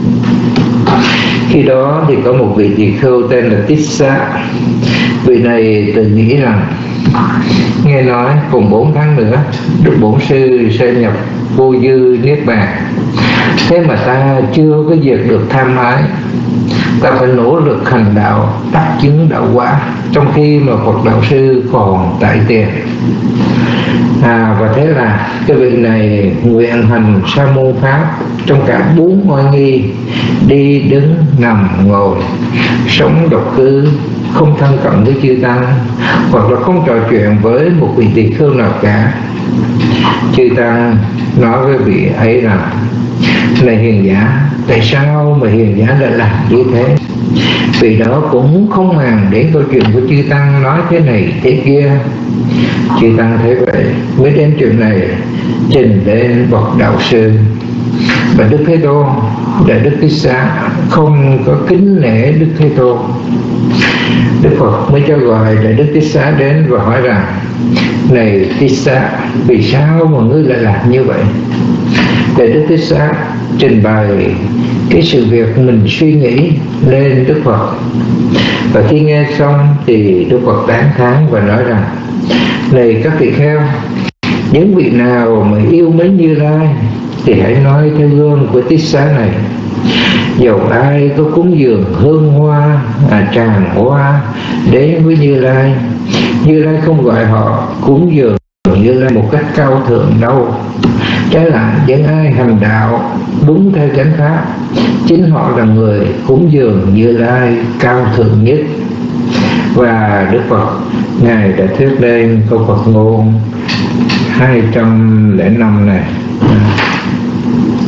Khi đó thì có một vị tỳ khưu tên là Tissa. Vị này tự nghĩ rằng: nghe nói cùng bốn tháng nữa Đức Bổn Sư sẽ nhập vô dư niết bàn, thế mà ta chưa có diệt được tham ái, ta phải nỗ lực hành đạo đắc chứng đạo quả, trong khi mà Phật đạo sư còn tại tiền. À, và thế là cái vị này nguyện hành sa môn pháp trong cả bốn oai nghi: đi, đứng, nằm, ngồi, sống độc cư, không thân cận với chư tăng, hoặc là không trò chuyện với một vị tỳ khưu nào cả. Chư tăng nói với vị ấy rằng: này hiền giả, tại sao mà hiền giả lại làm như thế? Vì đó cũng không màng đến câu chuyện của chư tăng nói thế này thế kia. Chư tăng thấy vậy mới đến chuyện này trình lên bậc đạo sư. Và Đức Thế Tôn, Đại Đức Tissa không có kính nể Đức Thế Tôn. Đức Phật mới cho gọi Đại Đức Tissa đến và hỏi rằng: này Tissa, vì sao mà ngươi lại làm như vậy? Đại Đức Tissa trình bày cái sự việc mình suy nghĩ lên Đức Phật. Và khi nghe xong thì Đức Phật tán thán và nói rằng: này các tỳ kheo, những vị nào mà yêu mến Như Lai thì hãy nói theo gương của Tissa này. Dầu ai có cúng dường hương hoa, à, tràng hoa đến với Như Lai, Như Lai không gọi họ cúng dường Như Lai một cách cao thượng đâu. Trái lại, những ai hành đạo đúng theo chánh pháp, chính họ là người cúng dường Như Lai cao thượng nhất. Và Đức Phật Ngài đã thuyết lên câu Phật ngôn hai trăm lẻ năm này.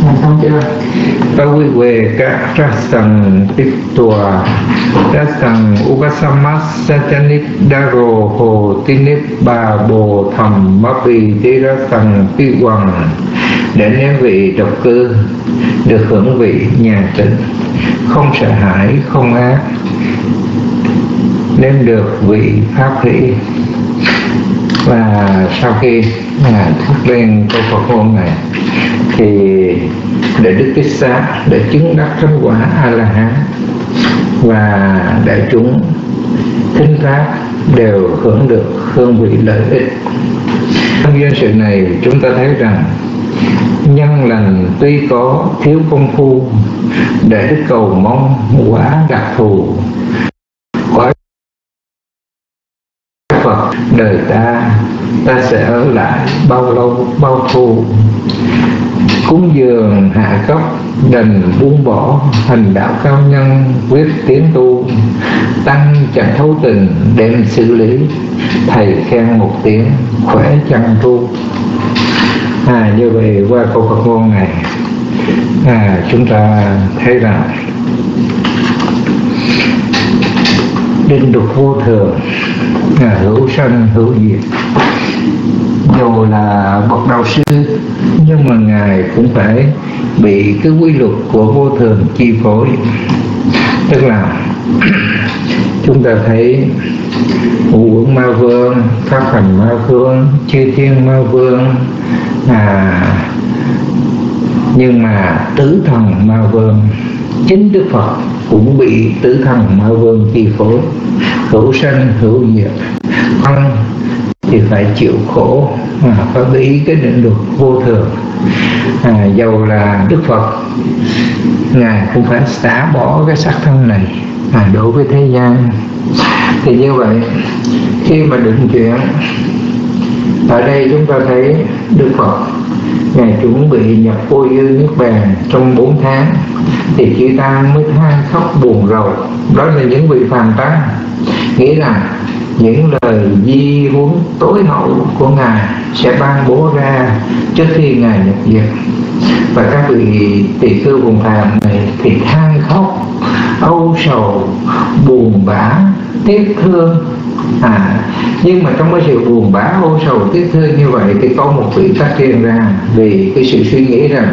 xong chưa? Pavive ka rasang pittua rasang upasamasa daro hồ tinip ba bồ thầm mapi tí rasang pi quằng, để nếm vị độc cư, được hưởng vị nhàn tĩnh, không sợ hãi, không ác, nếm được vị pháp hỷ. Và sau khi à, thốt lên câu Phật ngôn này thì để Đức Thích Xá để chứng đắc thánh quả A La Hán và đại chúng thính pháp đều hưởng được hương vị lợi ích. Trong duyên sự này chúng ta thấy rằng nhân lành tuy có thiếu công phu, để Đức cầu mong quả đặc thù quả Phật đời ta, ta sẽ ở lại bao lâu bao thu. Cúng dường hạ cấp đành buông bỏ, hành đạo cao nhân quyết tiến tu. Tăng chẳng thấu tình đem xử lý, thầy khen một tiếng khỏe chăng tu. À, như vậy qua câu Phật ngôn này à, chúng ta thấy rằng định luật vô thường, à, hữu sanh hữu diệt. Dù là bậc đạo sư nhưng mà ngài cũng phải bị cái quy luật của vô thường chi phối. Tức là chúng ta thấy ngũ uẩn ma vương, pháp hành ma vương, chư thiên ma vương, à, nhưng mà tứ thần ma vương, chính Đức Phật cũng bị tứ thần ma vương chi phối. Hữu sanh hữu diệt, ăn thì phải chịu khổ, à, phải bị cái định luật vô thường. À, dầu là Đức Phật ngài cũng phải xả bỏ cái xác thân này à, đối với thế gian. Thì như vậy khi mà định chuyện ở đây chúng ta thấy Đức Phật ngài chuẩn bị nhập vô dư niết bàn trong bốn tháng, thì chư tăng mới than khóc buồn rầu. Đó là những vị phàm tăng, nghĩ rằng những lời di huấn tối hậu của ngài sẽ ban bố ra trước khi ngài nhập diệt. Và các vị tỳ khưu vùng phàm này thì than khóc âu sầu buồn bã tiếc thương. À, nhưng mà trong cái sự buồn bã âu sầu tiếc thương như vậy thì có một vị tách riêng ra, vì cái sự suy nghĩ rằng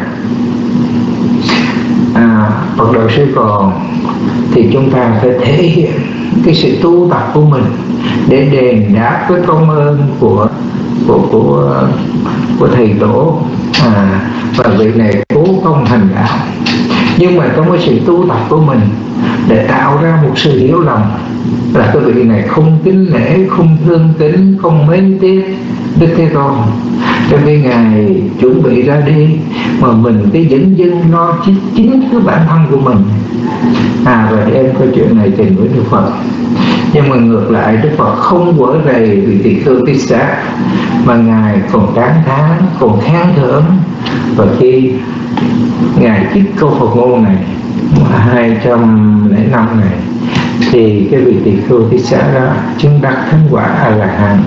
à, Phật đạo sư còn thì chúng ta phải thể hiện cái sự tu tập của mình để đền đáp với công ơn của của của của thầy tổ, à, và vị này cố công hành đạo. Nhưng mà trong cái sự tu tập của mình để tạo ra một sự hiểu lầm là cái vị này không kính lễ, không thương kính, không mến tiếc Đức Thế Tôn, cho nên ngài chuẩn bị ra đi mà mình cái dẫn dưng lo chính, chính cái bản thân của mình. À, và em có chuyện này trình với Đức Phật. Nhưng mà ngược lại Đức Phật không vỡ rầy vì tỳ khưu Thích Xá, mà ngài còn tán thán, còn khen thưởng. Và khi ngài trích câu Phật ngôn này hai trăm lẻ năm này thì cái vị tỳ khưu Thích Xá đó chứng đắc thánh quả A La Hán.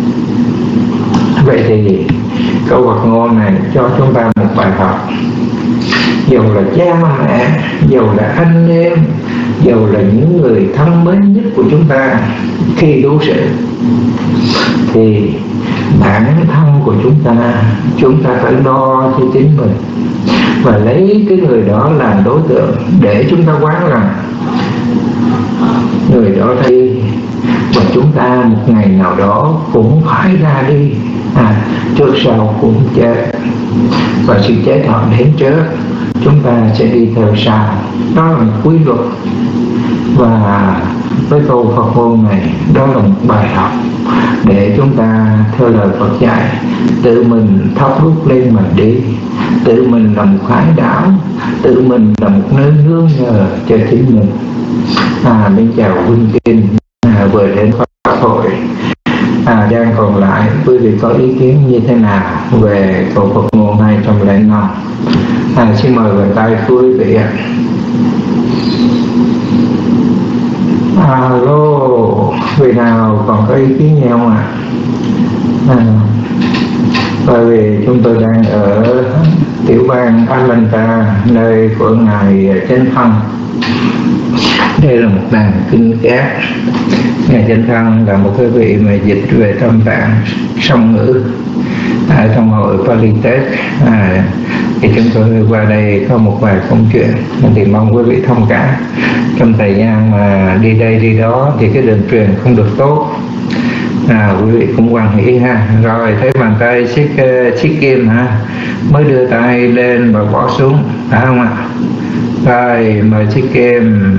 Vậy thì câu Phật ngôn này cho chúng ta một bài học. Dầu là cha mẹ, dầu là anh em, dầu là những người thân mến nhất của chúng ta, khi đối xử thì bản thân của chúng ta chúng ta phải đo cho chính mình và lấy cái người đó làm đối tượng để chúng ta quán rằng người đó đi và chúng ta một ngày nào đó cũng phải ra đi, à, trước sau cũng chết, và sự chết họ đến trước chúng ta sẽ đi theo sau. Đó là một quy luật. Và với câu Phật ngôn này, đó là một bài học để chúng ta theo lời Phật dạy tự mình thắp đuốc lên mà đi, tự mình là một hải đảo, tự mình là một nơi nương nhờ cho chính mình. À, mình chào huynh kinh à, vừa đến Pháp hội. À, đang còn lại quý vị có ý kiến như thế nào về câu Phật ngôn hai trăm lẻ năm? À, xin mời vào tay quý vị ạ. Alo, vị nào còn có ý kiến gì không ạ? À, bởi vì chúng tôi đang ở tiểu bang Atlanta, nơi của ngài Chánh Thân. Đây là một đàn kinh cát. Ngài Chánh Thân là một cái vị mà dịch về tâm tạng song ngữ ở trong hội Polytech. À, thì chúng tôi qua đây có một vài công chuyện thì mong quý vị thông cảm. Trong thời gian mà đi đây đi đó thì cái đường truyền không được tốt, à, quý vị cũng quan hỷ ha. Rồi thấy bàn tay chiếc chiếc kim ha, mới đưa tay lên và bỏ xuống, phải không ạ? Rồi mời chiếc kim.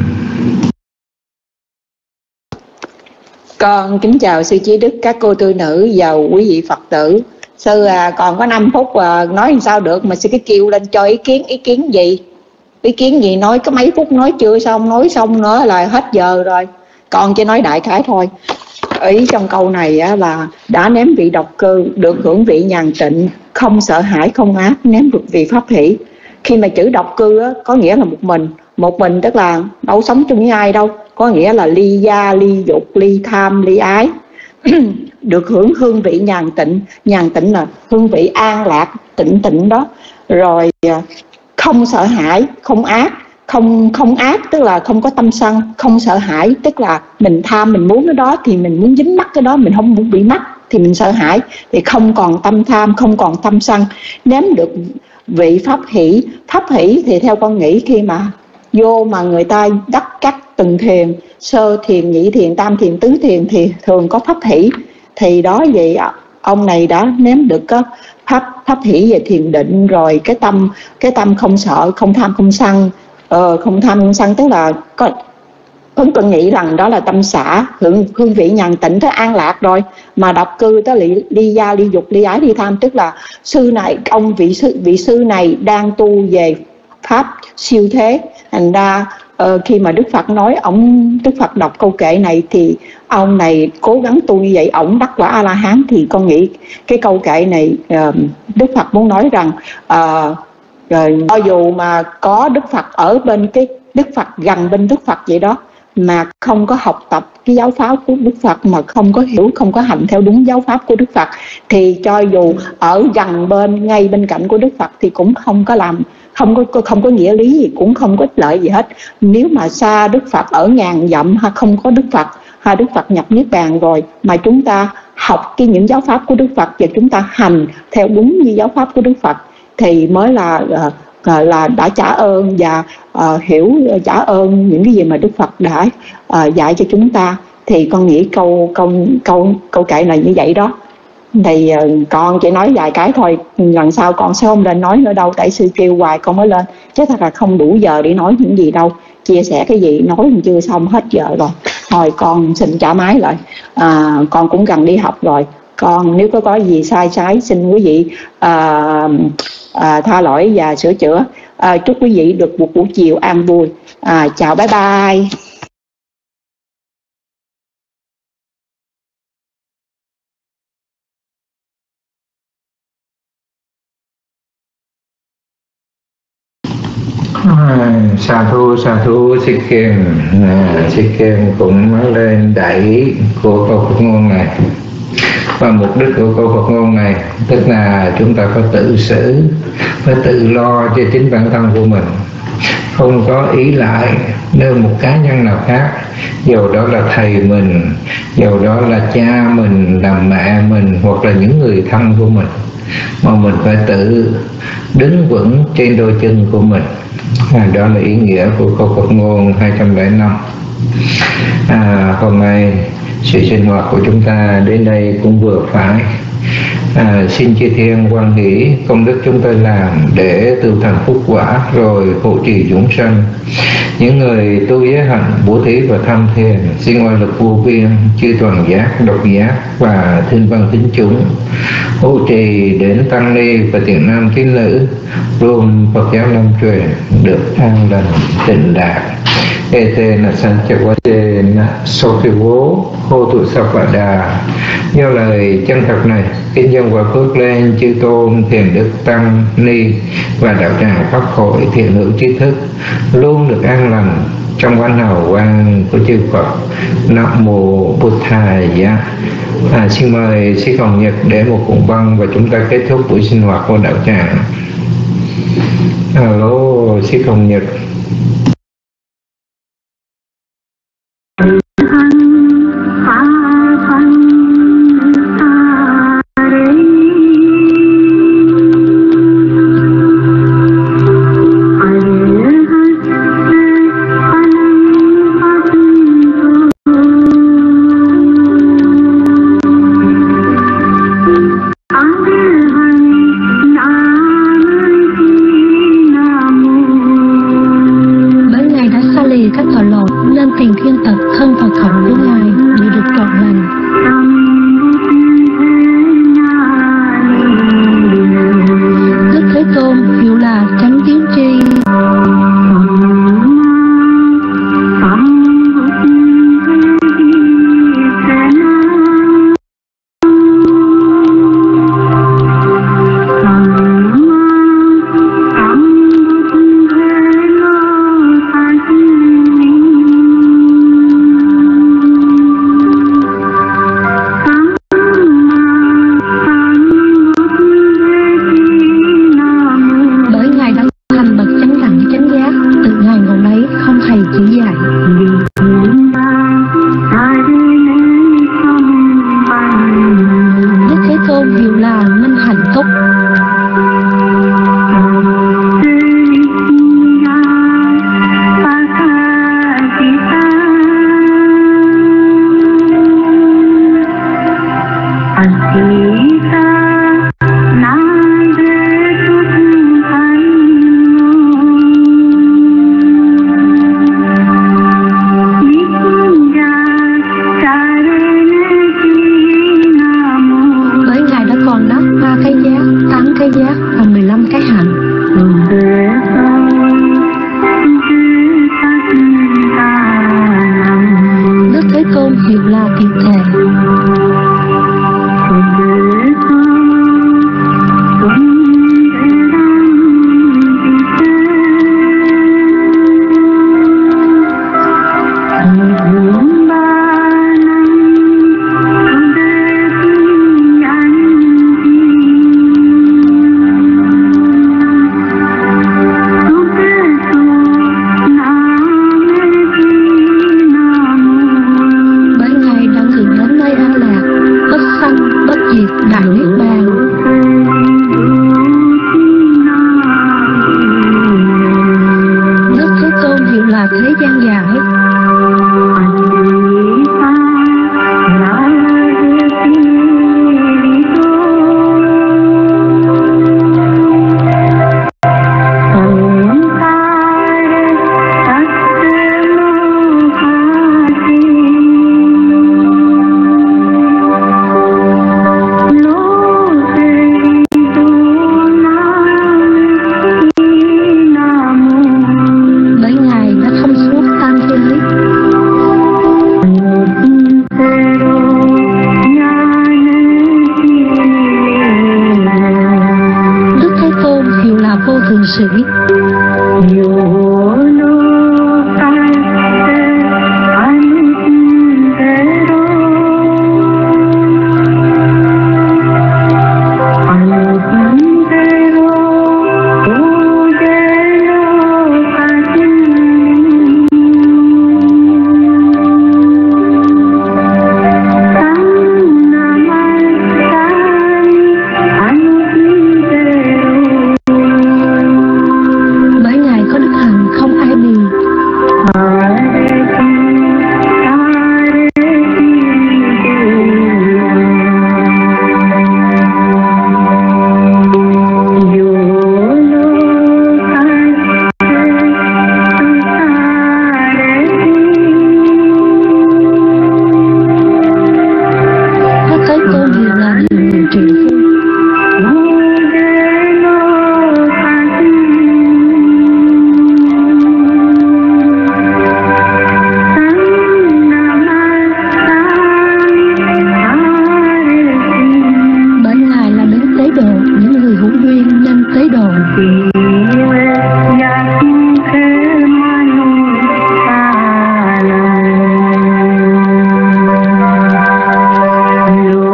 Con kính chào sư Chí Đức, các cô tư nữ và quý vị Phật tử. Sư à, còn có năm phút à, nói làm sao được mà sư cái kêu lên cho ý kiến. Ý kiến gì? Ý kiến gì nói có mấy phút nói chưa xong, nói xong nữa là hết giờ rồi. Con chỉ nói đại khái thôi. Ý trong câu này á, là đã nếm vị độc cư, được hưởng vị nhàn tịnh, không sợ hãi không ác, nếm được vị pháp hỷ. Khi mà chữ độc cư á, có nghĩa là một mình. Một mình tức là đâu sống chung với ai đâu. Có nghĩa là ly gia, ly dục, ly tham, ly ái. Được hưởng hương vị nhàn tịnh. Nhàn tịnh là hương vị an lạc, tịnh tịnh đó. Rồi không sợ hãi, không ác. Không không ác tức là không có tâm sân. Không sợ hãi tức là mình tham, mình muốn cái đó thì mình muốn dính mắc cái đó, mình không muốn bị mắc thì mình sợ hãi. Thì không còn tâm tham, không còn tâm sân, nếm được vị pháp hỷ. Pháp hỷ thì theo con nghĩ khi mà vô mà người ta đắc các từng thiền, sơ thiền, nhị thiền, tam thiền, tứ thiền thì thường có pháp hỷ. Thì đó vậy ông này đã nếm được cái pháp pháp hỷ về thiền định. Rồi cái tâm cái tâm không sợ, không tham, không sân. Ờ, không tham không sân tức là có Tuấn cần nghĩ rằng đó là tâm xả, hương, hương vị nhàn tịnh tới an lạc rồi. Mà độc cư tới ly, ly gia, ly dục, ly ái, ly tham, tức là sư này, ông vị sư, vị sư này đang tu về pháp siêu thế. Thành ra uh, khi mà Đức Phật nói, ông Đức Phật đọc câu kệ này thì ông này cố gắng tu như vậy, ổng đắc quả A-la-hán. Thì con nghĩ cái câu kệ này uh, Đức Phật muốn nói rằng uh, rồi cho dù mà có Đức Phật ở bên cái Đức Phật, gần bên Đức Phật vậy đó, mà không có học tập cái giáo pháp của Đức Phật, mà không có hiểu, không có hành theo đúng giáo pháp của Đức Phật, thì cho dù ở gần bên, ngay bên cạnh của Đức Phật thì cũng không có làm, không có không có nghĩa lý gì, cũng không có ích lợi gì hết. Nếu mà xa Đức Phật ở ngàn dặm, hay không có Đức Phật, hay Đức Phật nhập niết bàn rồi, mà chúng ta học cái những giáo pháp của Đức Phật và chúng ta hành theo đúng như giáo pháp của Đức Phật thì mới là uh, là đã trả ơn và uh, hiểu uh, trả ơn những cái gì mà Đức Phật đã uh, dạy cho chúng ta. Thì con nghĩ câu câu câu câu kệ là như vậy đó. Thì uh, con chỉ nói vài cái thôi, lần sau con sẽ không lên nói nữa đâu, tại sư kêu hoài con mới lên, chứ thật là không đủ giờ để nói những gì đâu. Chia sẻ cái gì nói còn chưa xong, hết giờ rồi. Thôi con xin trả máy lại, à, con cũng gần đi học rồi. Con nếu có có gì sai trái xin quý vị à, à, tha lỗi và sửa chữa. À, chúc quý vị được một buổi chiều an vui. À, chào, bye bye.
Sa thu sa thu Sĩ Kiên, Sĩ Kiên cũng nói lên đẩy của câu Phật ngôn này. Và mục đích của câu Phật ngôn này tức là chúng ta phải tự xử, phải tự lo cho chính bản thân của mình, không có ý lại nơi một cá nhân nào khác, dầu đó là thầy mình, dầu đó là cha mình, là mẹ mình, hoặc là những người thân của mình, mà mình phải tự đứng vững trên đôi chân của mình. À, đó là ý nghĩa của câu Phật ngôn hai trăm lẻ năm. À, hôm nay sự sinh hoạt của chúng ta đến đây cũng vừa phải. À, xin chư thiên hoan hỷ công đức chúng tôi làm để tu thành phúc quả, rồi hộ trì chúng sanh. Những người tu giới hạnh, bố thí và tham thiền, xin oai lực vô biên, chư toàn giác, độc giác và thiên văn tín chúng, hộ trì đến tăng ni và thiện nam tín nữ, luôn Phật giáo năm truyền được an lành tịnh đạt. Ete na san chakvate na sotivo hô tụ sa phạ đà. Do lời chân thật này, kính dâng quả phước lên chư tôn thiền đức tăng ni và đạo tràng pháp hội thiện hữu trí thức luôn được an lành trong ánh hào quang của chư Phật. Nam mô Bụt Thaya. À, xin mời Sĩ Hồng Nhật để một cuộn băng và chúng ta kết thúc buổi sinh hoạt của đạo tràng. Alo, Sĩ Hồng Nhật.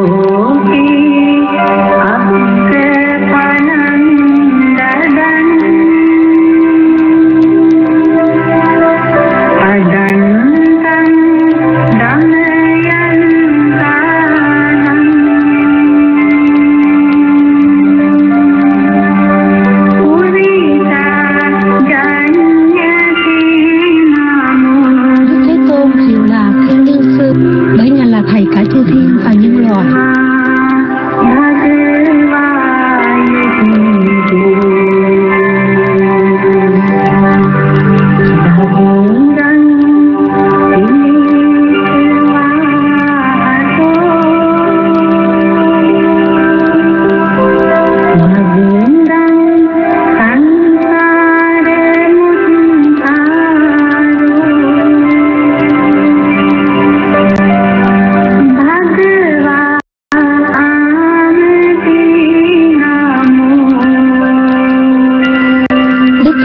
Hãy subscribe cho kênh Ghiền Mì Gõ để không bỏ lỡ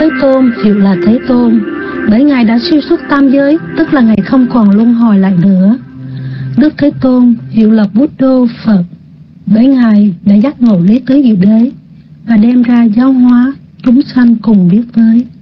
Thế Tôn hiệu là Thế Tôn, bởi Ngài đã xuyên suốt tam giới, tức là Ngài không còn luân hồi lại nữa. Đức Thế Tôn hiệu là Buddha Phật, bởi Ngài đã giác ngộ lý tứ diệu đế và đem ra giáo hóa chúng sanh cùng biết với.